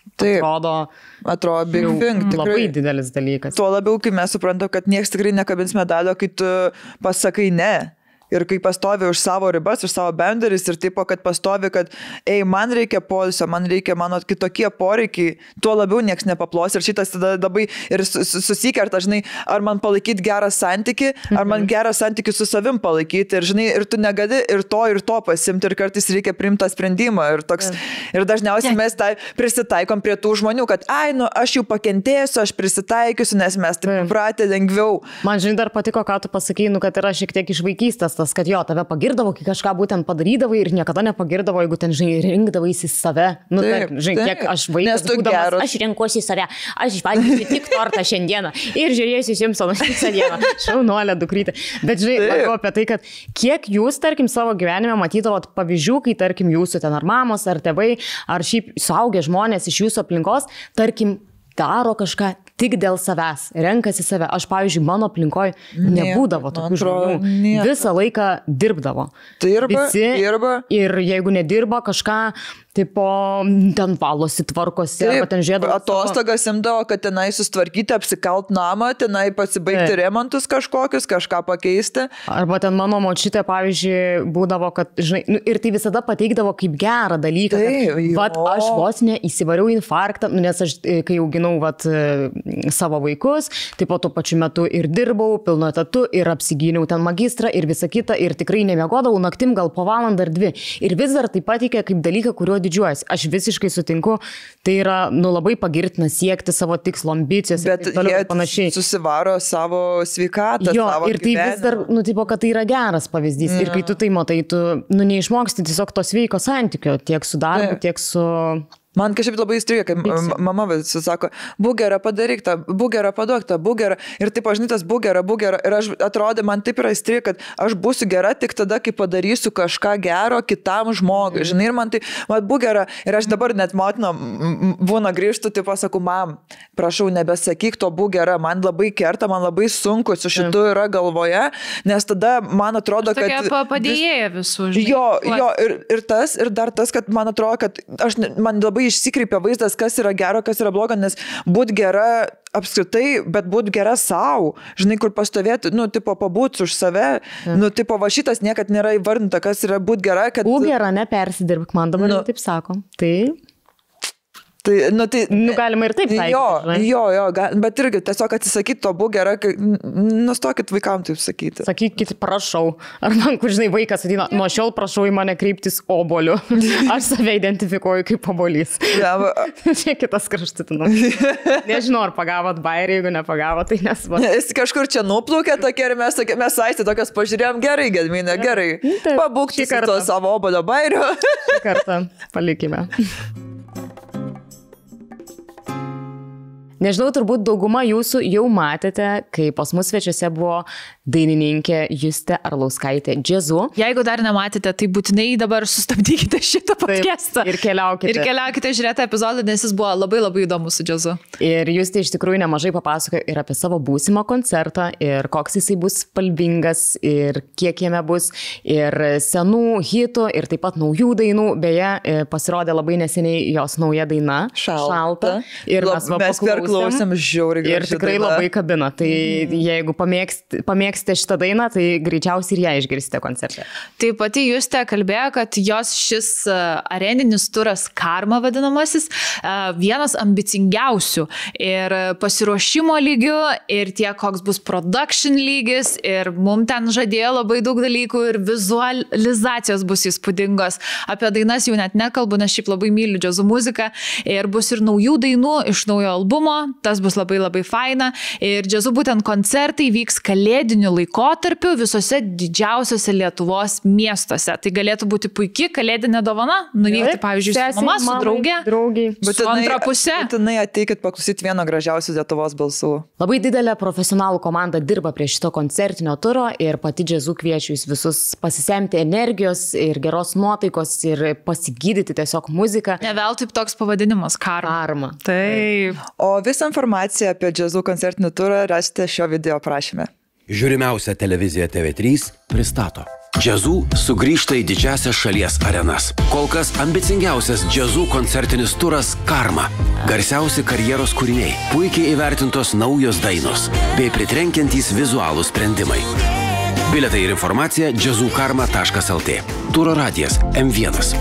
atrodo big thing, labai didelis dalykas. Tuo labiau, kai mes suprantam, kad niekas tikrai nekabins medalio, kai tu pasakai ne. ir kai pastovi už savo ribas, už savo boundaries ir tipo, kad pastovi, kad man reikia poilsio, man reikia mano kitokie poreikiai, tuo labiau nieks nepaplos ir šitas tada labai ir susikerta, žinai, ar man palaikyti gerą santykį, ar man gerą santykį su savim palaikyti ir, žinai, ir tu negali ir to pasimti ir kartais reikia priimti tą sprendimą ir dažniausiai mes prisitaikom prie tų žmonių, kad aš jau pakentėsiu, aš prisitaikysiu, nes mes taip pratę lengviau. Man, žinai, dar patiko, ką tu pasakei, kad yra šiek tiek iš vaikystės tas, kad tave pagirdavo, kai kažką būtent padarydavai ir niekada nepagirdavo, jeigu ten, žinai, rinkdavaisi save. Žinai, kiek aš vaikas būdamas, aš renkuosi save, aš valgysiu tik tortą šiandieną ir žiūrėsiu Simpsonus visą dieną. Šaunuolė dukrytė. Bet, žinai, labiau apie tai, kad kiek jūs, tarkim, savo gyvenime matydavot pavyzdžių, kai, tarkim, jūsų ten ar mamos, ar tėvai, ar šiaip suaugę žmonės iš jūsų aplinkos, tarkim, daro kažką tik dėl savęs, renkasi save. Aš, pavyzdžiui, mano aplinkoje nebūdavo tokių žmonių. Visą laiką dirbdavo. Dirba. Ir jeigu nedirba kažką, tipo, ten valosi, tvarkosi, arba ten žiedavo. Atostogas imdavo, kad tenai sustvarkyti, apsikalt namą, tenai pasibaigti remontus kažkokius, kažką pakeisti. Arba ten mano močiutė, pavyzdžiui, būdavo, kad, žinai, ir tai visada pateikdavo kaip gerą dalyką. Vat aš vos neįsivariau infarktą, nes aš, kai auginau savo vaikus, tai po tuo pačiu metu ir dirbau pilnu etatu, ir apsigyniau ten magistrą, ir visą kitą, ir tikrai nemiegodavau naktim gal po valandą ar 2. Ir vis dar tai pateikė kaip dalyką, kuriuo didžiuojasi. Aš visiškai sutinku, tai yra, labai pagirtina siekti savo tikslo ambicijos. Bet jie susivaro savo sveikatą, savo ir tai vis dar, tipo, kad tai yra geras pavyzdys. Ir kai tu tai matai, tu, neišmoksti tiesiog to sveiko santykio, tiek su darbu, tiek su... Man kažkaip labai įstriga, kai mama visi sako, bugerą padaryk tą, bugerą paduok tą, bugerą. Ir taip, žinai, tas bugerą. Ir aš atrodė, man taip yra įstriga, kad aš būsiu gera tik tada, kai padarysiu kažką gero kitam žmogui. Žinai, ir man tai, bugerą. Ir aš dabar net motina būna grįžtų, taip pasakau, mam, prašau, nebesakyk to bugerą. Man labai kerta, man labai sunku su šitu yra galvoje, nes tada man atrodo, kad... Tokia padėjėja visų, žinai. Jo, ir dar tas, kad man atrodo, kad man labai išsikreipia vaizdas, kas yra gero, kas yra blogo, nes būt gera apskritai, bet būt gera savo, žinai, kur pastovėti, tipo, pabūt už save, tipo, va šitas niekad nėra įvardinta, kas yra būt gera, kad... Būk gera, nepersidirbk, man dabar taip sako. Tai... galima ir taip taikyti. Jo, bet irgi tiesiog atsisakyti to bugerą, nustokit vaikams taip sakyti. Sakykit, prašau. Ar man, kur, žinai, vaikas ateina, nuo šiol prašau į mane kreiptis oboliu. Aš save identifikuoju kaip obolys. Čia kitas kraštutinumas. Nežinau, ar pagavot bairį, jeigu nepagavot, tai nesvarbu. Jis kažkur čia nuplaukė tokia ir mes aisti tokias pažiūrėjom, gerai, Gedminė, gerai. Pabūkti su to savo obolio bairiu. Šį kartą palikime. Nežinau, turbūt dauguma jūsų jau matėte, kai pas mus svečiuose buvo dainininkė Justė Arlauskaitė Jazzu. Jeigu dar nematėte, tai būtinai dabar sustabdykite šitą podcastą. Ir keliaukite. Ir keliaukite žiūrėti epizodą, nes jis buvo labai labai įdomus su Jazzu. Ir Justė iš tikrųjų nemažai papasakojo ir apie savo būsimą koncertą, ir koks jisai bus spalvingas, ir kiek jame bus, ir senų hitų, ir taip pat naujų dainų. Beje, pasirodė labai neseniai jos nauja daina. Šalta. Ir mes klausėm žiauriai graži. Ir tikrai daina. Labai kabina. Tai jeigu pamėgsite šitą dainą, tai greičiausiai ir ją išgirsite koncerte. Tai pati Justė kalbėjo, kad jos šis areninis turas Karma vadinamasis vienas ambicingiausių ir pasiruošimo lygių, ir tiek koks bus production lygis, ir mums ten žadėjo labai daug dalykų, ir vizualizacijos bus įspūdingos. Apie dainas jau net nekalbu, nes šiaip labai myliu džiazo muziką, ir bus ir naujų dainų iš naujo albumo, tas bus labai labai faina, ir džiazu būtent koncertai vyks kalėdiniu laikotarpiu visose didžiausiose Lietuvos miestuose. Tai galėtų būti puikia kalėdinė dovana, nuvykti, pavyzdžiui, su mama, su drauge, su antra pusė. Būtinai ateikit paklausyti vieno gražiausių Lietuvos balsų. Labai didelė profesionalų komanda dirba prie šito koncertinio turo, ir pati Jazzu kviečiu jūs visus pasisemti energijos ir geros nuotaikos ir pasigydyti tiesiog muziką. Ne veltui toks pavadinimas Karma. Taip. O visą informaciją apie Jazzu koncertinį turą rasite šio video aprašyme. Žiūrimiausia televizija TV3 pristato. Jazzu sugrįžta į didžiąsias šalies arenas. Kol kas ambicingiausias Jazzu koncertinis turas Karma. Garsiausi karjeros kūriniai, puikiai įvertintos naujos dainos bei pritrenkiantys vizualūs sprendimai. Bilietai ir informacija jazzukarma.lt. Turo radijas M1.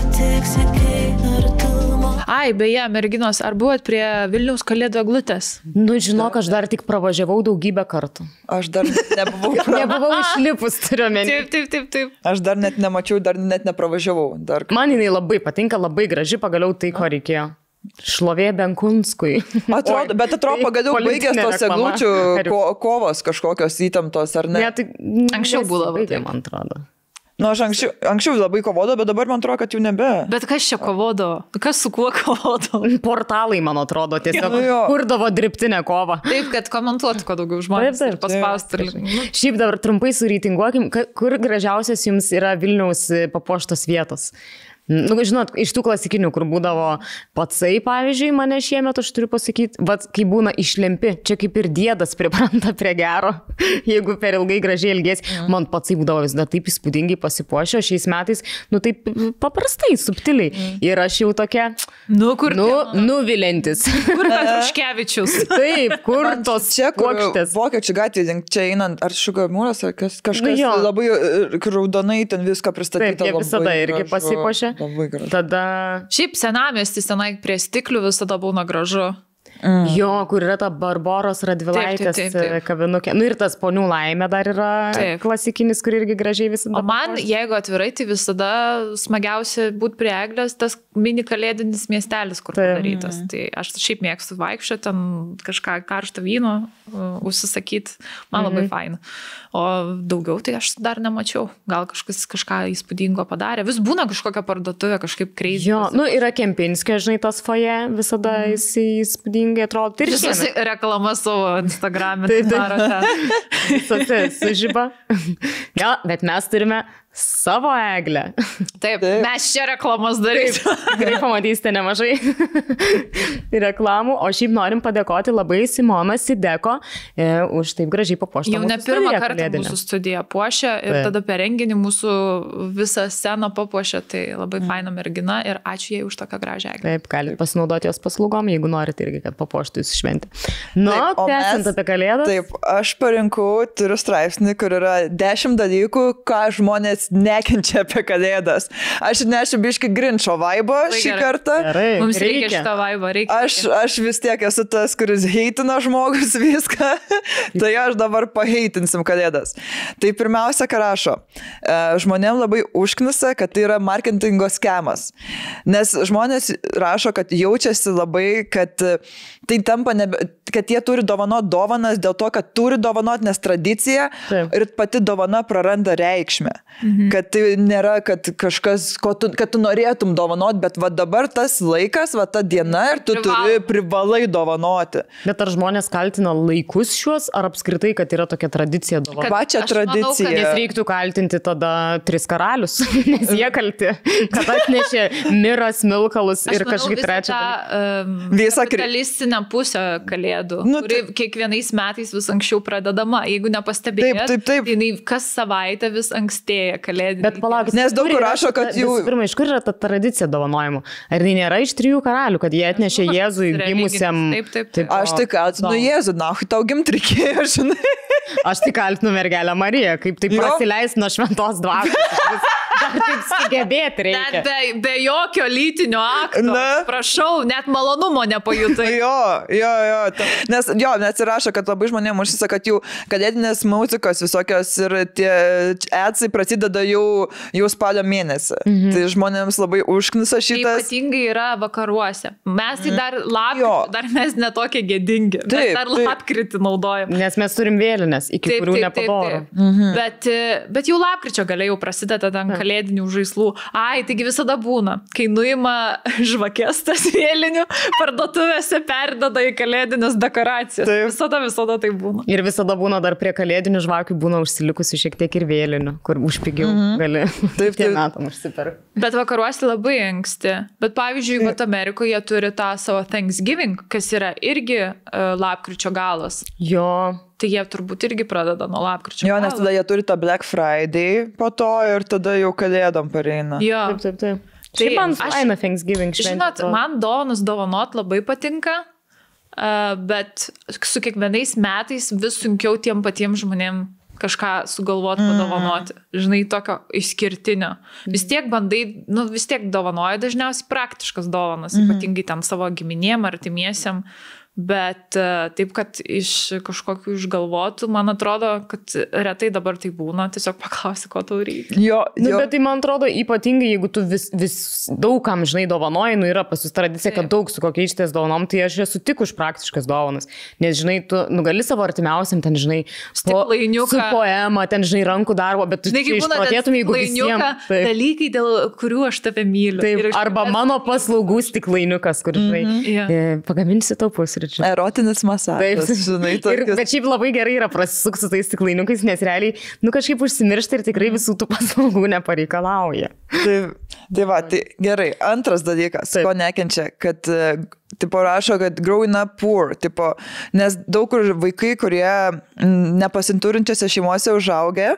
Ai, beje, merginos, ar buvot prie Vilniaus kalėdų eglutės? Nu, žinok, aš dar tik pravažiavau daugybę kartų. Aš dar nebuvau. Nebuvau išlipus, turiu omeny. Taip. Aš dar net nemačiau, dar net nepravažiavau. Man jinai labai patinka, labai graži, pagaliau tai, ko reikėjo. Šlovė Benkunskui. Atrodo, bet atrodo, pagaliau baigės tos eglučių kovos kažkokios įtemptos, ar ne? Anksčiau būdavo, man atrodo. Nu, aš anksčiau labai kovodavo, bet dabar man atrodo, kad jau nebe. Bet kas čia kovodavo? Kas su kuo kovodavo? Portalai, man atrodo, tiesiog kurdavo dirbtinę kovą. Taip, kad komentuotų, kuo daugiau žmonės ir paspaustų. Šiaip dabar trumpai sureitinguokim, kur gražiausias jums yra Vilniaus papuoštos vietos. Nu, žinot, iš tų klasikinių, kur būdavo pacai, pavyzdžiui, mane šiemet, aš turiu pasakyti, kai būna išlempi, čia kaip ir diedas pripranta prie gero, jeigu per ilgai gražiai ilgės, man pacai būdavo vis dar taip įspūdingai pasipuošę, šiais metais, nu taip paprastai, subtiliai. Ir aš jau tokia, nuvilintis. Kur Petruškevičius? Taip, kur tos puokštės. Vokiečių gatvė, čia einant, ar Šugamūras, ar kažkas labai raudonai ten viską pristatyta. Taip, jie visada irgi pasipuošė. Tada... Šiaip senamiestis tenai prie stiklių visada būna gražu. Jo, kur yra ta Barboros Radvilaitės kavinukė. Nu ir tas Ponių laimė dar yra klasikinis, kur irgi gražiai visada. O man, jeigu atvirai, tai visada smagiausia būti prie eglės tas mini kalėdinis miestelis, kur padarytas. Tai aš šiaip mėgstu vaikščioti, ten kažką karštą vyno užsisakyti. Man labai faina. O daugiau tai aš dar nemačiau. Gal kažką įspūdingo padarė. Vis būna kažkokia parduotuvė, kažkaip crazy. Jo, nu yra Kempinskio, žinai, tas foje visada įspūdingai atrodo. Ir visose reklama savo Instagram'e. Visose sužyba. Ja, bet mes turime savo eglę. Taip, mes čia reklamas darysim. Tikrai pamatysite nemažai reklamų. O šiaip norim padėkoti labai Simona Sideko už taip gražiai papuoštą jau mūsų ne pirmą studiją kartą kalėdinę. mūsų studiją puošia ir tada per renginį mūsų visą sceną papuošia. Tai labai faina mergina ir ačiū jai už tokią gražią eglę. Taip, galite pasinaudoti jos paslaugom, jeigu norite irgi, kad papuoštų jūsų šventę. Nu, tęsiant apie kalėdas. Taip, aš parinkau, turiu straipsnį, kur yra 10 dalykų, ką žmonės nekenčia apie kalėdas. Aš nešiu biškį Grinčo vaibą šį kartą. Gerai, Mums reikia šitą vaibą, reikia. Aš vis tiek esu tas, kuris heitina žmogus viską. Tai aš dabar paheitinsim kalėdas. Tai pirmiausia, ką rašo. Žmonėm labai užknisa, kad tai yra marketingo skemas. Nes žmonės rašo, kad jaučiasi labai, kad tai tampa, kad jie turi dovanot dovanas dėl to, kad turi dovanot, nes tradicija ir pati dovana praranda reikšmę. Kad tai nėra, kad kažkas, kad tu norėtum dovanot, bet va dabar tas laikas, va ta diena ir tu privalai dovanoti. Bet ar žmonės kaltina laikus šiuos, ar apskritai, kad yra tokia tradicija dovanoti? Pačią tradiciją. Nes reiktų kaltinti tada 3 karalius, nes jie kalti, kad atnešė miras, milkalus ir kažkaip trečią. Visą kapitalistinę pusę kalėdų, kuri kiekvienais metais vis anksčiau pradedama. Jeigu nepastebėjot, jinai kas savaitę vis ankstėja kalėdinį. Bet palaukit, nes daug kur rašo, kad jau... Pirma, iš kur yra ta tradicija dovanojimų? Ar tai nėra iš 3 karalių, kad jie atnešė Jėzui gimusiam... Taip. Aš tik kaltinu Jėzų, nahui tau gimt reikėjo, žinai. Aš tik kaltinu mergelę Mariją, kaip taip prasileis nuo šventos dvasios. Dar taip sugebėti reikia. Net be jokio lytinio akto. Prašau, net malonumo nepajutai. Jo. Nes rašo, kad labai žmonėms užsisa, kad jų kalėdinės muzikos visokios ir tie etsai prasideda jau spalio mėnesį. Tai žmonėms labai užknisa šitas. Tai ypatingai yra vakaruose. Mes tai dar lapkritį, dar mes netokie gėdingi. Mes dar lapkritį naudojam. Nes mes turim vėlinės, iki kurių nepadoro. Bet jau lapkričio galiai jau prasideda ten kalėdinių žaislų. Ai, taigi visada būna. Kai nuima žvakės tas vėlinių, parduotuvėse perdeda į kalėdinės dekoracijas. Visada tai būna. Ir visada būna dar prie kalėdinių žvakių būna užsilikusi šiek tiek ir vėlinių, kur užpigiau gali metam užsiperk. Bet vakaruose labai anksti. Bet pavyzdžiui, Amerikoje turi tą savo Thanksgiving, kas yra irgi lapkričio galas. Jo. Tai jie turbūt irgi pradeda nuo lapkričio. Jo, nes tada jie turi tą Black Friday po to ir tada jau kalėdom pareina. Jo. Taip. Tai man faina Thanksgiving šventė. Žinot, man dovanus dovanot labai patinka, bet su kiekvienais metais vis sunkiau tiem patiems žmonėm kažką sugalvot padovanoti. Žinai, tokio išskirtinio. Vis tiek bandai, vis tiek dovanoja dažniausiai praktiškas dovanas, ypatingai ten savo giminėm, artimiesiam. Bet taip, kad iš kažkokių išgalvotų, man atrodo, kad retai dabar tai būna, tiesiog paklausi, ko tau reikia. Jo. Bet tai man atrodo ypatingai, jeigu tu vis daugam, žinai, dovanoji, yra pas jūs tradicija, kad daug su kokia ištės dovanom, tai aš esu tik už praktiškas dovanas. Nes, žinai, tu gali savo artimiausiam, ten, žinai, su poema, ten, žinai, rankų darbo, bet tu išprotėtum, jeigu visiems. Dalykai, dėl kurių aš tave myliu. Taip, arba mano paslaugų stiklainiukas, kur, žinai, pagaminsi tau pusryčių. Erotinis masažas, žinai, tokius. Bet šiaip labai gerai yra prasisuk su tais stiklainiukais, nes realiai, kažkaip užsimiršta ir tikrai visų tų paslaugų nepareikalauja. Tai va, tai gerai. Antras dalykas, ko nekenčia, kad tipo rašo, kad growing up poor, tipo, nes daug kur vaikai, kurie nepasinturinčiose šeimose užaugę.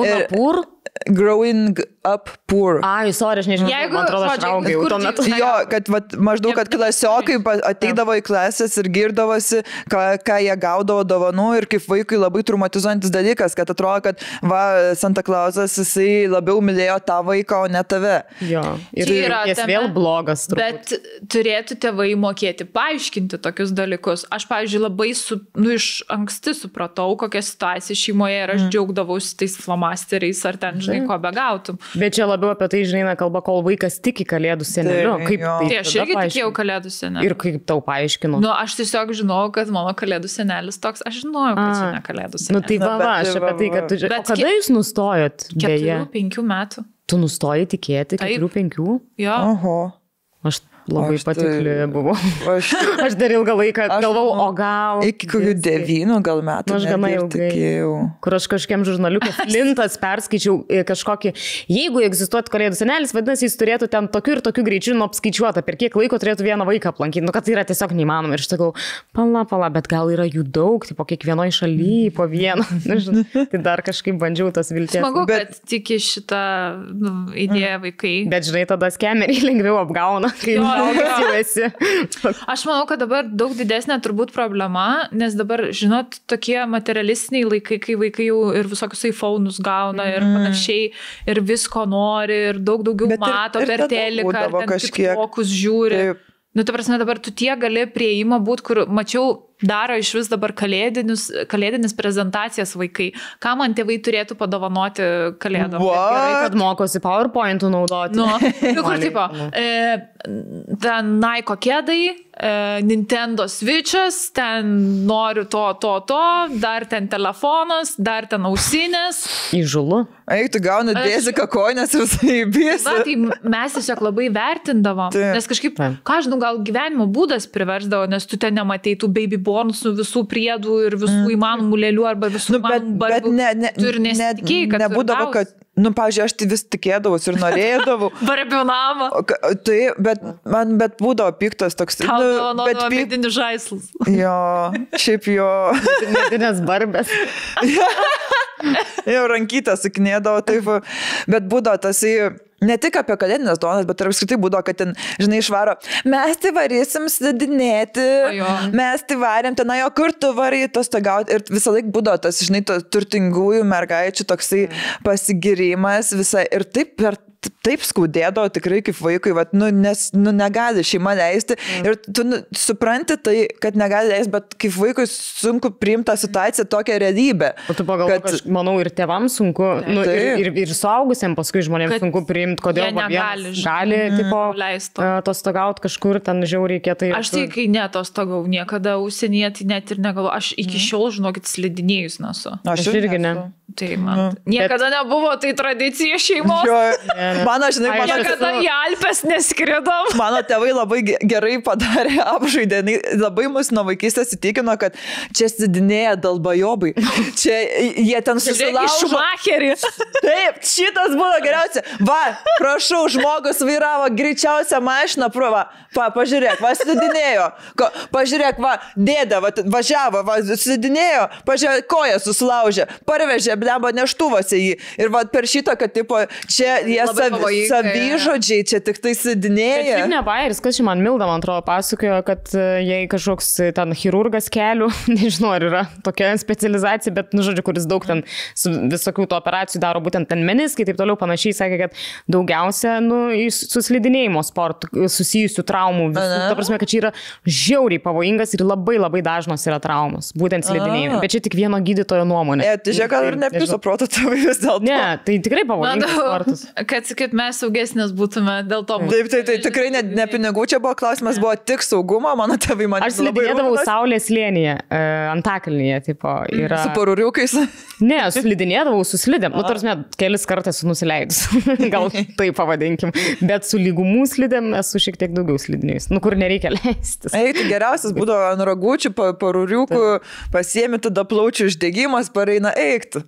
Growing up poor. Sorry, aš nežinau, man atrodo, aš augiau tuo metu. Jo, kad maždaug, kad klasiokai ateidavo į klasės ir girdavosi, ką jie gaudavo dovanų ir kaip vaikui labai traumatizuojantis dalykas, kad atrodo, kad Santa Clausas, jisai labiau mylėjo tą vaiką, o ne tave. Jo, ir jis vėl blogas. Bet turėtų tėvai mokėti paaiškinti tokius dalykus. Aš, pavyzdžiui, labai iš anksti supratau, kokia situacija šeimoje ir aš džiaugdavausi tais flomasteriais ar ten, žinai, ko begautum. Bet čia labiau apie tai, žinai, kalba, kol vaikas tiki Kalėdų seneliu. Tai aš irgi tikėjau Kalėdų seneliu. Ir kaip tau paaiškinu? Aš tiesiog žinojau, kad mano Kalėdų senelis toks, aš žinojau, kad čia ne Kalėdų senelis. Tai aš apie tai, kad tu... O kada jūs nustojot? 4-5 metų. Tu nustojai tikėti 4-5? Jo. Oho. Aš labai patikli buvau. Aš dar ilgą laiką galvau, o gal... Iki kokių 9 gal metų. Aš gana ilgai. Kur aš kažkiem žurnaliukė Flintas perskaičiau kažkokį, jeigu egzistuotų Kalėdų senelis, vadinasi, jis turėtų ten tokiu ir tokiu greičiu apskaičiuotą, per kiek laiko turėtų vieną vaiką aplankyti. Kad tai yra tiesiog neįmanoma. Ir aš sakau, pala, bet gal yra jų daug, po kiekvienoje šalyje, po vieną. Tai dar kažkaip bandžiau tas vilties. Smagu, kad tiki šitą idėją vaikai. Bet žinai, tada skemeriai lengviau apgauna. Aš manau, kad dabar daug didesnė turbūt problema, nes dabar, žinot, tokie materialistiniai laikai, kai vaikai jau ir visokius iPhone'us gauna ir panašiai, ir visko nori, ir daug daugiau mato per teliką, ar ten tiktokus žiūri. Ta prasme, dabar tu tiek gali prieimo būt, kur mačiau, daro iš vis dabar kalėdinis prezentacijas vaikai. Ką man tėvai turėtų padovanoti Kalėdom? Gerai, kad mokosi PowerPoint'ų naudoti. Kur tipo, ten Nike kėdai, Nintendo Switch'as, ten noriu to, dar ten telefonas, dar ten ausinės. Įžulu. Eik, tu gauni dėziką koinės ir saibės. Tai mes tiesiog labai vertindavom, nes kažkaip, ką žinau, gal gyvenimo būdas priversdavo, nes tu ten nematei tų baby bornsų, visų priedų ir visų įmanomų lėlių arba visų įmanomų barbių. Tu ir nesitikėjai, kad nebūdavo, kad, pavyzdžiui, aš tai vis tikėdavus ir norėdavau. Barbių namą. Tai, bet būdavo piktas toks. Tau dovanodavo medinis žaislas. Jo, šiaip jo. Medinės barbės. Jau rankytę sukinėdavo, taip, bet būdavo tasai, ne tik apie kalėdinės dovanas, bet ir apskritai būdavo, kad ten, žinai, išvaro, mes tai varysim slidinėti, mes tai varėm ten, kur tu varai atostogauti, ir visą laiką būdavo tas, žinai, turtingųjų mergaičių toksai pasigirimas visai, ir taip skaudėdavo tikrai kaip vaikui, nes negali šeima leisti ir tu supranti tai, kad negali leisti, bet kaip vaikui sunku priimti tą situaciją, tokią realybę. O tu pagalvoji, aš manau, ir tėvams sunku, ir suaugusiems paskui žmonėms sunku priimti, kodėl gali atostogauti kažkur, ten žiauriai kietai. Aš tai, kai neatostogau niekada užsienyje, tai net ir negalvoju, aš iki šiol, žinokit, slidinėjus nesu. Aš irgi ne. Tai man niekada nebuvo tai tradicija šeimos. Mano, žinai, niekada į Alpes neskridom. Mano tėvai labai gerai padarė, apžaidė, labai mus nuo vaikystės įtikino, kad čia slidinėja dalbajobai. Čia jie ten susilaužo. Šumacherį. Taip, šitas buvo geriausia. Va, prašau, žmogus vairavo greičiausią mašiną, pažiūrėk, slidinėjo, pažiūrėk, dėdė, važiavo, slidinėjo, pažiūrėk, koją susilaužė, parvežė, blemba, neštuvose jį. Ir per šitą, kad, tipo, čia jie savyžodžiai, čia tik tai slidinėja. Bet ne bairis, kas čia man Milda, man atrodo, pasakojo, kad jei kažkoks ten chirurgas kelių, nežinau, ar yra tokia specializacija, bet, nu, žodžiu, kuris daug ten visokių tų operacijų daro, būtent ten meniskai, taip toliau panašiai, sakė, kad daugiausia, nu, su slidinėjimo sportu susijusių traumų. Ta prasme, kad čia yra žiauriai pavojingas ir labai labai dažnos yra traumos, būtent slidinėjimo. Bet čia tik vieno gydytojo nuomonė. Tai žiūrėk, gal ir nepiso proto tėvai vis dėlto. Ne, tai tikrai pavojingas sportas. Kad mes saugesnės būtume dėl to. Taip, tikrai ne pinigų čia buvo klausimas, buvo tik saugumo, mano tėvai man aš slidinėdavau Saulės slėnyje, Antakalnyje, tipo, yra... Su paruriukais? Ne, slidinėdavau su slidėm. Nu, tarsi, kelis kartus esu nusileidus. Gal tai pavadinkim. Bet su lygumų slidėm esu šiek tiek daugiau slidinėjus. Nu, kur nereikia leistis. Tai geriausias būdavo ant ragučių, paruriukų, pasiemi tada plaučių uždegimas, pareina eikti.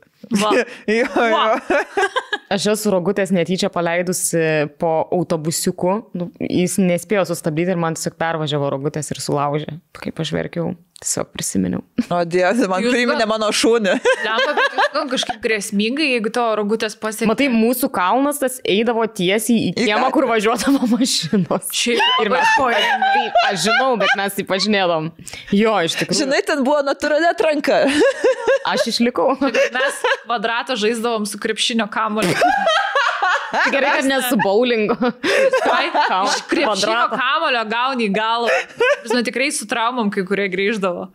Aš esu rogutės netyčia paleidusi po autobusiuku. Nu, jis nespėjo sustabdyti ir man tiesiog pervažiavo rogutės ir sulaužė. Kaip aš verkiau. Tiesiog prisiminiau. O Dieve, man priminė mano šunį. Lemba, bet jūs kažkaip grėsmingai, jeigu to rogutės pasiekė. Matai, mūsų kalnas tas eidavo tiesiai į kiemą, kur važiuodavo mašinos. Ir mes tai, aš žinau, bet mes taip važinėdom. Jo, iš tikrųjų. Žinai, ten buvo natūrali atranka. Aš išlikau. Mes kvadratą žaisdavom su krepšinio kamuoliu. Gerai, kad nesu bowlingo. Iš krepšinio kamuolio gauni į galvą. Žinau, tikrai su traumom kai kurie grįždavo.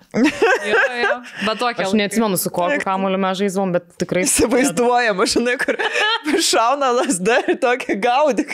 Aš neatsimenu, su kokiu kamuoliu mes žaisdavom, bet tikrai... Įsivaizduojama, žinai, kur šauna lasda ir tokį gaudyk.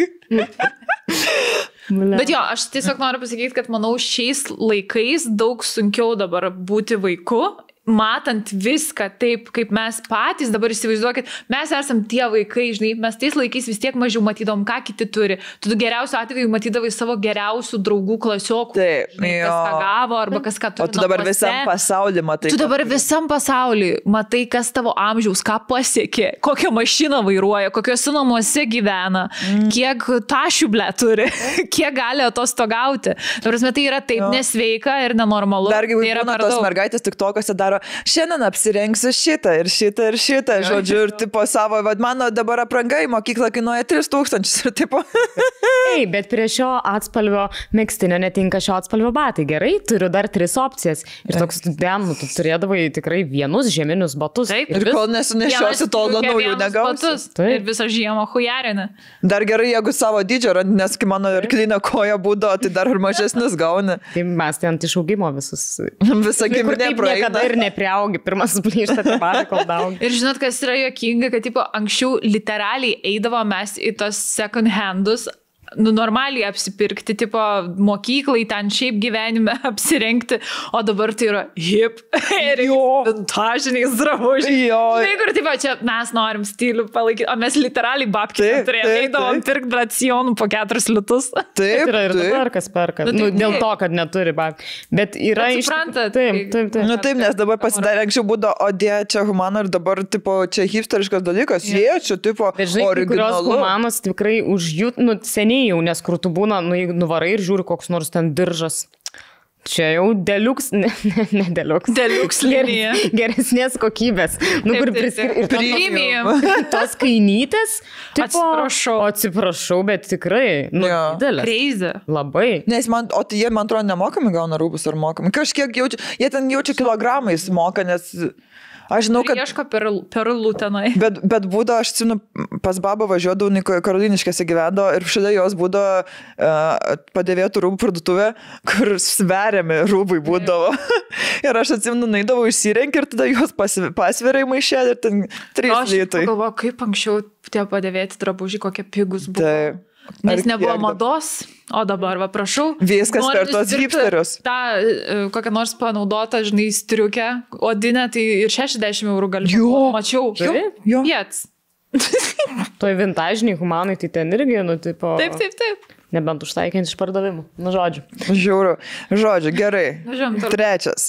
Bet jo, aš tiesiog noriu pasakyti, kad manau, šiais laikais daug sunkiau dabar būti vaiku. Matant viską taip, kaip mes patys, dabar įsivaizduokit, mes esam tie vaikai, žinai, mes tais laikais vis tiek mažiau matydom, ką kiti turi. Tu geriausiu atveju matydavai savo geriausių draugų klasiokų, žinai, kas ką gavo, arba kas ką turi. O tu dabar visam pasaulyje matai. Tu dabar visam pasaulyje matai, kas tavo amžiaus, ką pasiekė, kokią mašiną vairuoja, kokiuose namuose gyvena, kiek tašių ble turi, kiek gali atostogauti. Tai yra taip nesveika ir nenormalu. Dargi būna tos mergaitės tik tokiuose daro. Šiandien apsirengsiu šitą ir šitą ir šitą, žodžiu, ir tipo savo, mano dabar apranga į mokyklą kainuoja 3000 ir tipo. Ei, bet prie šio atspalvio megztinio netinka šio atspalvio batai. Gerai, turiu dar 3 opcijas. Ir toks, tu turėdavai tikrai vienus žieminius batus. Taip, ir kol nesunešiosi, tol naujų negausi. Ir visą žiemą hujarinę. Dar gerai, jeigu savo dydžio, nes kai mano arklinė koja būdo, tai dar ir mažesnis gauni. Tai mes ten išaugimo visus. Visą giminę praeina. Nepriaugi, pirmas suplyšta, tai batai, kol daugi. Ir žinot, kas yra juokinga, kad tipo, anksčiau literaliai eidavo mes į tos second handus, nu, normaliai apsipirkti, tipo, mokyklai, ten šiaip gyvenime apsirengti, o dabar tai yra hip ir vintažiniais drabužiais. Žinai, kur, tipo, čia mes norim stilių palaikyti, o mes literaliai babkį turėjome, eidavom pirkti racionų po 4 litus. Taip, ir dabar kas perka. Nu, dėl to, kad neturi babkį. Bet yra iš... Taip. Nu, taip, nes dabar pasidarė, anksčiau būdo, o dė, čia humano ir dabar, tipo, čia hipsteriškas dalykas, jie čia, tipo, originalu. Kurios humanos tikrai užjūt, nu, seniai jau, nes kur tu būna, nuvarai ir žiūri koks nors ten diržas. Čia jau deliuks, ne deliuks. Deliuks linija. Geresnės kokybės. Nu, kur priskiri. Premium. Tos kainytės. Atsiprašau, bet tikrai. Nu, didelės. Crazy. Labai. Nes o tai jie, man atrodo, nemokami gauna rūbus ar mokami. Kažkiek jaučia, jie ten jaučia kilogramais moka, nes... Aš žinau, kad... Ieško perlų tenai. Bet būdo, aš atsimenu, pas babą važiuodavau, Karoliniškėse gyvendavo ir šalia jos būdo padėvėtų rūbų parduotuvė, kur sveriami rūbai būdavo. Ir aš atsimenu, naidavau išsirenki ir tada juos pasverai maišė ir ten 3 litai. Aš galvoju, kaip anksčiau tie padėvėti drabužiai, kokie pigus buvo. Taip. Nes nebuvo mados, o dabar, va, prašau. Viskas per tos hipsterius. Ta kokią nors panaudotą, žinai, striukę, odinę, tai ir 60 eurų galiu. Mačiau. Jo. Jets. Toj vintažiniai humanai, tai ten irgi, nu, tipo... Taip. nebent užtaikiant iš pardavimų. Nu, žodžiu. Žiūriu. Žodžiu, gerai. Važiuojam. Trečias.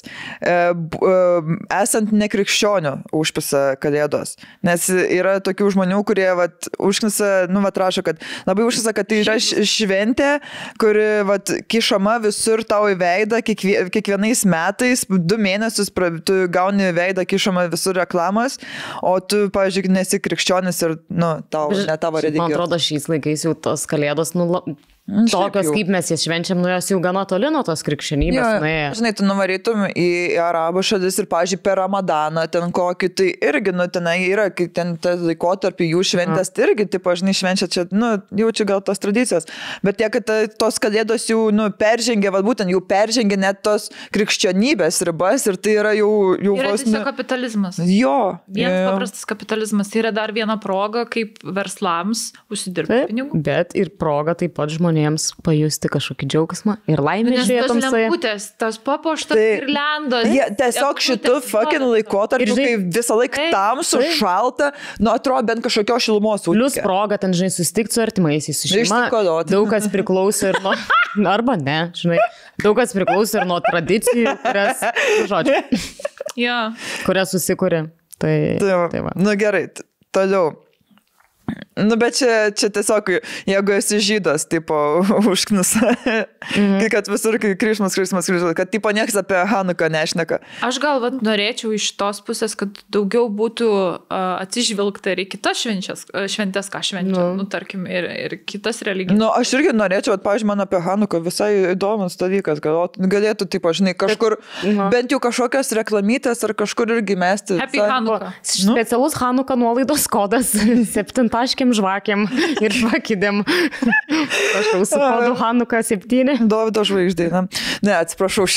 Esant nekrikščionių užpisa kalėdos. Nes yra tokių žmonių, kurie užknisa, rašo, kad labai užknisa, kad tai yra šventė, kuri kišama visur tau į veidą kiekvienais metais, 2 mėnesius tu gauni veidą kišama visur reklamas, o tu, pavyzdžiui, nesi krikščionis ir, ne tavo religijos. Man atrodo, šiais laikais jau tos kalėdos, tokios kaip mes jas švenčiam, jos jau gana toli nuo tos krikščionybės. Žinai, tu nuvarytum į arabų šalis ir, pavyzdžiui, per Ramadaną, ten kokį, tai irgi, tenai yra, kai ten laikotarpį jų šventės, tai irgi, žinai, švenčia čia, jau čia gal tos tradicijos. Bet tiek, kad tos kalėdos jau, peržengė, būtent jau peržengė net tos krikščionybės ribas ir tai yra jau yra tiesiog kapitalizmas. Jo. Vienas paprastas kapitalizmas. Tai yra dar viena proga, kaip verslams užsidirbti pinigų. Bet ir proga taip pat žmonėms pajusti kažkokį džiaugsmą ir laimę šioje tamsoje. Nes tos lemputės, tos papuoštos girliandos. Tiesiog šitų fucking laikotarpių, kai visą laiką tamsu, šalta, atrodo bent kažkokio šilumos. Plius proga, ten, žinai, susitikti su artimaisiais, su šeima. Daug kas priklauso ir nuo... Arba ne, žinai. Daug kas priklauso ir nuo tradicijų, kurias susikūrė. Tai va. Gerai, toliau. Bet čia tiesiog, jeigu esi žydas, užknisa, kad visur kryžmas, kad nieks apie Hanuką nešneka. Aš gal norėčiau iš tos pusės, kad daugiau būtų atsižvelgta ir į kitas šventės, ką švenčia, tarkim, ir kitas religijas. Aš irgi norėčiau, pavyzdžiui, man apie Hanuką visai įdomus dalykas, galėtų, žinai, kažkur, bent jau kažkokios reklamytės ar kažkur irgi mesti. Happy Hanuka. Specialus Hanuka nuolaidos kodas 7 žvakėm ir žvakidėm. Kažkau su kodu Hanuka 7. Dovydo žvaigždė. Ne, atsiprašau.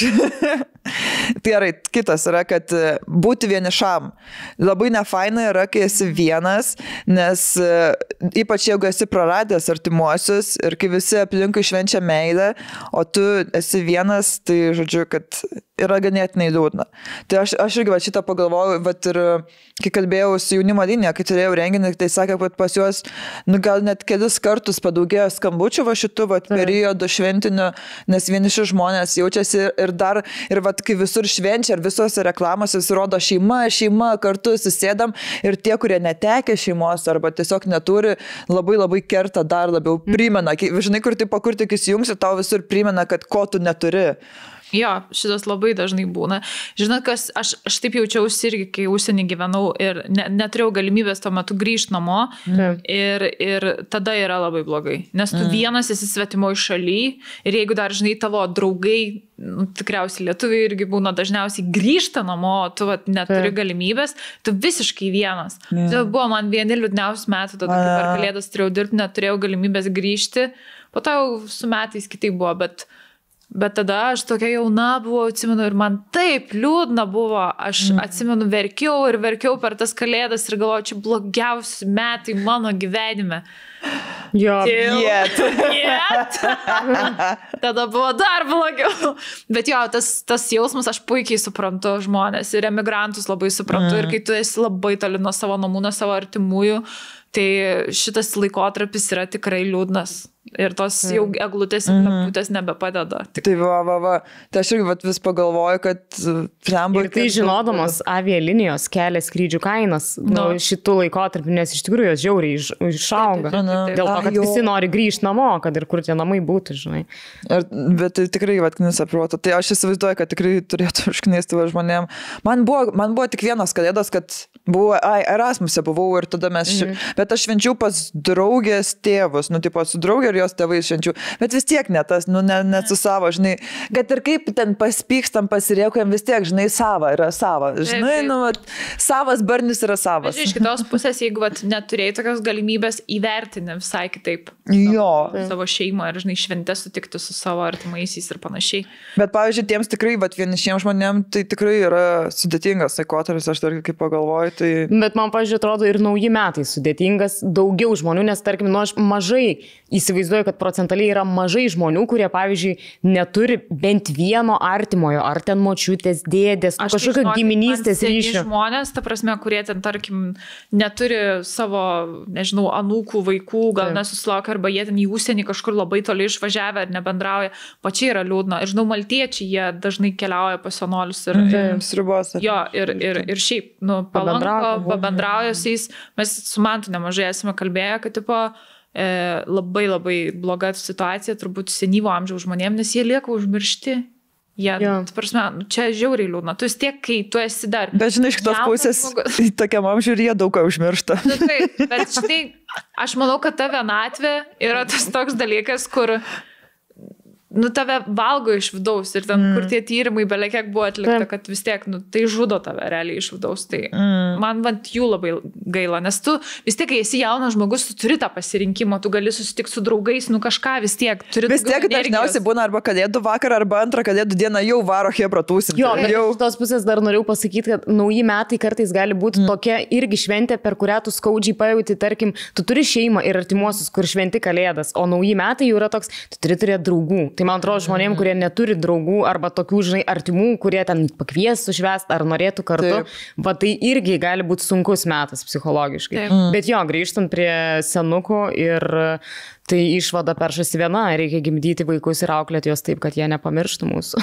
Gerai, kitas yra, kad būti vienišam. Labai nefaina yra, kai esi vienas, nes ypač jeigu esi praradęs artimuosius ir kai visi aplinkui švenčia meilę, o tu esi vienas, tai žodžiu, kad yra ganėtinai liūdna. Tai aš irgi šitą pagalvojau, ir kai kalbėjau su jaunimo linija, kai turėjau renginį, tai sakė, kad pas juos gal net kelis kartus padaugėjo skambučių šitų periodų šventinių, nes vieniši žmonės jaučiasi ir kai visur švenčia ir visose reklamose rodo šeima, kartu susėdam ir tie, kurie netekė šeimos arba tiesiog neturi, labai kerta dar labiau primena. Žinai, kur tik įsijungsi, tau visur primena, kad ko tu neturi. Jo, šitas labai dažnai būna. Žinot, kas, aš taip jaučiausi irgi, kai užsienį gyvenau ir neturėjau galimybės tuo metu grįžti namo ir tada yra labai blogai. Nes tu vienas esi svetimoje šalyje ir jeigu dar, žinai, tavo draugai, tikriausiai lietuviai irgi būna dažniausiai grįžta namo, tu neturi galimybės, tu visiškai vienas. Tai buvo man vieni liūdniausių metų, tada kai per kalėdas turėjau dirbti, neturėjau galimybės grįžti. Po to jau su metais kitaip buvo, bet tada aš tokia jauna buvau, atsimenu, ir man taip liūdna buvo. Aš atsimenu, verkiau per tas kalėdas ir galvoju, čia blogiausi metai mano gyvenime. Jo, tada buvo dar blogiau. Bet jo, tas jausmas aš puikiai suprantu žmonės ir emigrantus labai suprantu. Ir kai tu esi labai toli nuo savo namų, nuo savo artimųjų, tai šitas laikotarpis yra tikrai liūdnas. Ir tos jau eglutės ir lemputės nebepadeda. Tai va. Tai aš irgi vis pagalvoju, kad... Ir tai žinodamos avialinijos kelia skrydžių kainas šitų laikotarpių, nes iš tikrųjų jos žiauriai išauga. Dėl to, kad visi nori grįžti namo, kad ir kur tie namai būtų, žinai. Bet tai tikrai knisa proto. Tai aš įsivaizduoju, kad tikrai turėtų užknisti žmonėm. Man buvo tik vienas kalėdos, kad buvau, Erasmuse buvau ir tada mes... Bet aš švenčiau pas draugės tėvus, su draugė ir jos tėvai švenčių. Bet vis tiek ne tas, ne su savo, žinai. Kad ir kaip ten paspykstam, pasiriekujam, vis tiek, žinai, sava yra sava. Žinai, savas barnis yra savas. Bet iš kitos pusės, jeigu neturėjai tokios galimybės, įvertini visai kitaip. Savo šeimą ir, žinai, šventės sutikti su savo artimaisiais ir panašiai. Bet, pavyzdžiui, tiems tikrai, vienišiems žmonėm, tai tikrai yra sudėtingas laikotarpis, aš dar kaip pagalvoju. Tai... Bet man, pavyzdžiui, atrodo ir nauji metai sudėtingas, daugiau žmonių, nes, tarkim, aš mažai įsivaizduoju, kad procentaliai yra mažai žmonių, kurie, pavyzdžiui, neturi bent vieno artimojo, ar ten močiutės, dėdės, kažkokio giminystės ryšio. Žmonės, ta prasme, kurie ten, tarkim, neturi savo, nežinau, anūkų, vaikų, gal nesusilaukia arba jie ten į užsienį kažkur labai toli išvažiavę ir nebendrauja, pačiai yra liūdna. Ir žinau, maltiečiai, jie dažnai keliauja pas senolius ir sriubose. Jo, ir šiaip, pabendrauja su jais. Mes su Mantu nemažai esame kalbėję, kad tipo, labai labai bloga situacija, turbūt senyvo amžiaus žmonėms, nes jie lieka užmiršti. Prasme, čia žiauriai liūdna. Tu vis tiek, kai tu esi dar... Bet žinai, iš kitos pusės, tokiam amžiui ir jie daug ką užmiršta. Taip, bet štai, aš manau, kad ta vienatvė yra tas toks dalykas, kur tave valgo iš vidaus ir ten, kur tie tyrimai belia kiek buvo atlikta, kad vis tiek, tai žudo tave realiai iš vidaus. Tai man jų labai gaila, nes tu vis tiek, kai esi jaunas žmogus, tu turi tą pasirinkimą, tu gali susitikti su draugais, kažką vis tiek turi. Vis tiek dažniausiai būna arba kalėdų vakarą, arba antrą kalėdų dieną jau varo hebra tūsinti. Jo, bet iš tos pusės dar norėjau pasakyti, kad nauji metai kartais gali būti tokia irgi šventė, per kurią tu skaudžiai pajauti, tarkim, tu turi šeimą ir artimuosius, kur šventi kalėdas, o nauji metai jau yra toks, tu turi turėti draugų. Tai man atrodo, žmonėm, kurie neturi draugų arba tokių, žinai, artimų, kurie ten pakviestų švęsti ar norėtų kartu, va tai irgi gali būti sunkus metas psichologiškai. Bet jo, grįžtant prie senukų ir tai išvada peršasi viena, reikia gimdyti vaikus ir auklėti juos taip, kad jie nepamirštų mūsų.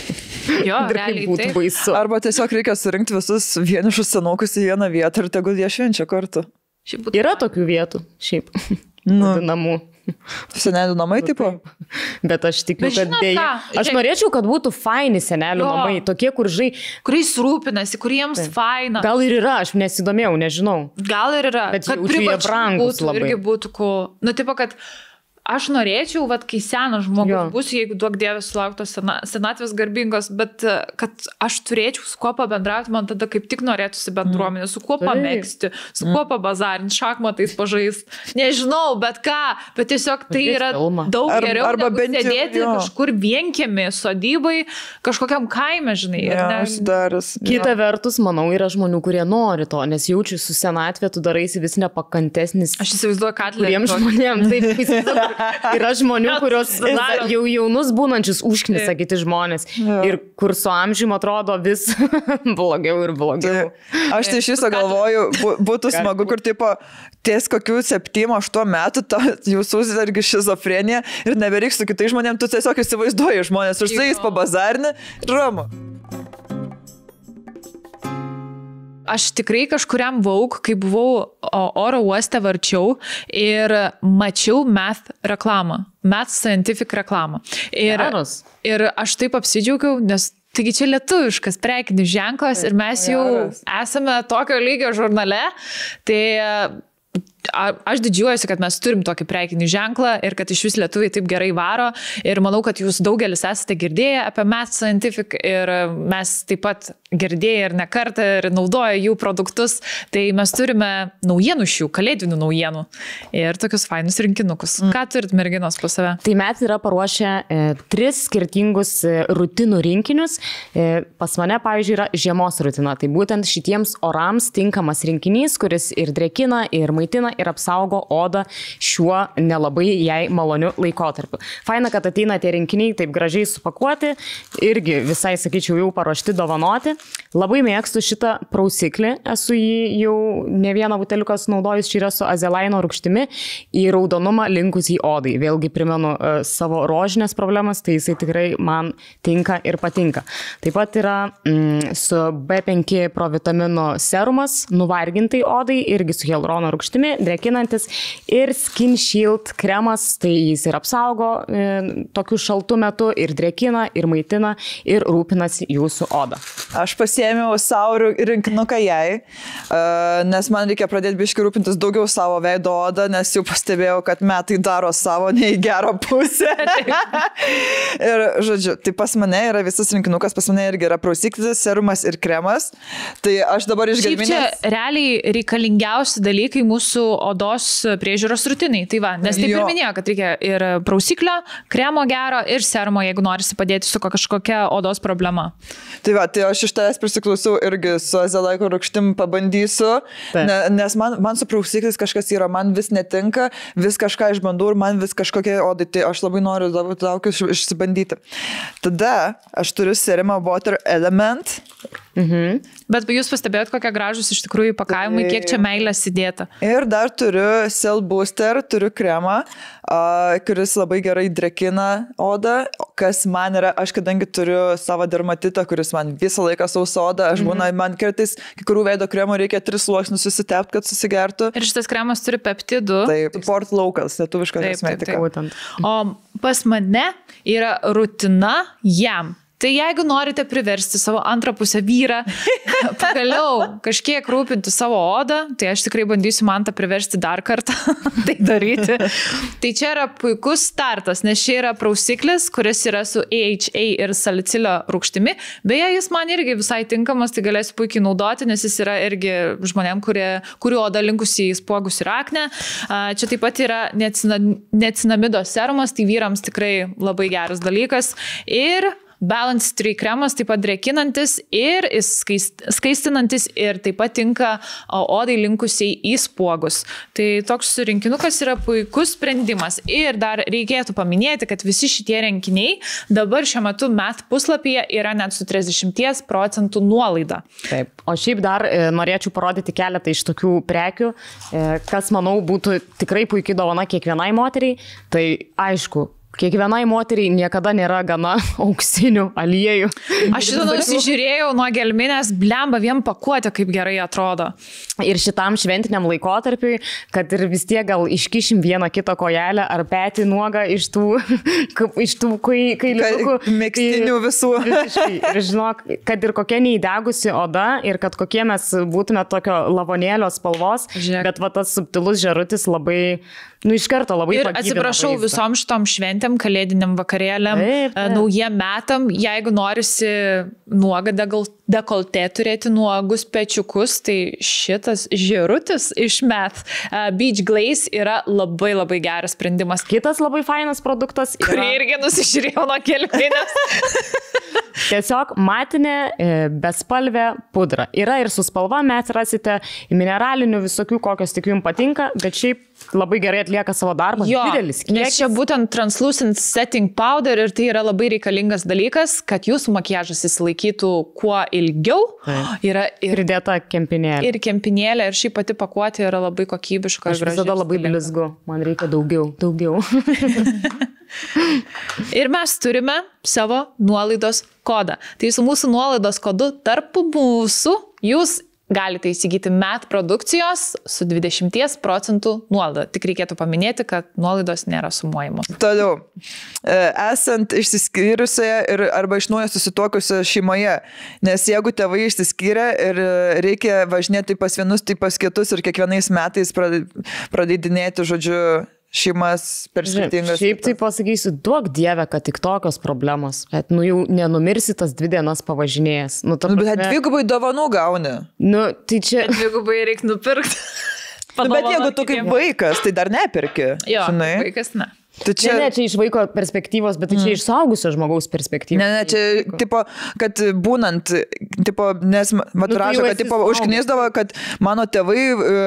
Jo, realiai būtų baisu. Arba tiesiog reikia surinkti visus vienišus senukus į vieną vietą ir tegul jie švenčia kartu. Yra tokių vietų, šiaip, namų. Senelių namai, tipo? Bet aš tikiu, kad dėja. Aš norėčiau, kad būtų faini senelių namai, tokie, kur žai... Kuriais rūpinasi, kuriems faina. Gal ir yra, aš nesidomėjau, nežinau. Gal ir yra. Bet jaučiu jie brangus labai. Irgi būtų, tipo, kad aš norėčiau, kai senas žmogus bus, jeigu duok Dievas sulauktos senatvės garbingos, bet kad aš turėčiau su kuo pabendrauti, man tada kaip tik norėtųsi bendruomenė, su kuo pamėgsti, su kuo pabazarinti, šachmatais pažaisti. Nežinau, bet ką, bet tiesiog tai yra daug geriau, negu sėdėti kažkur vienkiemi, sodybai, kažkokiam kaime, žinai. Kita vertus, manau, yra žmonių, kurie nori to, nes jaučiu su senatvė, tu daraisi vis nepakantesnis. Aš įsivaizduoju, kad kuriems žmonėms taip yra žmonių, kurios jau jaunus būnančius užknisa kiti žmonės ir kur su amžiumi atrodo vis blogiau ir blogiau. Aš tai iš viso galvoju, būtų smagu, kur tipo ties kokių 7-8 metų jūsų irgi šizofrenija ir nebereiks su kitais žmonėms, tu tiesiog įsivaizduoji žmonės, už tai jis pabazarinė ir ramu. Aš tikrai kažkuriam Vogue, kai buvau oro uoste varčiau ir mačiau Math reklamą, Math Scientific reklamą. Ir aš taip apsidžiaugiau, nes taigi čia lietuviškas prekinis ženklas ir mes jau esame tokio lygio žurnale, tai aš didžiuojuosi, kad mes turim tokį prekinį ženklą ir kad iš vis lietuviai taip gerai varo ir manau, kad jūs daugelis esate girdėję apie Math Scientific ir mes taip pat girdėję ir ne kartą ir naudoja jų produktus, tai mes turime naujienų šių, kalėdinių naujienų ir tokius fainus rinkinukus. Ką turit merginos po save? Tai Math yra paruošę 3 skirtingus rutinų rinkinius. Pas mane, pavyzdžiui, yra žiemos rutina. Tai būtent šitiems orams tinkamas rinkinys, kuris ir drėkina, ir maitina, ir apsaugo odą šiuo nelabai jai maloniu laikotarpiu. Faina, kad ateina tie rinkiniai taip gražiai supakuoti, irgi visai, sakyčiau, jau paruošti dovanoti. Labai mėgstu šitą prausiklį, esu jį jau ne vieną buteliuką sunaudojus, čia yra su azelaino rūgštimi į raudonumą linkus į odai. Vėlgi primenu savo rožinės problemas, tai jisai tikrai man tinka ir patinka. Taip pat yra su B5 provitamino serumas, nuvargintai odai, irgi su hialurono rūgštimi, drėkinantis ir Skin Shield kremas, tai jis ir apsaugo tokiu šaltu metu, ir drėkina, ir maitina, ir rūpinasi jūsų odą. Aš pasiėmiau savo rinkinuką jai, nes man reikia pradėti biškai rūpintis daugiau savo veido odą, nes jau pastebėjau, kad metai daro savo ne į gerą pusę. Ir, žodžiu, tai pas mane yra visas rinkinukas, pas mane irgi yra prausiklis, serumas ir kremas. Tai aš dabar iš gelminės... Šiaip čia realiai reikalingiausi dalykai mūsų odos priežiūros rutinai. Tai va, nes taip ir minėjo, kad reikia ir prausiklio, kremo gero ir serumo, jeigu norisi padėti su kažkokia odos problema. Tai va, tai aš iš tavęs prisiklausiau irgi su azelaiko rūgštim pabandysiu, nes man su prausiklis kažkas yra, man vis netinka, vis kažką išbandau ir man vis kažkokia odai, tai aš labai noriu laukiu išsibandyti. Tada aš turiu serumą Water Element Bet jūs pastebėjot, kokie gražus iš tikrųjų įpakavimai, kiek čia meilės įdėta. Ir dar turiu Cell Booster, turiu kremą, kuris labai gerai drekina odą, kas man yra, aš kadangi turiu savo dermatitą, kuris man visą laiką sausa oda, aš būna, man kartais kai kurių veido kremo reikia 3 sluoksnius susitepti, kad susigertų. Ir šitas kremas turi peptidų. Taip, Port Locals, lietuviška kosmetika. O pas mane yra rutina jam. Tai jeigu norite priversti savo antrą pusę vyrą, pagaliau kažkiek rūpinti savo odą, tai aš tikrai bandysiu Mantą priversti dar kartą tai daryti. Tai čia yra puikus startas, nes čia yra prausiklis, kuris yra su AHA ir salicilio rūgštimi. Beje, jis man irgi visai tinkamas, tai galėsiu puikiai naudoti, nes jis yra irgi žmonėm, kurių oda linkusi į spuogus ir aknę. Čia taip pat yra niacinamido serumas, tai vyrams tikrai labai geras dalykas. Ir Balance 3 kremas, taip pat drekinantis ir skaistinantis ir taip pat tinka odai linkusiai į spuogus. Tai toks rinkinukas yra puikus sprendimas. Ir dar reikėtų paminėti, kad visi šitie rinkiniai dabar šiuo metu MET puslapyje yra net su 30% nuolaida. Taip. O šiaip dar norėčiau parodyti keletą iš tokių prekių, kas, manau, būtų tikrai puikiai dovana kiekvienai moteriai. Tai aišku, kiekvienai moteriai niekada nėra gana auksinių aliejų. Aš šitą nusižiūrėjau nuo gelminės, blemba, vien pakuotė, kaip gerai atrodo. Ir šitam šventiniam laikotarpiui, kad ir vis tiek gal iškišim vieną kitą kojelę ar petį nuogą iš tų kailiukų. Megztinių visų. Ir žinok, kad ir kokia neįdegusi oda ir kad kokie mes būtume tokio lavonėlio spalvos, bet va tas subtilus žėrutis labai, iš karto labai pagyvina. Ir atsiprašau visom šitom šventėm, kalėdiniam vakarėliam, naujiem metam, jeigu norisi nuogą dekoltė turėti nuogus pečiukus, tai šitas žėrutis iš MET Beach Glaze yra labai labai geras sprendimas. Kitas labai fainas produktas yra... Kurį irgi nusižiūrėjau nuo kelminės. Tiesiog matinė bespalvė pudra. Yra ir su spalva, mes rasite mineralinių visokių, kokios tik jums patinka, bet šiaip labai gerai atlieka savo darbą. Jo, didelis kiekis. Nes čia būtent translucent setting powder ir tai yra labai reikalingas dalykas, kad jūsų makiažas įsilaikytų kuo ilgiau. Yra ir pridėta kempinėlė. Ir kempinėlė, ir šiaip pati pakuotė yra labai kokybiška. Aš visada labai blizgu, man reikia daugiau. Ir mes turime savo nuolaidos kodą. Tai su mūsų nuolaidos kodu tarp mūsų jūs galite įsigyti MET produkcijos su 20% nuolaida. Tik reikėtų paminėti, kad nuolaidos nėra sumuojamos. Toliau. Esant išsiskyrusioje ir arba iš naujo susituokusioje šeimoje, nes jeigu tėvai išsiskyrė ir reikia važinėti pas vienus, tai pas kitus ir kiekvienais metais pradėdinėti, žodžiu, šeimas per skirtingas. Šiaip tai pasakysiu, duok dievę, kad tik tokios problemos, bet jau nenumirsi tas 2 dienas pavažinėjęs. Bet dvigubai dovanų gauni. Tai čia... Dvigubai reikia nupirkti. Bet jeigu tu kaip vaikas, tai dar nepirki. Jo, vaikas ne. Čia... Ne, čia iš vaiko perspektyvos, bet tai čia iš suaugusio žmogaus perspektyvos. Ne, čia, tipo, kad būnant, tipo, nes maturažo, kad, tipo, užknisdavo, kad mano tėvai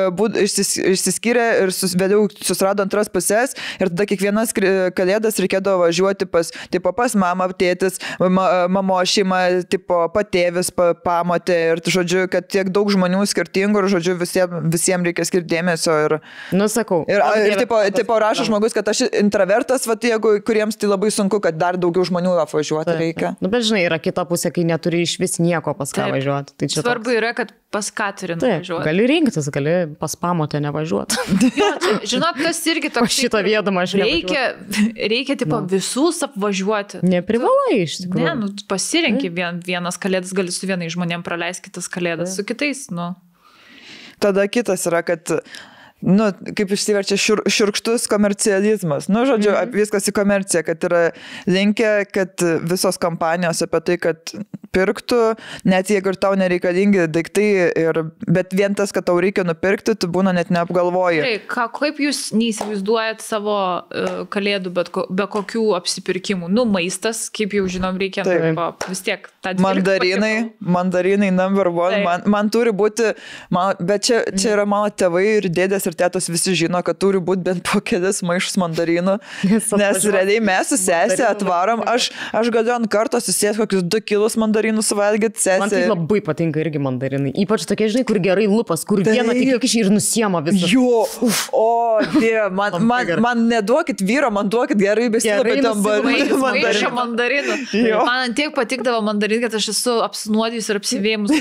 išsiskyrė ir vėliau susirado antras pusės ir tada kiekvienas kalėdas reikėdavo važiuoti pas mamą, tėtis, mamo šeimą, tipo, patėvis, pamotė ir, žodžiu, kad tiek daug žmonių skirtingų ir, žodžiu, visiems reikia skirti dėmesio ir... Sakau. Ir tipo, rašo žmogus, kad aš intravertas, jeigu kuriems tai labai sunku, kad dar daugiau žmonių apvažiuoti reikia. Bet žinai, yra kita pusė, kai neturi iš vis nieko pas ką važiuoti. Tai svarbu yra, kad pas ką turi nuvažiuoti. Gali rinktis, gali pas pamotę nevažiuoti. Žinot, kas irgi toks... Šitą viedamą aš reikia tipo visus apvažiuoti. Neprivalai iš tikrųjų. Ne, pasirenki vienas kalėdas, gali su vienai žmonėm praleisti kitas kalėdas, su kitais, Tada kitas yra, kad kaip išsiverčia šiurkštus komercializmas. Žodžiu, viskas į komerciją, kad yra linkę, kad visos kompanijos apie tai, kad pirktų, net jeigu ir tau nereikalingi daiktai, bet vien tas, kad tau reikia nupirkti, tu būna net neapgalvoji. Kaip jūs neįsivaizduojat savo kalėdų be kokių apsipirkimų? Maistas, kaip jau žinom, reikia vis tiek tą mandarinai number one. Man turi būti, bet čia yra mano tėvai ir dėdės ir tėtos visi žino, kad turi būti bent po kelis maišus mandarinų, nes realiai mes su sesė atvarom, aš galiu ant karto susės kokius 2 kilus mandarinų mandarinų suvalgyti, sesė. Man tai labai patinka irgi mandarinai. Ypač tokie, žinai, kur gerai lupas, kur vieną tik įkiši ir nusiema visą. Jo, man neduokit vyro, man duokit gerai besilapėtą mandarinų. Man tiek patikdavo mandarinai, kad aš esu apsinuodijus ir apsivėmus.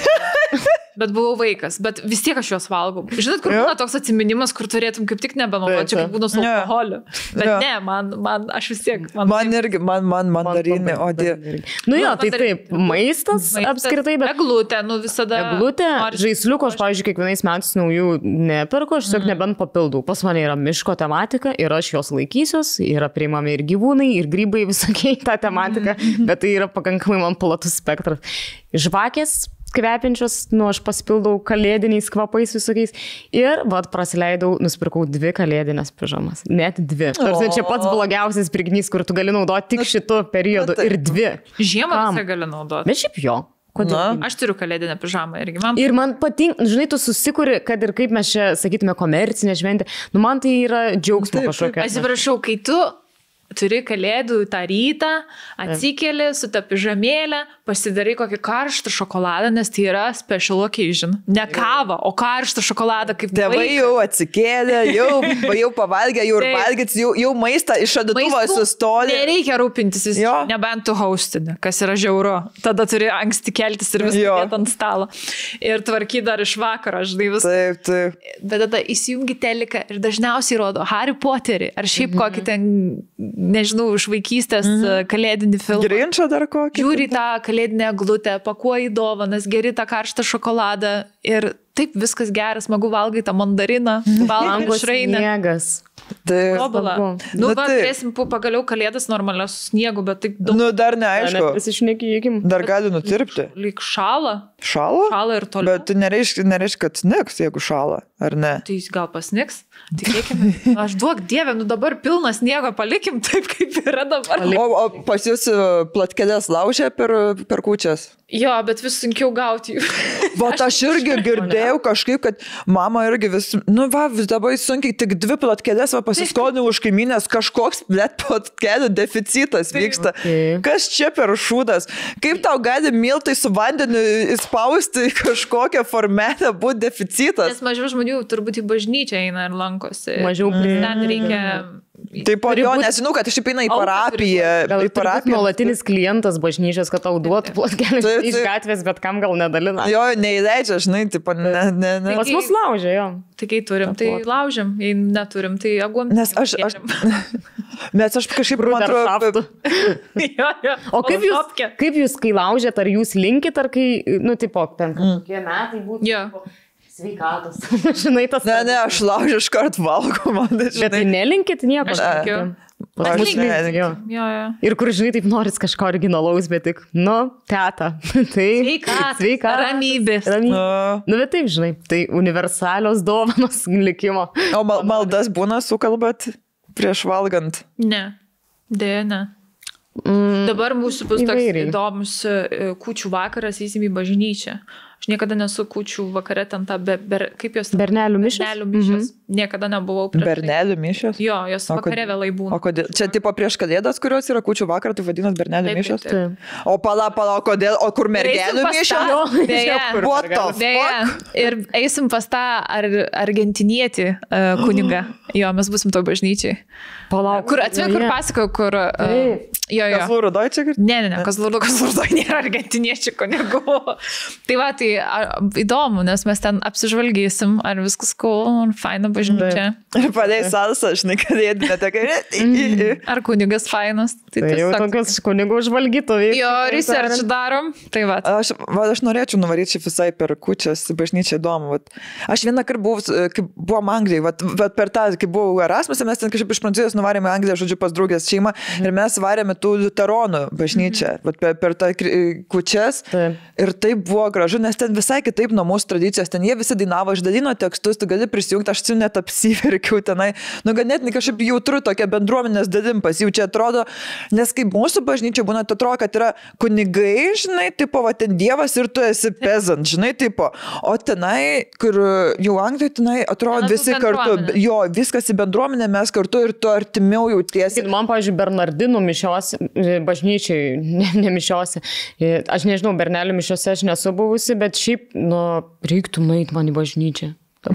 Bet buvau vaikas, bet vis tiek aš juos valgau. Žinot, kur būna toks atsiminimas, kur turėtum kaip tik nebenaudoti, čia kaip būna su alkoholiu. Bet ne, man aš vis tiek. Man irgi, man mandarinė, o dieve. Nu jo, tai taip, maistas apskritai, bet... Eglutė, visada... Eglutė, žaisliuko, aš, pavyzdžiui, kiekvienais metais naujų neperku, aš tiesiog nebent papildau. Pas mane yra miško tematika ir aš jos laikysiuos, yra priimami ir gyvūnai, ir grybai visokiai tą tematiką, bet tai yra pakankamai man platus spektras. Žvakės kvepiančios, aš pasipildau kalėdiniais kvapais visokiais ir prasileidau, nusipirkau 2 kalėdinės pižamas. Net 2. Tarsi čia pats blogiausias pirkinys, kur tu gali naudoti tik šitu periodu ir 2. Žiemą visą gali naudoti. Bet šiaip jo. Kodėl? Aš turiu kalėdinę pižamą irgi. Ir man patinka, žinai, tu susikuri, kad ir kaip mes čia, sakytume, komercinė šventė, man tai yra džiaugsmo kažkokia. Atsiprašau, kai tu turi kalėdų tą rytą, atsikeli su ta pižamėlė, pasidarai kokį karštą šokoladą, nes tai yra special occasion. Ne kava, o karštą šokoladą kaip tėvai vaikas. Jau atsikėlė, jau pavalgė, jau ir valgėt, jau maistą iš šaldytuvo sustoja. Nereikia rūpintis, nebent tu haustinė, kas yra žiauru. Tada turi anksti keltis ir visą vietą ant stalo. Ir tvarky dar iš vakaro, žinai visą. Taip. Bet tada įsijungi teliką ir dažniausiai rodo Harry Potterį ar šiaip kokį ten, nežinau, iš vaikystės kalėdinį filmą. Grinčą dar kokį? Žiūri tą kalėdinę eglutę, pakuoji dovanas, geri tą karštą šokoladą ir taip viskas geras, smagu valgai tą mandariną, valgai šrainę. Sniegas. Tobula. Turėsim pagaliau kalėdas normalios su sniegu, bet taip daug. Dar neaišku. Prisišnekėkim. Dar gali nutirpti. Lyg šala. Šala? Šala ir toliau. Bet nereiškia, kad snigs, jeigu šala, ar ne? Tai gal pasnigs? Tikėkime. Aš duok dievę, dabar pilną sniego palikim taip, kaip yra dabar. O pas jūs platkelės laužė per kūčias? Jo, bet vis sunkiau gauti jų. Bet aš irgi girdėjau kažkaip, kad mama irgi vis dabar sunkiai tik 2 platkelės pasiskolinau už kaimynės, kažkoks platkelių deficitas vyksta. Kas čia per šūdas? Kaip tau gali miltai su vandeniu įspausti kažkokią formelę būti deficitas? Nes mažiau žmonių turbūt į bažnyčią eina ir lankosi. Mažiau ten reikia... Taip, jo, nežinau, kad aš eina į parapiją. Gal nuolatinis klientas bažnyčios, kad tau duotų plotkelį iš gatvės, bet kam gal nedalina. Jo, neįleidžia, žinai, tipo, ne. Pas mus laužia, jo. Tai kai turim, tai laužiam, jei neturim, tai agum. Nes aš kažkaip, man atrodo... O kaip jūs, kai laužėt, ar jūs linkit, ar kai, tipo, ten kažkokie metai būtų... Sveikatos. Žinai, tas... Ne, aš laužiu iš kart valgau, man tai žinai. Bet tai nelinkit nieko. Aš linkiu. Ir kur, žinai, taip noris kažko originalaus, bet tik, teta. Sveika. Ramybės. Bet taip, žinai, tai universalios dovanos likimo. O maldas būna sukalbat prieš valgant? Ne, dėja ne. Dabar mūsų bus toks įdomus kūčių vakaras, įsim į bažnyčią. Aš niekada nesu kūčių vakare ten tą, kaip jos... Bernelių mišios? Bernelių mišios. Niekada nebuvau prieš. Bernelių mišios? Jo, jos vakare vėlai būna. O kodėl? Čia tipo prieš kalėdas, kurios yra kūčių vakarą, tai vadinas bernelių mišios? O pala, kodėl? O kur mergelių mišios? What the fuck? Ir eisim pas tą argentinietį kunigą. Jo, mes būsim to bažnyčiai. Palauk. Kur atsvek, kur pasakau, kur... Kazlų Rudoj čia? Ne, Kazlų Rudoj nėra argentiniečių kunigų. Tai va, tai įdomu, nes mes ten apsižvalgysim, ar viskas cool, faina bažnyčia. Ir padėjai salsą, žinai, kalėdinę tokia. Ar kunigas fainas. Tai jau tokios kunigų žvalgytojai. Jo, research darom. Tai va. Aš norėčiau nuvaryti šį visai per kūčias bažnyčią įdomu. Aš vieną kartą buvau, kai buvom Anglijai, bet per tą, kai buvau Erasmus, mes ten kažkaip iš Prancūzijos nuvarėme Angliją, žodžiu, pas draugės šeimą ir mes varėme tų liuteronų bažnyčią per tą kūčias. Ir tai buvo gražu, nes ten visai kitaip nuo mūsų tradicijos, ten jie visi dainavo, išdalino tekstus, tu gali prisijungti, aš net apsiverkiau tenai, ganėtinai kažkaip jautru tokia bendruomenės dalim pasijaučia, atrodo, nes kaip mūsų bažnyčia būna, tai atrodo, kad yra kunigai, žinai, tipo, va, ten Dievas ir tu esi peasant, žinai, tipo, o tenai, kur jau Anglijoje, tenai atrodo visi kartu, jo, viskas į bendruomenę, mes kartu ir tu artimiau jautiesi. Man, pavyzdžiui, Bernardinų mišios bažnyčiai, ne mišiose, aš nežinau, Bernelių mišiose aš nesu buvusi, bet šiaip, reiktų nueiti man į bažnyčią.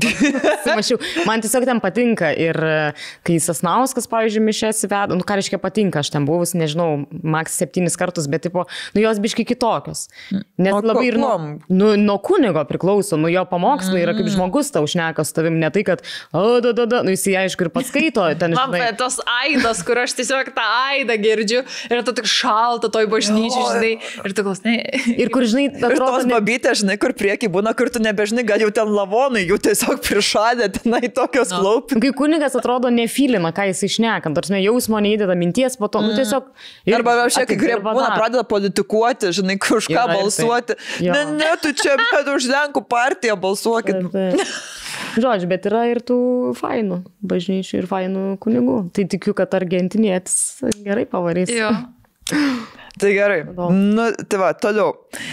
Man tiesiog ten patinka ir kai Sasnauskas, pavyzdžiui, mišės veda, ką reiškia patinka, aš ten buvus, nežinau, maks 7 kartus, bet tipo, jos biškai kitokios. Nes labai ir nuo kunigo priklauso, jo pamokslai yra kaip žmogus tau šneka su tavim, ne tai, kad jis aišku ir pats skaito. Ten, man tos aidas, kur aš tiesiog tą aidą girdžiu ir tu tik šalta toj bažnyčiai, žinai, ir tu klausai. Ir kur, žinai, atrodo... Ir tos babytės, žinai, kur prieki būna, kur tu nebežinai, gal jau ten lavonai, jų tiesiog prišadė tenai tokios klaupį. Kai kunigas atrodo nefilina, ką jis išneka, tarsi jausmo neįdeda minties, po to, tiesiog... Arba šiek tiek, kurie būna pradeda politikuoti, žinai, kažką balsuoti. Ne, tu čia, bet už Lenkų partiją balsuokit. Žodžiu, bet yra ir tų fainų bažnyčių ir fainų kunigų. Tai tikiu, kad argentinietis gerai pavarys. Jo. Tai gerai. Tai va, toliau.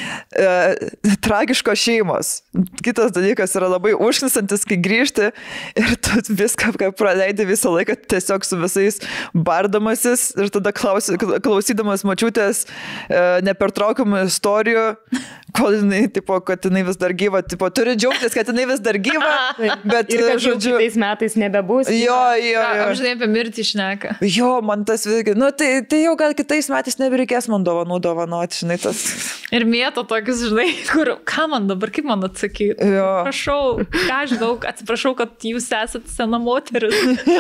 Tragiškos šeimos. Kitas dalykas yra labai užknisantis, kai grįžti ir tu viską praleidi visą laiką tiesiog su visais bardamasis ir tada klausydamas močiutės nepertraukiamų istorijų, kol jinai, tipo, kad jinai vis dar gyva, tipo, turi džiaugtis, kad jinai vis dar gyva, bet, ir kad žodžiu, kitais metais nebebus. Jo. Amžinai apie mirtį šneka. Jo, man tas visgi, tai jau gal kitais metais nebereikės man dovanoti, žinai, tas. Ir mėto tokius, žinai, ką man dabar, kaip man atsakyti? Prašau, ką žinau, atsiprašau, kad jūs esate sena moteris.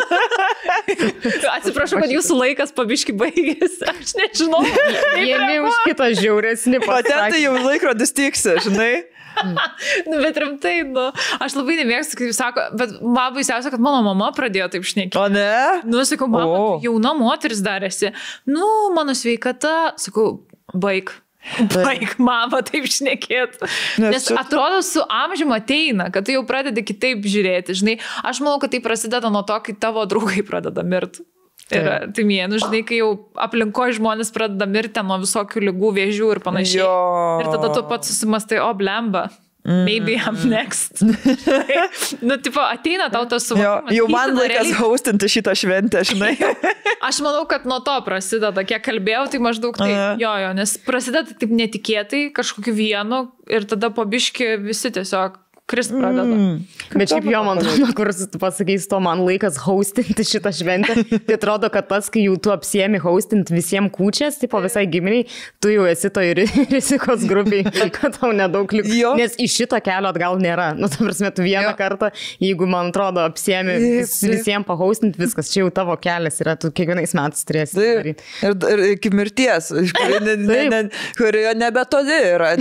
Atsiprašau, kad jūsų laikas pabiški baigėsi. Aš nežinau. Jie ne už kitą žiauresnį pasakymą. Patentai jau laikrodis tiksi, žinai. Bet rimtai, aš labai nemėgstu, kaip jūs sako, bet man baisiausia, kad mano mama pradėjo taip šnekėti. O ne? Sakau, mama, jauna moteris darėsi. Mano sveikata, sakau, baik, mama, taip šnekėti. Nes atrodo, su amžiumi ateina, kad tu jau pradedi kitaip žiūrėti. Žinai, aš manau, kad tai prasideda nuo to, kai tavo draugai pradeda mirti. Ir tai mėnų, žinai, kai jau aplinkoje žmonės pradeda mirti nuo visokių ligų, vėžių ir panašiai. Ir tada tu pats susimastai, blemba. Maybe I'm next. Tipo, ateina tau tas suvokimas. Jau man laikas hostinti šitą šventę, žinai. Aš manau, kad nuo to prasideda, kiek kalbėjau, tai maždaug tai, nes prasideda taip netikėtai, kažkokiu vienu ir tada po biškį visi tiesiog Krist pradeda. Bet šiaip jo, man atrodo, kur tu pasakys to, man laikas hostinti šitą šventę. Tai atrodo, kad tas, kai jau tu apsiemi hostinti visiems kūčias, tipo visai giminiai, tu jau esi toj rizikos grupiai, kad tau nedaug liks. Nes iš šito kelio atgal nėra. Ta prasme, tu vieną kartą, jeigu, man atrodo, apsiemi visiems pahostinti, viskas, čia jau tavo kelias yra, tu kiekvienais metais turėsi daryti. Ir iki mirties, kurioje nebetoli yra.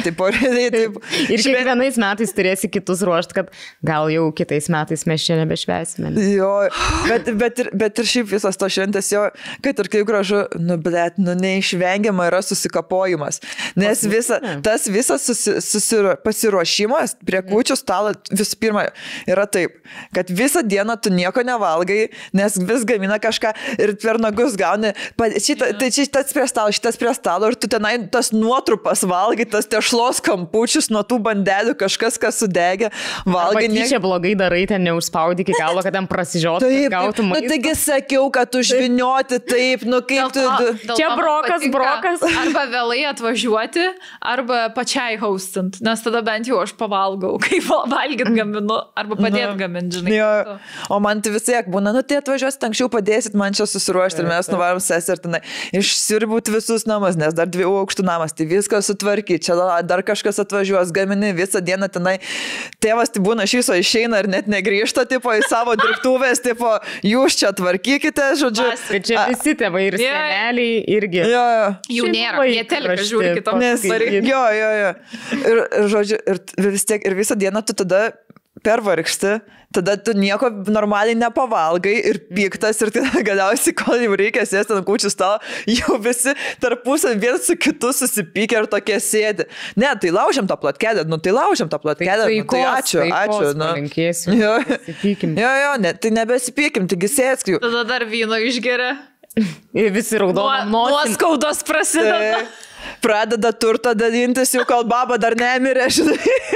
Ir kiekvienais metais turėsi kitus ruošt, kad gal jau kitais metais mes čia nebešvęsime. Jo, bet ir šiaip visas to šventės jo, kad ir kaip gražu, neišvengiama yra susikapojimas. Nes tas visas pasiruošimas prie kūčių stalo visų pirma yra taip, kad visą dieną tu nieko nevalgai, nes vis gamina kažką ir per nagus gauni. Tai šitas prie stalo ir tu tenai tas nuotrupas valgai, tas tešlos kampučius nuo tų bandelių, kažkas, kas sudegė. Valgai. Čia blogai darai, ten neužspaudi iki galo, kad ten prasižiotų, kad gautų maistą. Taigi sakiau, kad užvinioti taip, kaip tu... Čia brokas. Arba vėlai atvažiuoti, arba pačiai hostint, nes tada bent jau aš pavalgau, kai valgyt gaminu, arba padėt gamint, žinai. Jo. O man tai vis tiek būna, tai atvažiuosit anksčiau, padėsit man čia susiruošti ir mes nuvarom sesertinai. Išsirbūt visus namus, nes dar 2 aukštų namas, tai viską sutvarkyti, čia dar kažkas atvažiuos, gamini visą dieną tenai. Tėvas tai būna iš viso išeina ir net negrįžta, tipo, į savo dirbtuvės, tipo, jūs čia tvarkykite, žodžiu. Bet čia visi tėvai ir seneliai irgi. Jų nėra, jie teliką žiūri kitom. Jo. Ir žodžiu, ir vis tiek, ir visą dieną tu tada pervargsti, tada tu nieko normaliai nepavalgai ir piktas ir tada galiausiai, kol jau reikia sėsti ant kūčių stalo, jau visi tarpusai vienas su kitu susipykę ir tokie sėdi. Ne, tai laužiam tą plotkelę, tai laužiam tą plotkelę, tai ačiū. Palinkėsiu. Jo, ne, tai nebesipykim, taigi sėsk jų. Tada dar vyno išgeria. Ir visi raudonom nosim. Nuoskaudos prasideda. Pradeda turtą dalintis, jau kol baba dar nemirė, žinai.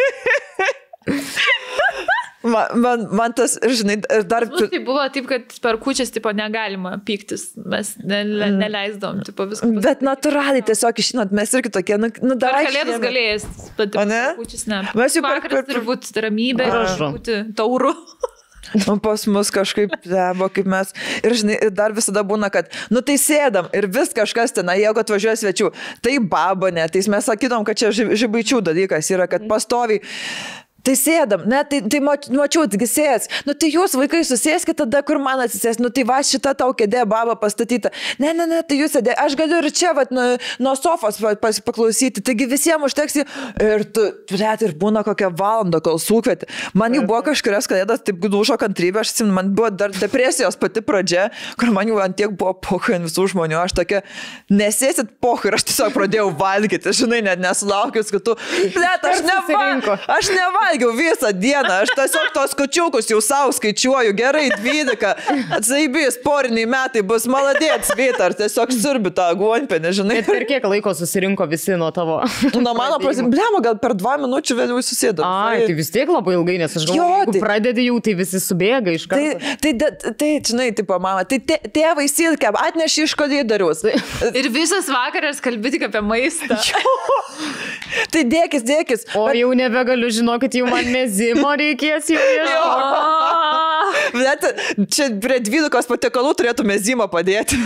Man tas, žinai, dar... Tai buvo taip, kad per kūčias tipo negalima pyktis, mes neleisdom, tipo viską. Bet natūraliai tiesiog, žinot, mes irgi tokie, dar... Per kalėdas galėjęs, bet per kūčias ne. Mes jau vakaras turi būti ramybė, turi būti tauru. Pas mus kažkaip buvo, kaip mes. Ir žinai, dar visada būna, kad, tai sėdam ir vis kažkas ten, jeigu atvažiuoja svečių, tai baba ne, tai mes sakytom, kad čia žibaičių dalykas yra, kad pastoviai. Tai sėdam, ne, tai mačiau, taigi sės. Tai jūs vaikai susėskite tada, kur man atsisės. Tai va šita tau kėdė baba pastatyta. Ne, tai jūs sėdė. Aš galiu ir čia, nuo sofos paklausyti. Taigi visiems užteks. Ir tu, ir būna kokią valandą, kol sukvieti. Man jau buvo kažkurias kalėdas, taip dušo kantrybė. Aš atsimenu, man buvo dar depresijos pati pradžia, kur man jau ant tiek buvo pochai ant visų žmonių. Aš tokia, nesėsit pochai ir aš tiesiog pradėjau valgyti. Žinai, net nesulaukius, kad tu, aš nevalgiau visą dieną, aš tiesiog tos kučiukus jau savo skaičiuoju, gerai, 12, atsaibys, poriniai metai bus maladėts, Vytar, tiesiog sirbi tą aguonpenį, žinai. Bet per kiek laiko susirinko visi nuo tavo? Nuo mano blemo, gal per 2 minučių vėliau susėdom. Tai vis tiek labai ilgai, nes aš galvoju, jeigu pradedi jau, tai visi subėga iš karto. Tai, žinai, tipo, mama, tai tėvai silkę, atneši iš kolidorius. Ir visas vakaras kalbi tik apie maistą. Tai dėkis. O jau nebegaliu, žinokit, jau man mezimo reikės jau ieškoti. Bet čia prie 12 patiekalų turėtų mezimą padėti.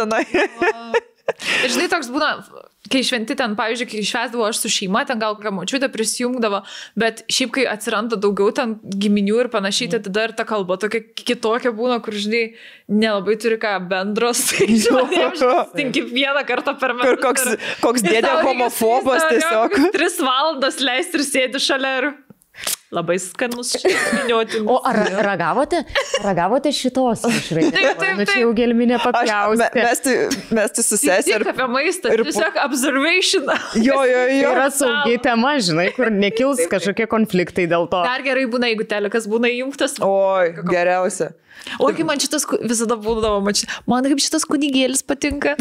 Ir žinai, toks būna, kai šventi ten, pavyzdžiui, kai švęsdavo aš su šeima, ten gal kokią močiutę prisijungdavo, bet šiaip, kai atsiranda daugiau ten giminių ir panašiai, tai tada ir ta kalba tokia kitokia būna, kur, žinai, nelabai turi ką bendros. Tinki vieną kartą per metus. Ir koks dėdė homofobas tiesiog. 3 valandas leisti ir sėdi šalia ir... Labai skanus šiminioti. O ar ragavote šitos išraiškos? Taip. Čia jau gelminė papjausti. Mes tai susėsė. Tik apie maistą, tiesiog observation. Jo. Yra saugi tema, žinai, kur nekils kažkokie konfliktai dėl to. Dar gerai būna, jeigu telekas būna įjungtas. Oi, geriausia. O kai man šitas visada būdavo, man kaip šitas kunigėlis patinka.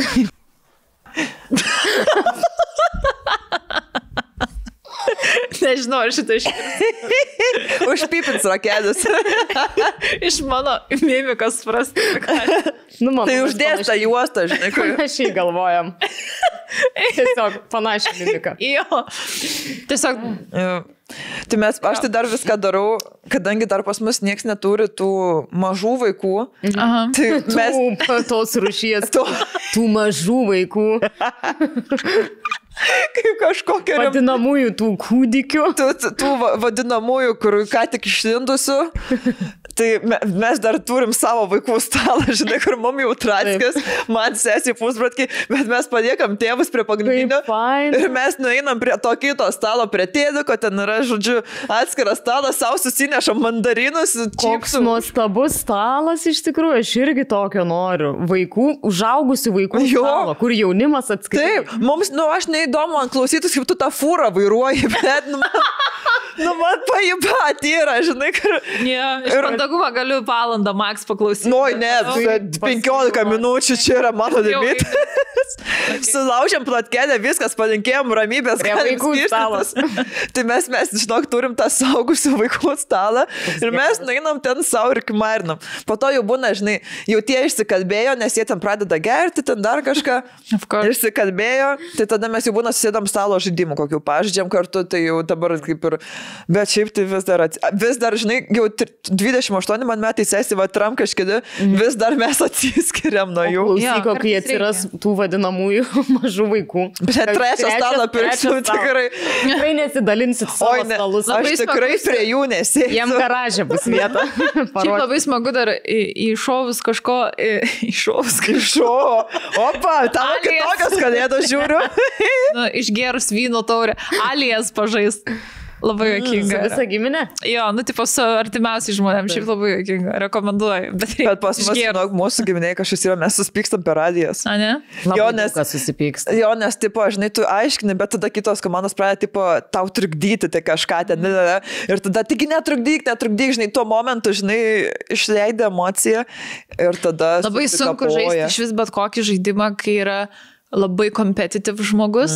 Nežinau, ar šitą iškirsti. Užpipins rakelis. Iš mano mimikos prasti. Tai uždės tą juostą, žinai. Panašiai galvojam. Tiesiog panašiai mimika. Jo. Tiesiog... Tai aš tai dar viską darau, kadangi dar pas mus nieks neturi tų mažų vaikų. Aha. Tai mes... Tos rūšies. Tų mažų vaikų. Kaip kažkokia... Vadinamųjų tų kūdikių. Tų vadinamųjų, kur ką tik išlindusių. Tai mes dar turim savo vaikų stalą, žinai, kur mum jau tratkės, man sesijai pusbratkiai, bet mes paliekam tėvus prie pagrindinio. Ir mes nueinam prie to kito stalo, prie tėduko, ten yra, žodžiu, atskiras stalas, savo susinešam mandarinus. Koks nuostabus stalas, iš tikrųjų, aš irgi tokio noriu. Vaikų, užaugusių vaikų stalo, kur jaunimas atskirai. Taip, mums, aš neįdomu, man klausytus, kaip tu tą fūrą vairuoji, bet man pajibat yra, žinai, kur... Iš mandagumą galiu valandą maks paklausyti. Ne, 15 minučių čia yra mano limitas. Sulaužėm plotkelę, viskas, palinkėjom ramybės, galim skirstytis. Tai mes, žinok, turim tą saugusių vaikų stalą ir mes nueinam ten savo ir kimarinam. Po to jau būna, žinai, jau tie išsikalbėjo, nes jie ten pradeda gerti, ten dar kažką išsikalbėjo, tai tada mes jau būna susėdam stalo žaidimų, kokių pažydžiam kartu, tai jau dabar kaip ir... Bet šiaip tai vis dar, žinai, jau 28 man metai sesi, va, Tram kažkada, vis dar mes atsiskiriam nuo jų. Klausyko, kai atsiras tų vadinamųjų mažų vaikų. Bet trečią stalą pirksim tikrai. Tikrai nesidalinsit savo stalus. Aš tikrai prie jų nesėsiu. Jiem garažė bus vieta. Šiaip labai smagu dar iššovus kažko, Opa, tavo kitokios kalėdos žiūriu. Išgerus vyno taurę, alijas pažaist. Labai juokinga. Visą giminę? Jo, nu, tipo, su artimiausiai žmonėms šiaip labai juokinga. Rekomenduoju. Bet pas mūsų giminiai kažkas yra, mes suspykstam per radijas. A, ne? Jo, nes susipyksta. Jo, nes, tipo, žinai, tu aiškini, bet tada kitos komandos pradeda, tipo, tau trukdyti tai kažką ten. Ir tada tik netrukdyk, žinai, tuo momentu, žinai, išleidė emociją ir tada... Labai sunku žaisti iš vis bet kokį žaidimą, kai yra labai kompetitiv žmogus.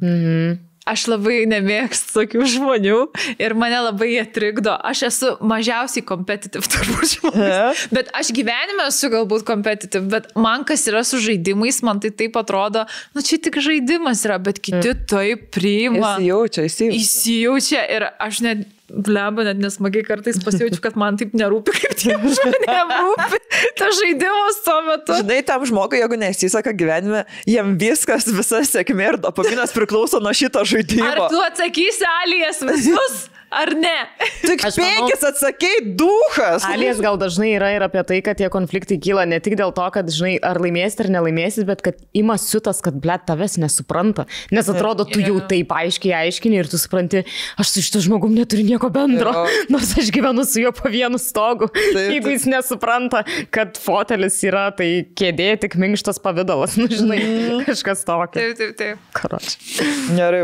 Aš labai nemėgstu tokių žmonių ir mane labai jie trikdo. Aš esu mažiausiai kompetitiv turbūt žmogus. Bet aš gyvenime esu galbūt kompetitiv, bet man kas yra su žaidimais, man tai taip atrodo, nu čia tik žaidimas yra, bet kiti taip priima. Įsijaučia ir aš net... Blemba, net nesmagiai kartais pasijaučiu, kad man taip nerūpi, kaip tiem žmonėm rūpi ta žaidimas tuo metu. Žinai, tam žmogui, jeigu nesiseka gyvenime, jam viskas, visa sėkmė ir dopaminas priklauso nuo šito žaidimo. Ar tu atsakysi Alijas visus? Ar ne? Tik 5 atsakei, duhas. Alijas gal dažnai yra ir apie tai, kad tie konfliktai kyla ne tik dėl to, kad, žinai, ar laimėsi ar nelaimėsi, bet kad ima siutas, kad, blet, tavęs nesupranta. Nes atrodo, tu jau taip aiškini ir tu supranti, aš su šitu žmogum neturiu nieko bendro, nors aš gyvenu su juo po vienu stogu. Jeigu jis nesupranta, kad fotelis yra, tai kėdė tik minkštas pavidalas, nu, žinai, kažkas tokio. Taip. Karoči. Gerai.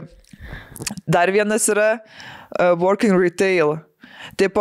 Dar vienas yra working retail. Taip,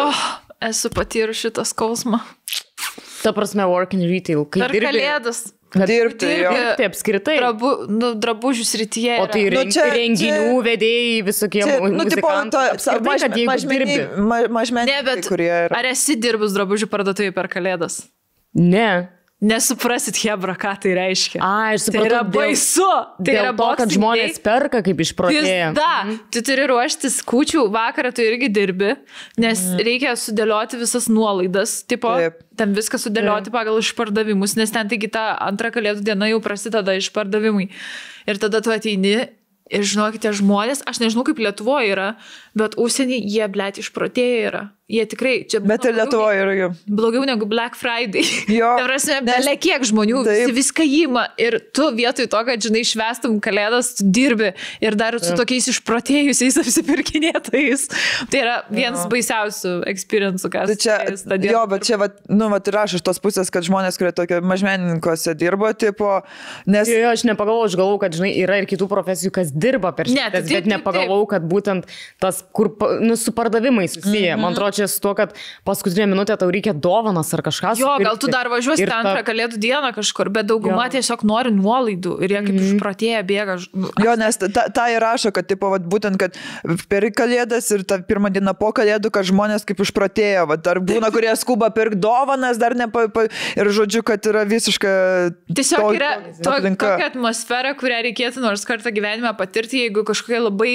esu patyrus šitą skausmą. Ta prasme, working retail. Per kalėdas. Dirbti, jo. Tai apskritai. Drabužių srityje. O tai renginių vedėjai visokie muzikantai. Apskritai, kad jeigu dirbi. Mažmeniai, kurie yra. Ar esi dirbus drabužių parduotuvėje per kalėdas? Ne. Nesuprasit, hebra, ką tai reiškia. Aš supratau. Tai yra baisu. Tai yra to, kad žmonės perka kaip išprotėję. Tu turi ruoštis kūčių vakarą, tu irgi dirbi, nes reikia sudėlioti visas nuolaidas, tipo, ten viską sudėlioti pagal išpardavimus, nes ten taigi ta antra kalėdų diena jau prasideda išpardavimai. Ir tada tu ateini ir žinokite, žmonės, aš nežinau kaip Lietuvoje yra, bet užsienį jie, blet, išprotėję yra. Jie tikrai, čia bet ir Lietuvoje yra jų. Blogiau negu Black Friday. Jo. Tai prasme, belė kiek žmonių viską įima ir tu vietoj to, kad, žinai, švestum kalėdas, tu dirbi ir dar su tokiais išprotėjusiais apsipirkinėtais. Tai yra vienas baisiausių experience'ų, kas tai čia, jo, bet čia, ir aš iš tos pusės, kad žmonės, kurie tokie mažmenininkose dirbo, tipo, nes... Jo, aš nepagalvojau, aš galvojau, kad, žinai, yra ir kitų profesijų, kas dirba per šitą, bet nepagalvojau, kad būtent tas, kur, su pardavimais susiję. Man atrodo, čia su tuo, kad paskutinę minutę tau reikia dovanas ar kažką. Jo, gal tu dar važiuosi antrą kalėdų dieną kažkur, bet dauguma tiesiog nori nuolaidų ir jie kaip išprotėję bėga. Jo, nes tą įrašo, kad tipo, būtent, kad per kalėdas ir tą pirmą dieną po kalėdų, kad žmonės kaip išprotėję, dar būna, kurie skuba pirkti dovanas, dar ir žodžiu, kad yra visiška... Tiesiog yra tokia atmosfera, kurią reikėtų nors kartą gyvenime patirti, jeigu kažkokia labai,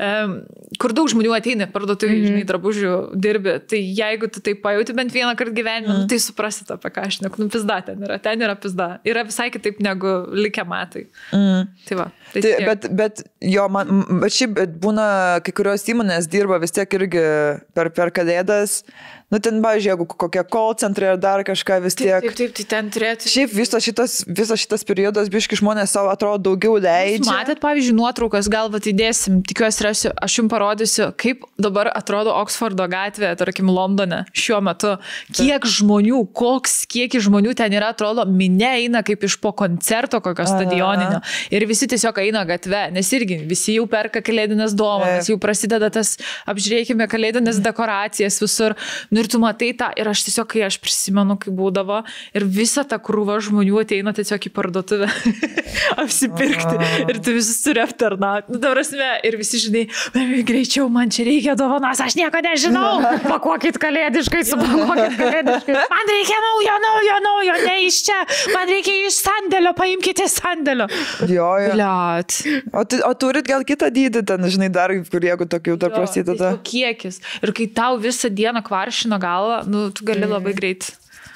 kur daug žmonių ateina parduotuvėje, žinai, drabužių dirbi. Tai jeigu tu tai pajauti bent vieną kartą gyvenime, tai suprasit apie ką aš neku, pizda ten yra pizda. Yra visai kitaip negu likę metai. Tai va. Bet jo, bet šiaip būna, kai kurios įmonės dirba vis tiek irgi per kalėdas. Nu, ten, pavyzdžiui, jeigu kokie call centrai ar dar kažką vis tiek. Taip, tai ten turėtų. Šiaip visas šitas periodas, biški žmonės savo atrodo daugiau leidžia. Jūs matėt, pavyzdžiui, nuotraukas, gal vat įdėsim, tikiuosi rasiu, aš jums parodysiu, kaip dabar atrodo Oksfordo gatvė, tarkim, Londone šiuo metu. Kiek žmonių, koks kiekis žmonių ten yra, atrodo, minia eina kaip iš po koncerto kokio stadioninio. Ir visi tiesiog eina gatve, nes irgi visi jau perka kalėdinės dovanas, jau prasideda tas, apžiūrėkime, kalėdinės dekoracijas visur. Ir tu matai tą, ir aš tiesiog, kai aš prisimenu, kai būdavo, ir visa ta krūva žmonių ateina tiesiog į parduotuvę apsipirkti, ir tu visus turi aptarnauti. Nu, davrasme, ir visi, žinai, greičiau, man čia reikia dovanas, aš nieko nežinau, pakuokit kalėdiškai, supakuokit kalėdiškai. Man reikia naujo, ne iš čia, man reikia iš sandėlio, paimkite sandėlio. Jo. Bliat. O turit gal kitą dydį ten, žinai, dar, kur jeigu tokių dar prasideda. Tai kiekis. Ir kai tau visą dieną kvaršina galą, nu, tu gali labai greit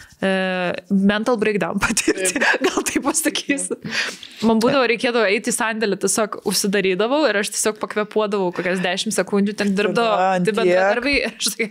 mental breakdown patirti, gal tai pasakysiu. Man būdavo, reikėdavo eiti į sandėlį, tiesiog užsidarydavau ir aš tiesiog pakvepuodavau kokias 10 sekundžių, ten dirbdavau, tai bendradarbiai ir aš sakai...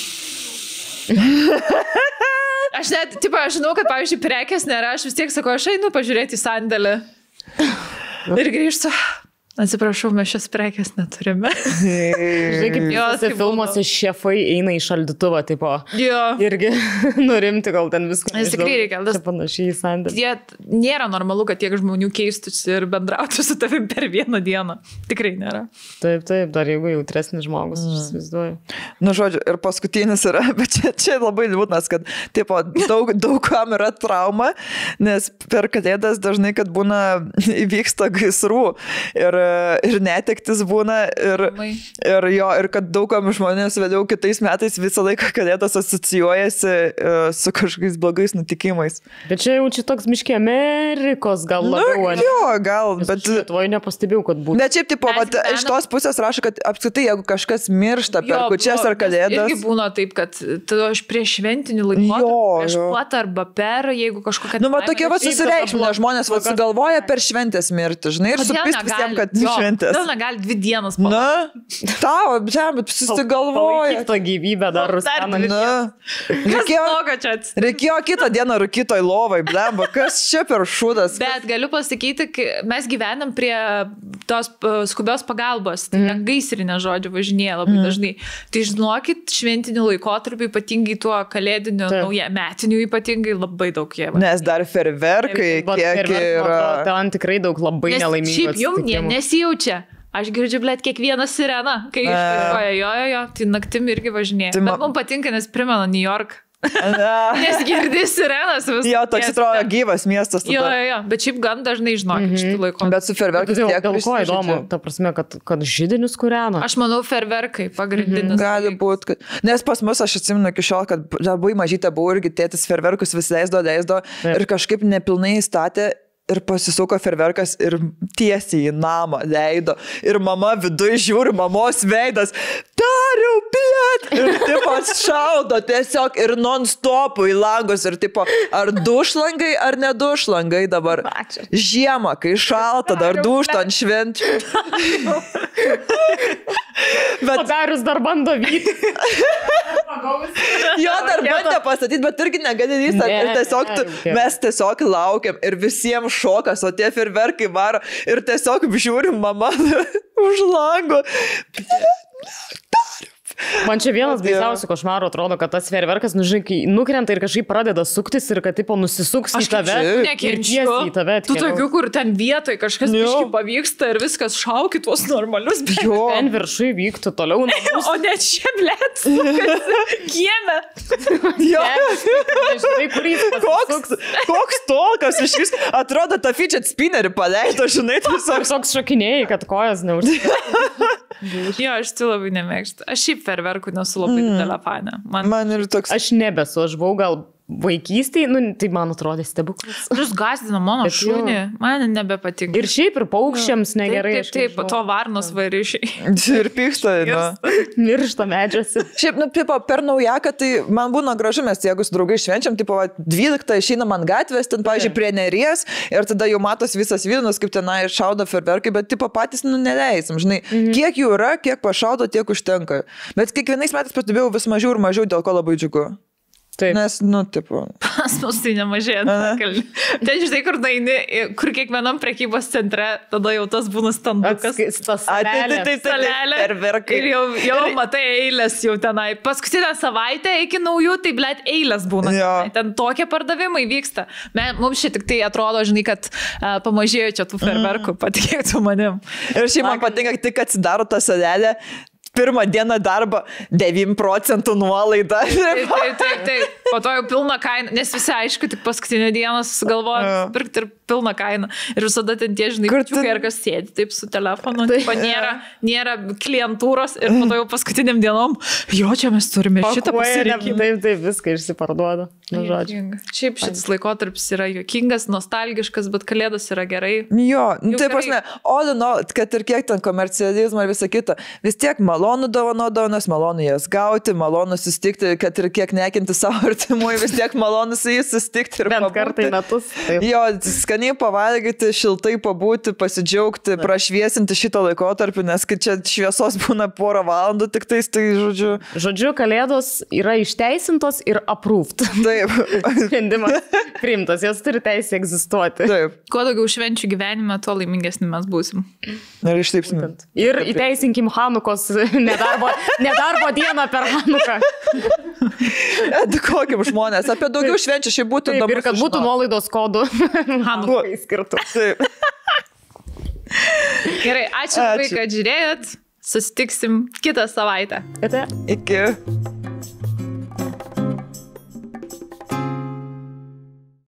Aš net, tipo, aš žinau, kad, pavyzdžiui, prekės nėra, aš vis tiek sakau, aš einu pažiūrėti į sandėlį ir grįžtu. Atsiprašau, mes šios prekės neturime. Žinai, kaip jose filmuose šefai eina į šaldytuvą, tipo. Jo. Irgi nurimti, gal ten viską. Nes tikrai reikia. Čia panašiai į sandėlį. Nėra normalu, kad tiek žmonių keistųsi ir bendrautų su tavim per vieną dieną. Tikrai nėra. Taip, dar jeigu jautresnis žmogus, aš įsivaizduoju. Nu, žodžiu, ir paskutinis yra, bet čia labai liūdnas, kad tipo, daug kam yra trauma, nes per Kalėdas dažnai, kad būna įvyksta gaisrų ir netektis būna ir kad daugam žmonės vėliau kitais metais visą laiką Kalėdas asocijuojasi su kažkokiais blogais nutikimais. Bet čia jau toks miškė Amerikos gal labiau. Jo, gal, bet... Lietuvoje nepastebėjau, kad būtų. Bet šiaip, tipo, iš tos pusės rašo, kad apskritai, jeigu kažkas miršta per kūčias ar Kalėdas... Irgi būna taip, kad aš prieš šventinį laikotarpį, prieš pat arba per, jeigu kažkokia... Nu, va, tokie va susireikšminę žmonės sugalvoja per šventės mirti, žinai, ir supist visiems, kad šventės. Gal negali 2 dienas palaukti. Na, tau, bet susigalvoja. To gyvybę dar Rusana. Reikėjo kitą dieną rūkytoj lovai, blemba, kas čia per šūdas. Bet galiu pasakyti, mes gyvenam prie tos skubios pagalbos, tai gaisrinė žodžiu važinėja labai dažnai. Tai žinokit, šventinių laikotarpių, ypatingai tuo kalėdiniu, metiniu ypatingai labai daug jie. Nes dar ferverkai, kiek yra... Ten tikrai daug labai nelaimingų atsitikimų. Šiaip jau nesijaučia. Aš girdžiu, blėt, kiekvieną sireną, kai išvažiuoja, jo, tai naktim irgi važinėja. Bet man patinka, nes primena New York. Nes girdi sirenas visą. Jo, toks atrodo gyvas miestas. Jo, bet šiaip gan dažnai žinokit šitų laikų. Bet su ferverkais tiek dėl ko įdomu, ta prasme, kad židinius kūreno. Aš manau, ferverkai pagrindinis. Gali būti. Nes pas mus aš atsimenu iki šiol, kad labai mažytė buvo irgi tėtis ferverkus vis leisdo ir kažkaip nepilnai įstatė. Ir pasisuko ferverkas ir tiesiai į namą leido. Ir mama viduje žiūri, mamos veidas. Dariau, blėt! Ir tipo šaudo tiesiog ir non-stopų į langus. Ir tipo, ar dušlangai, ar ne dušlangai dabar. Žiemą, kai šalta, dar dušta ant švenčių. Bet Darius dar bando vyti. Jo, dar bandė pastatyti, bet irgi negali vysta. Ir tiesiog mes tiesiog laukiam ir visiems šokas, o tie ferverkai varo ir tiesiog žiūrim mama už lango. Man čia vienas baisiausių košmarų atrodo, kad tas ferverkas, žinai, kai nukrenta ir kažkaip pradeda suktis ir kad tipo nusisuks į tave ir tiesiai į tave. Tu tokių, kur ten vietoj kažkas biškai pavyksta ir viskas šauki tuos normalius. Ten viršui vyktų toliau. O ne čia, blėt, kieme. Koks tolkas iš vis. Atrodo, tą fidget spinnerį paleido, žinai, toks šokinėjai, kad kojas neužsitė. Jo, aš tai labai nemėgstu. Aš šiaip ferverkų nesu labai didelė fanė. Man ir toks... Aš nebesu, aš buvau gal vaikystėj, tai man atrodė stebuklas. Jūs gazdina mano šunį, man nebepatinka. Ir šiaip ir paukščiams negerai. Taip, to varnos varišiai. Ir pyksta, miršta medžiuose. Šiaip, per naujaką, tai man būna gražu, mes jeigu su draugai švenčiam, 12 išeinam ant gatvės, ten, pavyzdžiui, prie Neries, ir tada jau matos visas Vilnius, kaip tenai šaudo ferverkai, bet patys neleisim, žinai, kiek jų yra, kiek pašaudo, tiek užtenka. Bet kiekvienais metais pastebėjau vis mažiau ir mažiau, dėl ko labai džiugu. Taip. Nes, tipo... Pas mus tai nemažėja. Ten, žinai, kur naini, kur kiekvienam prekybos centre, tada jau tas būna standukas. Salelė. Ir jau matai eilės jau tenai. Paskutinę savaitę iki naujų, tai, blėt, eilės būna. Ten tokie pardavimai vyksta. Mums čia tik tai atrodo, žinai, kad pamažėjo čia tų ferverkų, patikėk tu manim. Ir šiaip man patinka, tik atsidaro tą salelę. Pirmą dieną darbo 9% nuolaida. Taip. Po to jau pilna kaina, nes visi aišku, tik paskutinę dieną susigalvoja pirkti ir pilna kaina. Ir visada ten tie, žinai, kurčiukai ar kas sėdi taip su telefonu. Nėra klientūros ir po to jau paskutiniam dienom, jo, čia mes turime šitą pasirinkimą. Taip, viską išsiparduoda. Šiaip šitas laikotarpis yra juokingas, nostalgiškas, bet Kalėdos yra gerai. Jo, taip prasme, kad ir kiek ten komercializmo ir visa kita, vis tiek malonu dovanodovanas, malonu jas gauti, malonu susitikti, kad ir kiek nekinti savo ir artimui, vis tiek malonu su jais susitikti ir bent kartą į metus. Taip. Jo, skaniai pavalgyti, šiltai pabūti, pasidžiaugti, prašviesinti šitą laikotarpį, nes kai čia šviesos būna porą valandų, tik tais, tai žodžiu. Žodžiu, kalėdos yra išteisintos ir approved. Taip. Sprendimas priimtas, jos turi teisę egzistuoti. Taip. Kuo daugiau švenčių gyvenime, tuo laimingesni mes būsim. Ir išteipsim. Ir įteisinkim Hanukos nedarbo dieną per Hanuką. Edukuokim žmonės, apie daugiau švenčių šiai būtų įdomu. Ir kad būtų nuolaidos kodų Hanukai skirtų. Taip. Gerai, ačiū labai, kad žiūrėjot. Susitiksim kitą savaitę. Iki.